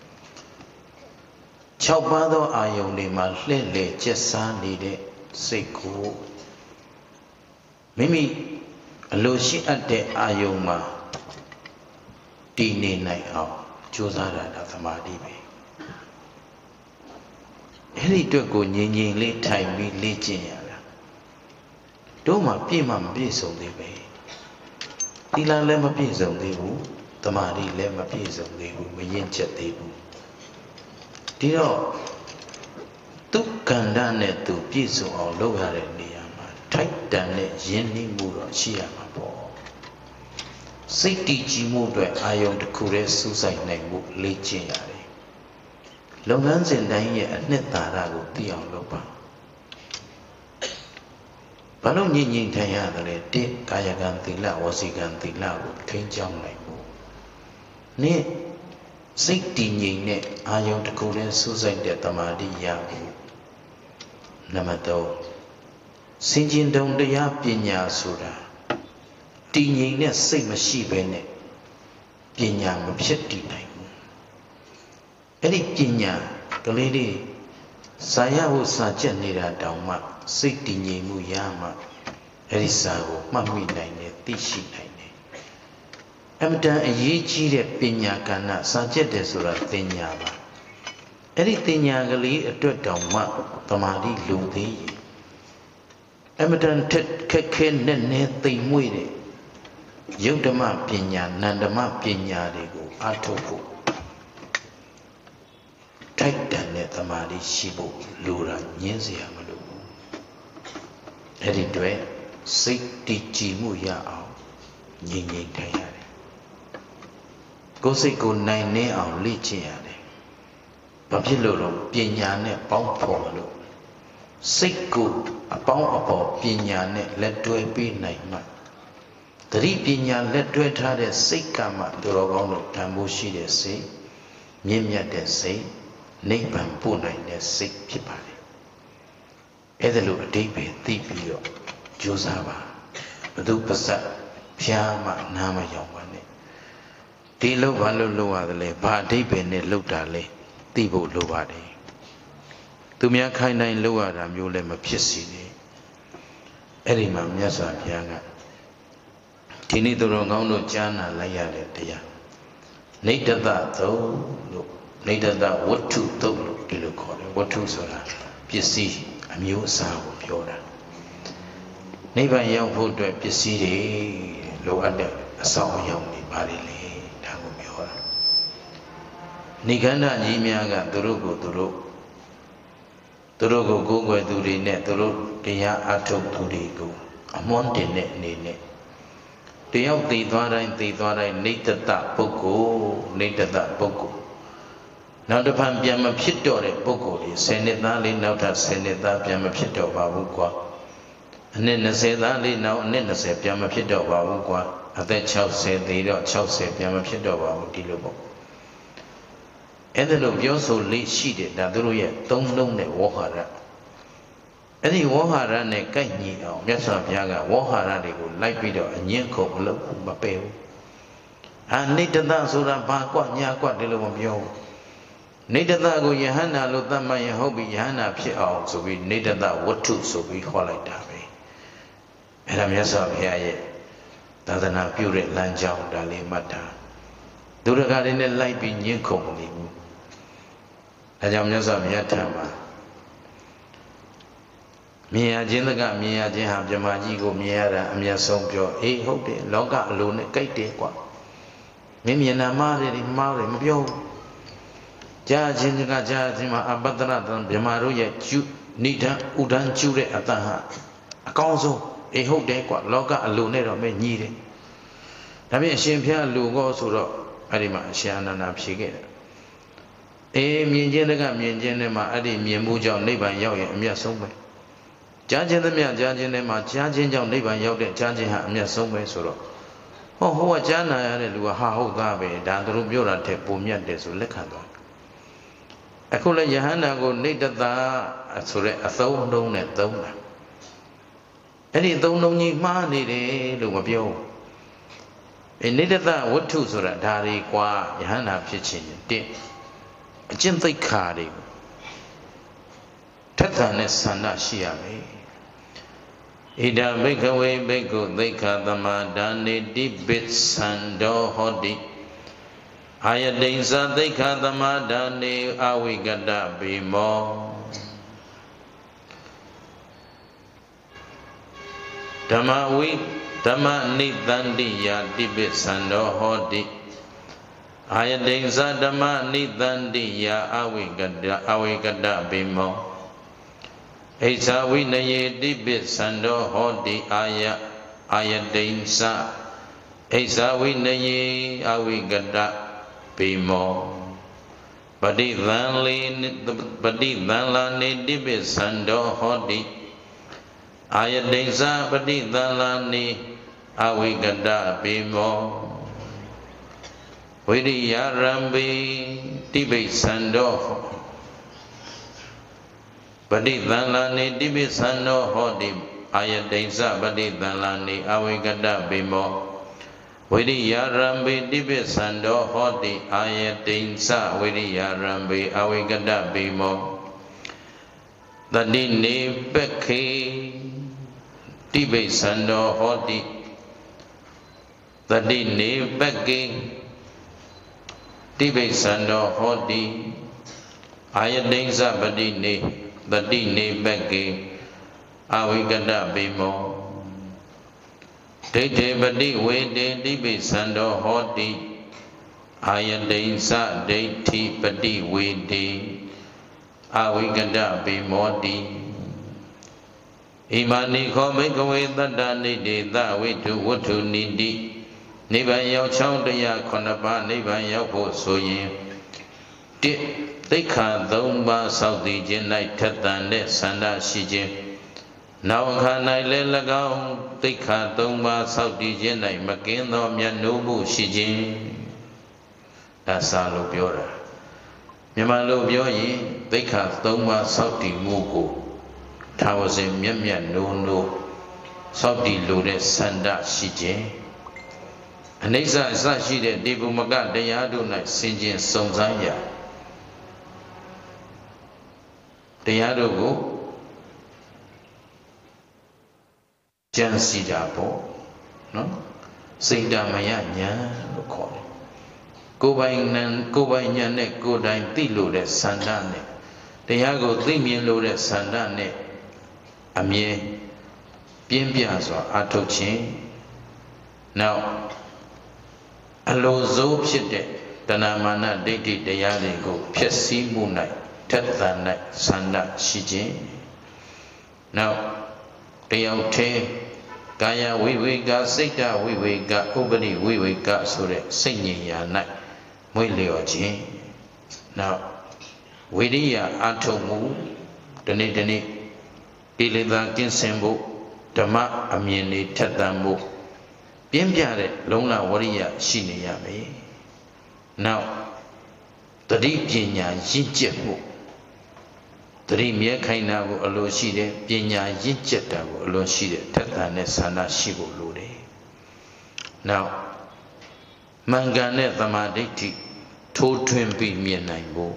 6ပါးသောအာယုန်တွေမှာလှည့်လည်ကျက်စားနေတဲ့စိတ်ကိုမိမိအလိုရှိအပ်တဲ့အာယုန်မှာတည်နေနိုင်အောင်ကြိုးစားတာသမာဓိပဲအဲ့ဒီအတွက်ကိုငြိမ်ငြိမ်လေးထိုင်ပြီးလေ့ကျင့်ရတာတို့မှပြည့်မှမပြည့်စုံသေးပဲသီလလည်းမပြည့်စုံသေးဘူးသမာဓိလည်းမပြည့်စုံသေးဘူးမရင့်ချက်သေးဘူးဒီတော့သူကန္တနဲ့သူပြည့်စုံအောင်လုပ်ရတဲ့နေရာမှာထိုက်တန်တဲ့ယဉ်နှီးမှုတော့ရှိရမှာပေါ့စိတ်တည်ကြည်မှုအတွက်အာယုံတစ်ခုတည်းစူးစိုက်နိုင်မှုလေ့ကျင့်ရတယ်လုပ်ငန်းစဉ်တိုင်းရဲ့အနှစ်သာရကိုသိအောင်လုပ်ပါဘာလို့ညင်ညင်ထိုင်ရတယ်လဲတစ်ကာယကံသီလဝစီကံသီလကိုထိန်းကျောင်းနိုင်ဖို့နှစ်စိတ်တည်ငြိမ်တဲ့အာယုံတစ်ခုတည်းစူးစိုက်တဲ့တမာတိရဖို့နံပါတ်3စင်ကျင်တုံတရားပညာဆိုတာတည်ငြိမ်တဲ့စိတ်မရှိဘဲနဲ့ပညာမဖြစ်တည်နိုင်ဘူးအဲ့ဒီပညာကလေးလေးစာရဖို့စာကျက်နေတာတောင်မှစိတ်တည်ငြိမ်မှုရမှအဲ့ဒီစာကိုမှတ်မိနိုင်တယ်သိရှိနိုင်တယ်အမတန်အရေးကြီးတဲ့ပညာကဏ္ဍစာကျက်တယ်ဆိုတာသင်ညာပါအဲ့ဒီသင်ညာကလေးအတွက်တောင်မှသမာဓိလုံသေးရင်အမတန်ခက်ခဲနဲ့နဲ့သိမ်မွေ့တဲ့ယုတ်ဓမ္မပညာနန္ဓမ္မပညာတွေကိုအားထုတ်ဖို့ထိုက်တန်တဲ့သမာဓိရှိဖို့လိုတာညင်းเสียမလို့အဲ့ဒီတွေ့စိတ်တည်ကြည်မှုရအောင်ငြိမ်ငြိမ်ထိုင်ရတယ်ကိုယ်စိတ်ကိုနိုင်နေအောင်လေ့ကျင့်ရတယ်ဘာဖြစ်လို့လဲပညာနဲ့ပေါင်းဖော်လို့စိတ်ကိုအပေါင်းအပေါ်ပညာနဲ့လက်တွဲပေးနိုင်မှသတိပညာလက်တွဲထားတဲ့စိတ်ကမှသူတော်ကောင်းတို့တန်ဖိုးရှိတဲ့စိတ်မြင့်မြတ်တဲ့စိတ်နိဗ္ဗာန်ပို့နိုင်တဲ့စိတ်ဖြစ်ပါတယ်အဲ့ဒါလိုအတိတ်ပဲသိပြီးတော့ကြိုးစားပါဘသူပစက်ဖျားမှနားမရောက်ပါနဲ့ဒီလောက်ဘာလို့လုပ်ရတယ်လဲဘာအတိတ်ပဲနဲ့လုပ်တာလဲသိဖို့လိုပါတယ်သူများခိုင်းတိုင်းလုပ်ရတာမျိုးလည်းမဖြစ်စီနဲ့အဲ့ဒီမှာမြတ်စွာဘုရားကဒီနေ့သူတော်ကောင်းတို့ကြားနာလိုက်ရတဲ့တရားနိတ္တတသုံးလို့နိတ္တတဝတ္ထုသုံးလို့ဒီလိုခေါ်တယ်ဝတ္ထုဆိုတာပစ္စည်းအမျိုးအစားကိုပြောတာနိဗ္ဗာန်ရောက်ဖို့အတွက်ပစ္စည်းတွေလိုအပ်တဲ့အဆောင်အယောင်တွေပါတယ်လေဒါကိုပြောတာနိဂန္ဓကြီးများကသူတို့ကိုကိုးကွယ်သူတွေနဲ့သူတို့တရားအထုတ်သူတွေကိုအမွန်းတင်တဲ့အနေနဲ့တယောက်သိသွားတိုင်းနိတ္တပုဂ္ဂိုလ်နောက်တစ်ဖန်ပြန်မဖြစ်တော့တဲ့ပုဂ္ဂိုလ်တွေ10နှစ်သားလေးနောက်ထပ်10နှစ်သားပြန်မဖြစ်တော့ပါဘူးကွာအနှစ်20သားလေးနောက်အနှစ်20ပြန်မဖြစ်တော့ပါဘူးကွာအသက်60သေးတော့60ပြန်မဖြစ်တော့ပါဘူးဒီလိုပေါ့အဲ့ဒါလို့ပြောဆိုလေးရှိတယ်ဒါသူတို့ရဲ့သုံးလုံးနဲ့ဝေါဟာရအဲ့ဒီဝေါဟာရနဲ့ကိုက်ညီအောင်မြတ်စွာဘုရားကဝေါဟာရတွေကိုလိုက်ပြီးတော့အငင်းခုန်မလုပ်မပယ်ဘူးနိတ္တတဆိုတာဘာကွညာကွဒီလိုမပြောဘူးနိတ္တတကိုယဟန္တာလို့သတ်မှတ်ရင်ဟုတ်ပြီယဟန္တာဖြစ်အောင်ဆိုပြီးနိတ္တတဝတ္ထုဆိုပြီးခေါ်လိုက်တာပဲအဲ့ဒါမြတ်စွာဘုရားရဲ့သာသနာပြုတဲ့လမ်းကြောင်းဒါလေးမှတ်တာသူရကလေးနဲ့လိုက်ပြီးညှင်းခုန်နေဘူးဒါကြောင့်မြတ်စွာဘုရားထံမှာမြင်ရခြင်းတကမြင်ရခြင်းဟာမြမကြီးကိုမြင်ရတာအမျက်ဆုံးပြောအေးဟုတ်တယ်လောကအလိုနဲ့ကြိုက်တယ်ကွာမင်းမြင်နာမှားတယ်မှားတယ်မပြောဘူးကြားခြင်းကကြားခြင်းမှာအပတ္တရတံမြမတို့ရဲ့ကျုနိဒံဥဒံကျုတဲ့အတ္တဟာအကောင်းဆုံးအေးဟုတ်တယ်ကွာလောကအလိုနဲ့တော့မင်းညီးတယ်ဒါဖြင့်အရှင်ဘုရားလူကောဆိုတော့အဲ့ဒီမှာအရှင်အနန္ဒာဖြေခဲ့တယ်အေးမြင်ခြင်းတကမြင်ခြင်းနဲ့မှာအဲ့ဒီမြင်မှုကြောင့်နိဗ္ဗာန်ရောက်ရင်အမျက်ဆုံးပဲကြားခြင်းသမျှကြားခြင်းနဲ့မှာကြားခြင်းကြောင့်နိဗ္ဗာန်ရောက်တဲ့ကြားခြင်းဟာအမျက်ဆုံးပဲဆိုတော့ဟိုကကြားနာရတဲ့လူကဟာဟုတ်သားပဲဒါသူတို့ပြောတာထက်ပုံမြတ်တယ်ဆိုလက်ခံသွားအခုလည်းယဟန္တာကိုနေတ္တဆိုတဲ့အသုံးအနှုန်းနဲ့သုံးတာအဲ့ဒီသုံးလုံးကြီးမှားနေတယ်လို့မပြောဘူးနေတ္တဝတ္ထုဆိုတာဒါတွေကွာယဟန္တာဖြစ်ခြင်းတစ်အကျင့်သိက္ခာတွေထက်သန်တဲ့ဆန္ဒရှိရမယ်ဣဒံဘိက္ခဝေဘိက္ခုသိက္ခာသမဒါနေတိပိသန္တောဟောတိအာယတိန်သသိက္ခာသမဒါနေအဝိကတဗေမောဓမ္မဝိဓမ္မနိတန္တိယာတိပိသန္တောဟောတိအာယတိန်သဓမ္မနိတန္တိယာအဝိကတဗေမောဣဇာဝိနယေတိပိသန္တောဟောတိအာယတိန်သဣဇာဝိနယေအဝိကတဗေမောပฏิသံလာနေတိပိသန္တောဟောတိအာယတိန်သပฏิသံလာနေအဝိကတဗေမောဝိရိယရံပိတိပိသန္တောပฏิသံလာနေတိပိသန္တောဟောတိအာယတိန်သပฏิသံလာနေအဝိကတဗေမောဝိရိယရံပိတိပိသန္တောဟောတိအာယတိန်သဝိရိယရံပိအဝိကတဗေမောတတိနေပက္ခေတိပိသန္တောဟောတိတတိနေပက္ခေတိပိသန္တောဟောတိအာယတိန်သပတိနေတတိနေပက္ခေအဝိကတဗေမောဒိဋ္ဌိပတိဝေတေတိပိသန္တောဟောတိအာယတိန်သဒိဋ္ဌိပတိဝေတေအဝိကတဗေမောတိဣမာနိခောဘိက္ခဝေတတ္တနိတေသဝိတုဝတ္ထုနိတိနိဗ္ဗာန်ရောက်ချောင်းတရား9ပါးနိဗ္ဗာန်ရောက်ဖို့ဆိုရင်တစ်သိက္ခာ3ပါးစောင့်တည်ခြင်း၌ထက်သန်တဲ့ဆန္ဒရှိခြင်းနောက်အခါ၌လည်း၎င်းသိက္ခာ3ပါးစောင့်တည်ခြင်း၌မကင်းသောမြတ်နိုးမှုရှိခြင်းဒါစာလို့ပြောတာမြန်မာလိုပြောရင်သိက္ခာ3ပါးစောင့်တည်မှုကိုထာဝစဉ်မြတ်မြတ်နိုးနိုးစောင့်တည်လိုတဲ့ဆန္ဒရှိခြင်းအနိစ္စအစရှိတဲ့ဒီဘုမကတရားတို့၌ဆင်ခြင်စုံစမ်းရတရားတို့ကိုကြံစီတာပေါ့နော်စိတ်တမယညာလို့ခေါ်တယ်ကိုယ်ပိုင်ဉာဏ်နဲ့ကိုယ်တိုင်သိလို့တဲ့ဆန္ဒနဲ့တရားကိုသိမြင်လို့တဲ့ဆန္ဒနဲ့အမြဲပြင်းပြစွာအားထုတ်ခြင်းနောက်အလိုစိုးဖြစ်တဲ့တဏမာနဒိဋ္ဌိတရားတွေကိုဖျက်ဆီးမှု၌ထက်သန်၌ဆန္ဒရှိခြင်းနောက်တယောက်တည်းကာယဝိဝေကစိတ်တဝိဝေကဥပရိဝိဝေကဆိုတဲ့စိတ်ဉာဏ်ရာ၌မွေ့လျော်ခြင်းနောက်ဝိရိယအထုံမှုဒီနေ့ကိလေသာကင်းစင်ဖို့ဓမ္မအမြင်တွေထက်သန်ဖို့ပြင်းပြတဲ့လုံလဝရိယရှိနေရမယ်နောက်တတိပညာရင့်ကျက်မှုတတိမြဲခိုင်တာကိုအလိုရှိတယ်ပညာရင့်ကျက်တာကိုအလိုရှိတယ်ထက်သန်တဲ့ဆန္ဒရှိဖို့လိုတယ်နောက်မှန်ကန်တဲ့သမာဓိဋ္ဌိထိုးထွင်းပြီးမြင်နိုင်ဖို့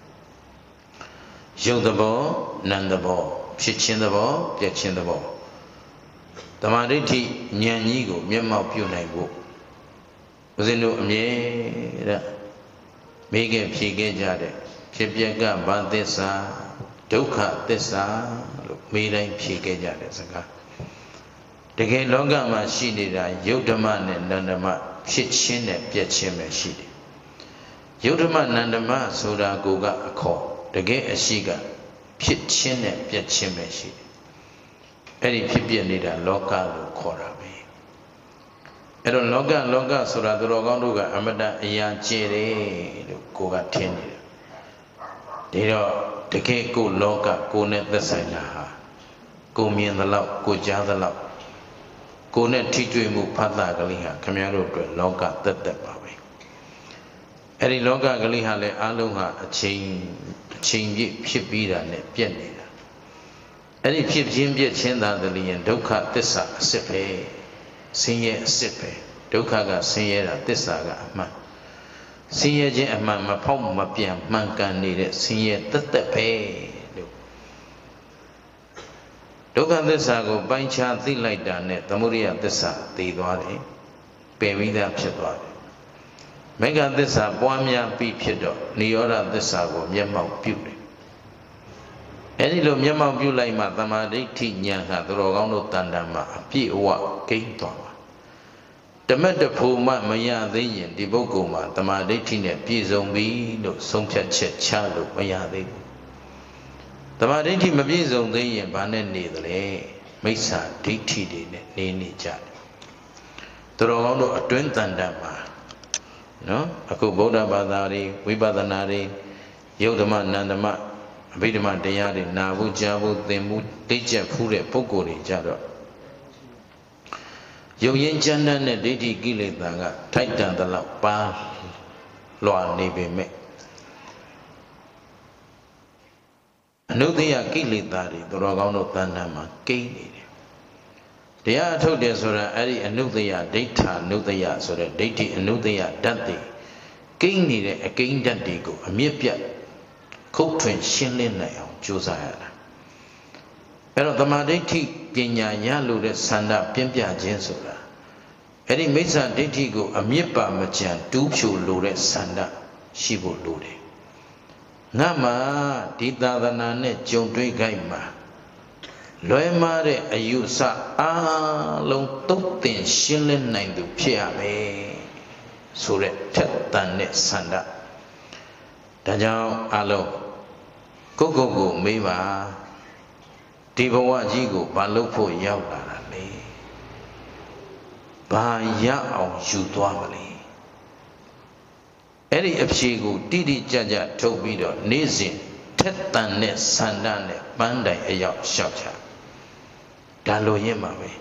ရုပ်သဘောနာမ်သဘောဖြစ်ခြင်းသဘောပြည့်ခြင်းသဘောသမာဓိဋ္ဌိဉာဏ်ကြီးကိုမျက်မှောက်ပြုနိုင်ဖို့ဦးဇင်းတို့အမြဲတမ်းမိခင်ဖြေခဲ့ကြတဲ့ဖြစ်ပျက်ကဘာသစ္စာဒုက္ခသစ္စာလို့မိတိုင်းဖြေခဲ့ကြတဲ့စကားတကယ်လောကမှာရှိနေတာယုတ်ဓမ္မနဲ့နန္ဓမ္မဖြစ်ချင်းနဲ့ပြည့်ချင်းပဲရှိတယ်ယုတ်ဓမ္မနန္ဓမ္မဆိုတာကိုကအခေါ်တကယ်အရှိကဖြစ်ချင်းနဲ့ပြည့်ချင်းပဲရှိတယ်အဲ့ဒီဖြစ်ပြနေတာလောကလို့ခေါ်တာပဲအဲ့တော့လောကဆိုတာသူတော်ကောင်းတို့ကအမတန်အရာကျယ်တယ်လို့ကိုကထင်နေတယ်ဒီတော့တကယ်ကိုလောကကိုနဲ့သက်ဆိုင်တာဟာကိုမြင်သလောက်ကိုကြားသလောက်ကိုနဲ့ထိတွေ့မှုဖတ်တာကလေးဟာခင်ဗျားတို့အတွက်လောကသက်ပါပဲအဲ့ဒီလောကကလေးဟာလည်းအလုံးဟာအချိန်ပြည့်ဖြစ်ပြီးတာနဲ့ပြည့်နေတာအဲ့ဒီဖြစ်ခြင်းပြည့်ချင်းသာတည်းရင်ဒုက္ခသစ္စာအစစ်ပဲဆင်းရဲအစစ်ပဲဒုက္ခကဆင်းရဲတာသစ္စာကအမှန်ဆင်းရဲခြင်းအမှန်မဖောက်မပြန်မှန်ကန်နေတဲ့ဆင်းရဲသက်ပဲလို့ဒုက္ခသစ္စာကိုပိုင်းခြားသိလိုက်တာနဲ့သမုဒိယသစ္စာသိသွားတယ်ပယ်ပြီးသားဖြစ်သွားတယ်မေဃသစ္စာပွားများပြီးဖြစ်တော့နိရောဓသစ္စာကိုမျက်မှောက်ပြုတယ်အဲဒီလိုမျက်မှောက်ပြုလိုက်မှသမာဓိဋ္ဌိဉာဏ်ဟာသူတော်ကောင်းတို့တန်တန်မှာအပြည့်အဝကိန်းသွားပါတမက်တဖို့မှမရသေးရင်ဒီပုဂ္ဂိုလ်မှာသမာဓိဋ္ဌိနဲ့ပြည့်စုံပြီလို့ဆုံးဖြတ်ချက်ချလို့မရသေးဘူးသမာဓိဋ္ဌိမပြည့်စုံသေးရင်ဘာနဲ့နေသလဲမိစ္ဆာဒိဋ္ဌိတွေနဲ့နေကြတယ်သူတော်ကောင်းတို့အတွင်းတန်တန်မှာနော်အခုဗုဒ္ဓဘာသာတွေဝိပဿနာတွေယုတ်ဓမ္မနန္ဓမ္မအဘိဓမ္မတရားတွေနာဖို့ကြားဖို့သင်ဖို့သိကျက်ဖူးတဲ့ပုဂ္ဂိုလ်တွေကြတော့ယုံရင်ကျမ်းတဲ့ဒိဋ္ဌိကိလေသာကထိုက်တန်သလောက်ပါလွာနေပေမဲ့အနုတ္တယကိလေသာတွေသူတော်ကောင်းတို့တဏ္ဍာမှာကိန်းနေတယ်တရားအထုတ်တယ်ဆိုတာအဲ့ဒီအနုတ္တယဒိဋ္ဌာနုတ္တယဆိုတဲ့ဒိဋ္ဌိအနုတ္တယဓာတ်တွေကိန်းနေတဲ့အကိန်းဓာတ်တွေကိုအမြင့်ပြတ်ခုတ်ထွင်ရှင်းလင်းနိုင်အောင်ကြိုးစားရတာအဲ့တော့သမာဓိဋ္ဌိပညာရလို့တဲ့ဆန္ဒပြင်းပြခြင်းဆိုတာအဲ့ဒီမိစ္ဆာဒိဋ္ဌိကိုအမြင့်ပါမကြံတူးဖြူလို့တဲ့ဆန္ဒရှိဖို့လိုတယ်ငါမှဒီသာသနာနဲ့ကြုံတွေ့ခိုက်မှာလွယ်မာတဲ့အယူဆအားလုံးသုတ်သင်ရှင်းလင်းနိုင်သူဖြစ်ရမယ်ဆိုတဲ့ထက်သန်တဲ့ဆန္ဒဒါကြောင့်အလုံးကိုမေးပါဒီဘဝကြီးကိုဘာလို့ဖို့ရောက်လာတာလဲဘာရအောင်ယူသွားမလဲအဲ့ဒီအဖြေကိုတိတိကျကျထုတ်ပြီးတော့နေ့စဉ်ထက်သန်တဲ့ဆန္ဒနဲ့ပန်းတိုင်အရောက်လျှောက်ချဒါလိုရင်းပါပဲ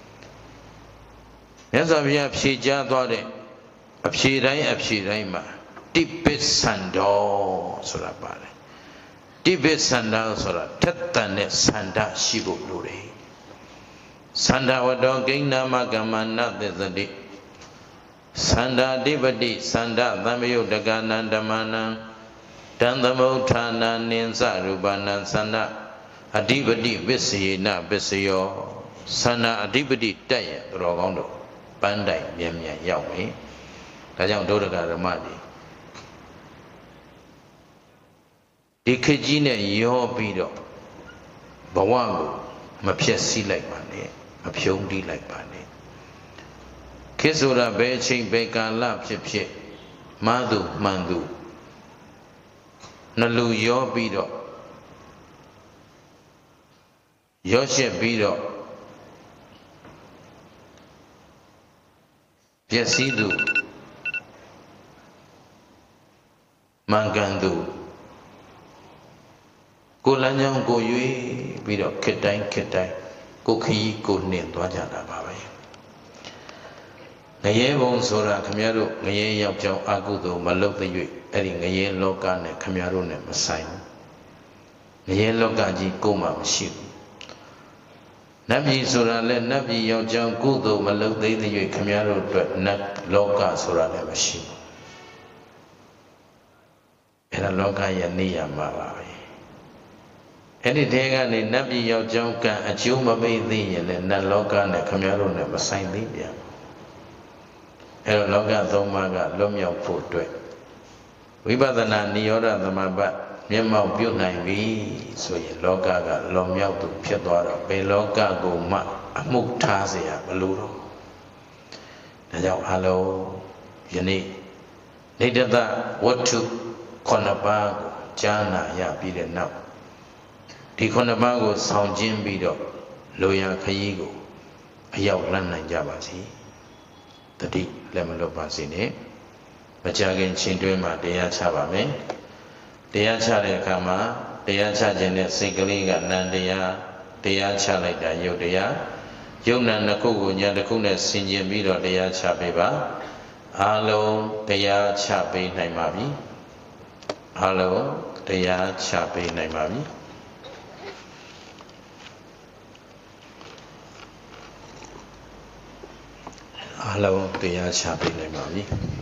မြတ်စွာဘုရားဖြေကြားသွားတဲ့အဖြေတိုင်းမှာတိပစ္ဆန္ဒောဆိုတာပါတယ်တိပစ္ဆန္ဒောဆိုတာထက်သန်တဲ့ဆန္ဒရှိဖို့လိုတယ်သန္တာဝတ္တောကိဏ္ဏမကမ္မနသစ္စတိသန္တာဓိပတိသန္တာသမယုတ်တကနံဓမ္မနံတံသမုဋ္ဌာနာနိသရူပနံသန္တာအဓိပတိပစ္စယေနပစ္စယောသန္တာအဓိပတိတက်ရသူတော်ကောင်းတို့ပန်းတိုင်မြန်မြန်ရောက်ပြီဒါကြောင့်ဒုဒကဓမ္မတွေဒီခေတ်ကြီးနဲ့ရောပြီးတော့ဘဝကိုမဖြက်စီးလိုက်ပါနဲ့မဖြုံးတီးလိုက်ပါနဲ့ခေတ်ဆိုတာဘယ်အချိန်ဘယ်ကာလဖြစ်မာသူမှန်သူနှလူရောပြီးတော့ရောရှက်ပြီးတော့ပျက်စီးသူမှန်ကန်သူကိုလမ်းကြောင်းကိုရွေးပြီးတော့ခက်တိုင်းကိုခရီးကိုနှင်သွားကြတာပါပဲငရဲဘုံဆိုတာခမရတို့ငရဲရောက်ကြောင်းအကုသိုလ်မလုပ်တဲ့၍အဲ့ဒီငရဲလောကနဲ့ခမရတို့နဲ့မဆိုင်ဘူးငရဲလောကကြီးကိုမှမရှိဘူးနတ်ပြည်ဆိုတာလည်းနတ်ပြည်ရောက်ကြောင်းကုသိုလ်မလုပ်သေးတဲ့၍ခမရတို့အတွက်နတ်လောကဆိုတာလည်းမရှိဘူးအဲ့ဒါလောကရဲ့နေရာမှာပါပဲအဲ့ဒီတဲကနေနတ်ပြည်ရောက်ကြောင်းကံအကျိုးမပေးသေးရင်လည်းနတ်လောကနဲ့ခမရတို့နဲ့မဆိုင်သေးပြန်အဲ့တော့လောကသုံးပါးကလွတ်မြောက်ဖို့အတွက်ဝိပဿနာနိရောဓသမပတ်မျက်မှောက်ပြုနိုင်ပြီဆိုရင်လောကကလွန်မြောက်သူဖြစ်သွားတော့ဘယ်လောကကိုမှအမှုထားเสียမလို့တော့ဒါကြောင့်အလုံးယနေ့နေတ္တဝတ္ထု9ပါးကိုကြားနာရပြီးတဲ့နောက်ဒီ9ပါးကိုဆောင်ကျင်းပြီးတော့လိုရာခရီးကိုအရောက်လန်းနိုင်ကြပါစေတတိလည်းမလွတ်ပါစေနဲ့မကြခင်ချင်းတွင်းမှာတရားချပါမယ်တရားချတဲ့အခါမှာတရားချခြင်းနဲ့စိတ်ကလေးကနံတရားချလိုက်တာယုတ်တရားယုတ်နံတစ်ခုကိုညာတစ်ခုနဲ့ဆင်ခြင်ပြီးတော့တရားချပေးပါအားလုံးတရားချပေးနိုင်ပါပြီအားလုံးတရားချပေးနိုင်ပါပြီအားလုံးတရားချပေးနိုင်ပါပြီ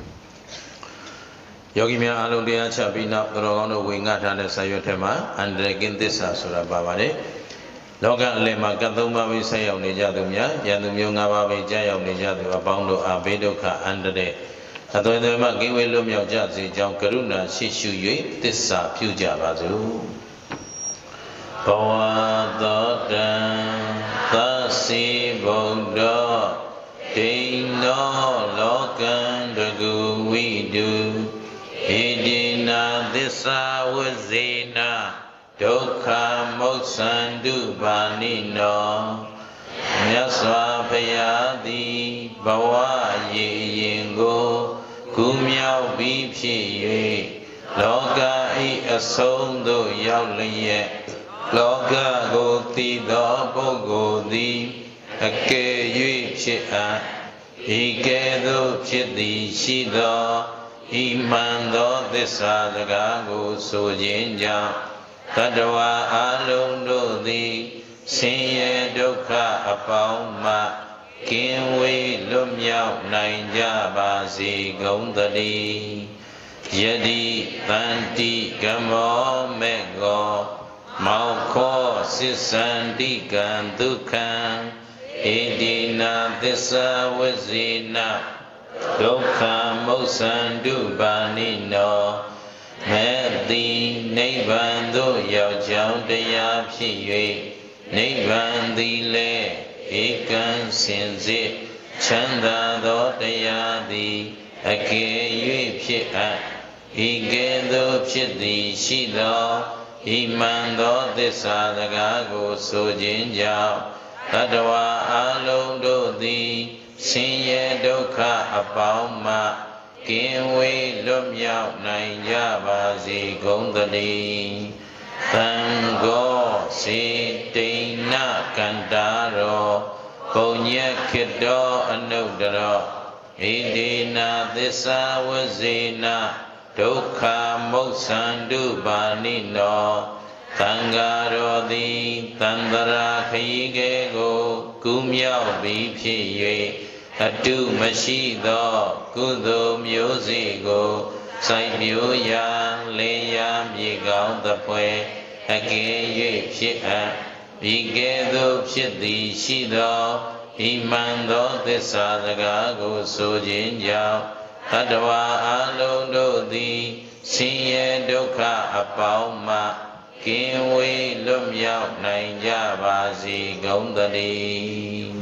ယောဂီများအားလုံးတရားချပြီးနောက်တော်ကောင်းတို့ဝေငှထားတဲ့ဆာရွက်ထဲမှာအန္တရာယ်ကင်းသစ္စာဆိုတာပါပါတယ်လောကအလယ်မှာကတ်သုံးပါးပြီးဆက်ရောက်နေကြသူများယန္တုမျိုး၅ပါးပြီးကြားရောက်နေကြသူအပေါင်းတို့အားဘေးဒုက္ခအန္တရာယ်အသွင်သွင်မှကင်းဝေးလွတ်မြောက်ကြစေကြောင်းကရုဏာရှိရှု၍သစ္စာပြုကြပါစို့ဘဝသောတံသစီဗုဒ္ဓဒိဏောလောကံတကူဝိတုဣတိနာသစ္စာဝဇေနဒုက္ခမုတ်ဆန္တုပါဏိနောမြတ်စွာဘုရားသည်ဘဝရေရင်ကိုကူးမြောက်ပြီးဖြစ်၍လောက၏အဆုံးသို့ရောက်လျက်လောကကိုသိသောပုဂ္ဂိုလ်သည်အကယ်၍ဖြစ်အပ်ဤကဲ့သို့ဖြစ်သည်ရှိသောဤမှန်သောသစ္စာစကားကိုဆိုခြင်းကြောင့်တတ္တဝါအလုံးတို့သည်ဆင်းရဲဒုက္ခအပေါင်းမှကင်းဝေးလွတ်မြောက်နိုင်ကြပါစေကုန်သတည်းယတိတန္တိကမောမေကောမောခောစိစန္တိကံဒုက္ခံဣတိနာသစ္စာဝဇေနဒုက္ခမုတ်ဆန္တုပါဏိနောမေတိနိဗ္ဗာန်သို့ရောက်ကြောင်းတရားဖြစ်၍နိဗ္ဗာန်သည်လည်းဧကံစင်စစ်ချမ်းသာသောတရားသည်အကယ်၍ဖြစ်အပ်ဤကဲ့သို့ဖြစ်သည်ရှိသောဤမှန်သောသစ္စာစကားကိုဆိုခြင်းကြောင့်တတ္တဝါအလုံးတို့သည်ဆင်းရဲဒုက္ခအပေါင်းမှကင်းဝေးလွတ်မြောက်နိုင်ကြပါစေကုန်သတည်းသံဃောစေတိဏကန္တာရောပုညခေတ္တောအနုတ္တရောဣတိနာသစ္စာဝဇေနဒုက္ခမုတ်ဆန္တုပါဏိနောသံဃာရောသည်တန္တရာခရီးကဲကိုကူးမြောက်ပြီးဖြစ်၍အတုမရှိသောကုသိုလ်မျိုးစေ့ကိုစိုက်ပျိုးရာလင်းရာမြေကောင်းသဖွယ်အကယ်၍ဖြစ်အပ်ဤကဲ့သို့ဖြစ်သည်ရှိသောဤမှန်သောသစ္စာစကားကိုဆိုခြင်းကြောင့်တတ္တဝါအလုံးတို့သည်ဆင်းရဲဒုက္ခအပေါင်းမှကင်းဝေးလွတ်မြောက်နိုင်ကြပါစေကုန်သတည်း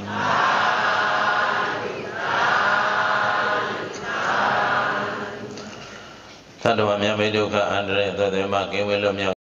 သတ္တဝါများဘေးဒုက္ခအန္တရာယ်သို့မှကင်းဝေးလွတ်မြောက်